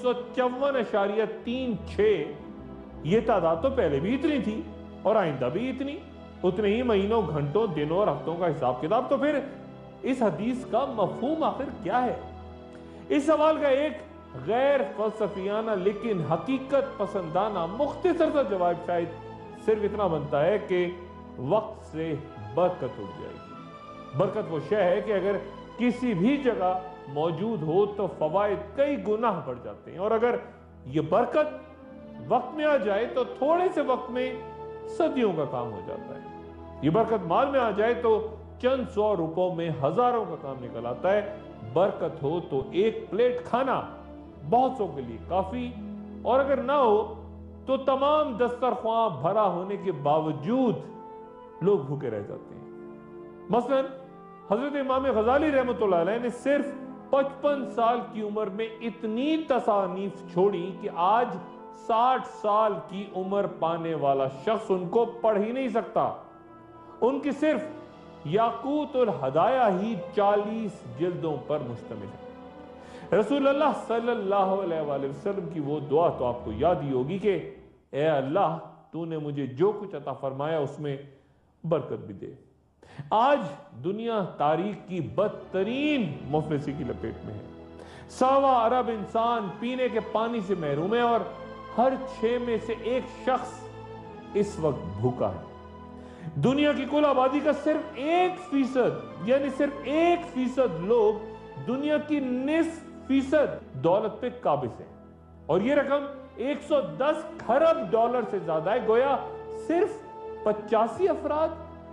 354.36، یہ تعداد تو پہلے بھی اتنی تھی اور آئندہ بھی اتنی، اتنے ہی مہینوں، گھنٹوں، دنوں اور ہفتوں کا حساب کتاب۔ تو پھر اس حدیث کا مفہوم آخر کیا ہے؟ اس سوال کا ایک غیر فلسفیانہ لیکن حقیقت پسندانہ مختصر سا جواب شاید صرف اتنا بنتا ہے کہ وقت سے برکت اٹھ جائے گی۔ برکت وہ شے ہے کہ اگر کسی بھی جگہ موجود ہو تو فوائد کئی گنا بڑھ جاتے ہیں، اور اگر یہ برکت وقت میں آ جائے تو تھوڑے سے وقت میں صدیوں کا کام ہو جاتا ہے۔ یہ برکت مال میں آ جائے تو چند 100 روپوں میں ہزاروں کا کام نکل آتا ہے۔ برکت ہو تو ایک پلیٹ کھانا بہت سو کے لیے کافی، اور اگر نہ ہو تو تمام دسترخواں بھرا ہونے کے باوجود لوگ بھوکے رہ جاتے ہیں۔ مثلا حضرت امام غزالی رحمۃ اللہ علیہ نے صرف 55 سال کی عمر میں اتنی تصانیف چھوڑی کہ آج 60 سال کی عمر پانے والا شخص ان کو پڑھ ہی نہیں سکتا۔ ان کی صرف یاقوت الہدایہ ہی 40 جلدوں پر مشتمل ہے۔ رسول اللہ صلی اللہ علیہ وآلہ وسلم کی وہ دعا تو آپ کو یاد ہی ہوگی کہ اے اللہ تو نے مجھے جو کچھ عطا فرمایا اس میں برکت بھی دے۔ آج دنیا تاریخ کی بدترین مفلسی کی لپیٹ میں ہے۔ 1.25 ارب انسان پینے کے پانی سے محروم ہے، اور ہر 6 میں سے ایک شخص اس وقت بھوکا ہے۔ دنیا کی کل آبادی کا صرف 1% یعنی صرف 1% لوگ دنیا کی 90% دولت پہ قابض ہیں، اور یہ رقم 110 کھرب ڈالر سے زیادہ ہے۔ گویا صرف 85 افراد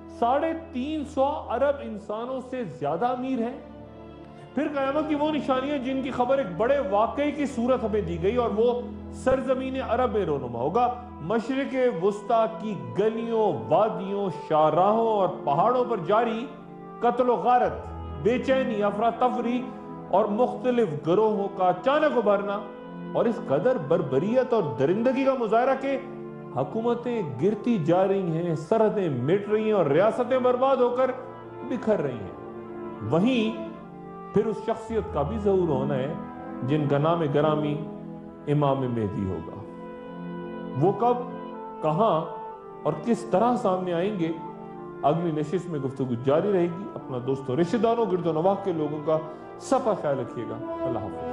350 ارب انسانوں سے زیادہ امیر ہیں۔ پھر قیامت کی وہ نشانیاں جن کی خبر ایک بڑے واقعے کی صورت ہمیں دی گئی، اور وہ سرزمین عرب میں رونما ہوگا۔ مشرق وسطی کی گلیوں، وادیوں، شاہراہوں اور پہاڑوں پر جاری قتل و غارت، بے چینی، افراتفری اور مختلف گروہوں کا اچانک ابھرنا، اور اس قدر بربریت اور درندگی کا مظاہرہ کہ حکومتیں گرتی جا رہی ہیں، سرحدیں مٹ رہی ہیں اور ریاستیں برباد ہو کر بکھر رہی ہیں، وہیں پھر اس شخصیت کا بھی ظہور ہونا ہے جن کا نام گرامی امام مہدی ہوگا۔ وہ کب، کہاں اور کس طرح سامنے آئیں گے، اگلی نشست میں گفتگو جاری رہے گی۔ اپنا دوستوں، رشتہ داروں، گرد و نواح کے لوگوں کا صفا خیال رکھیے گا۔ اللہ حافظ۔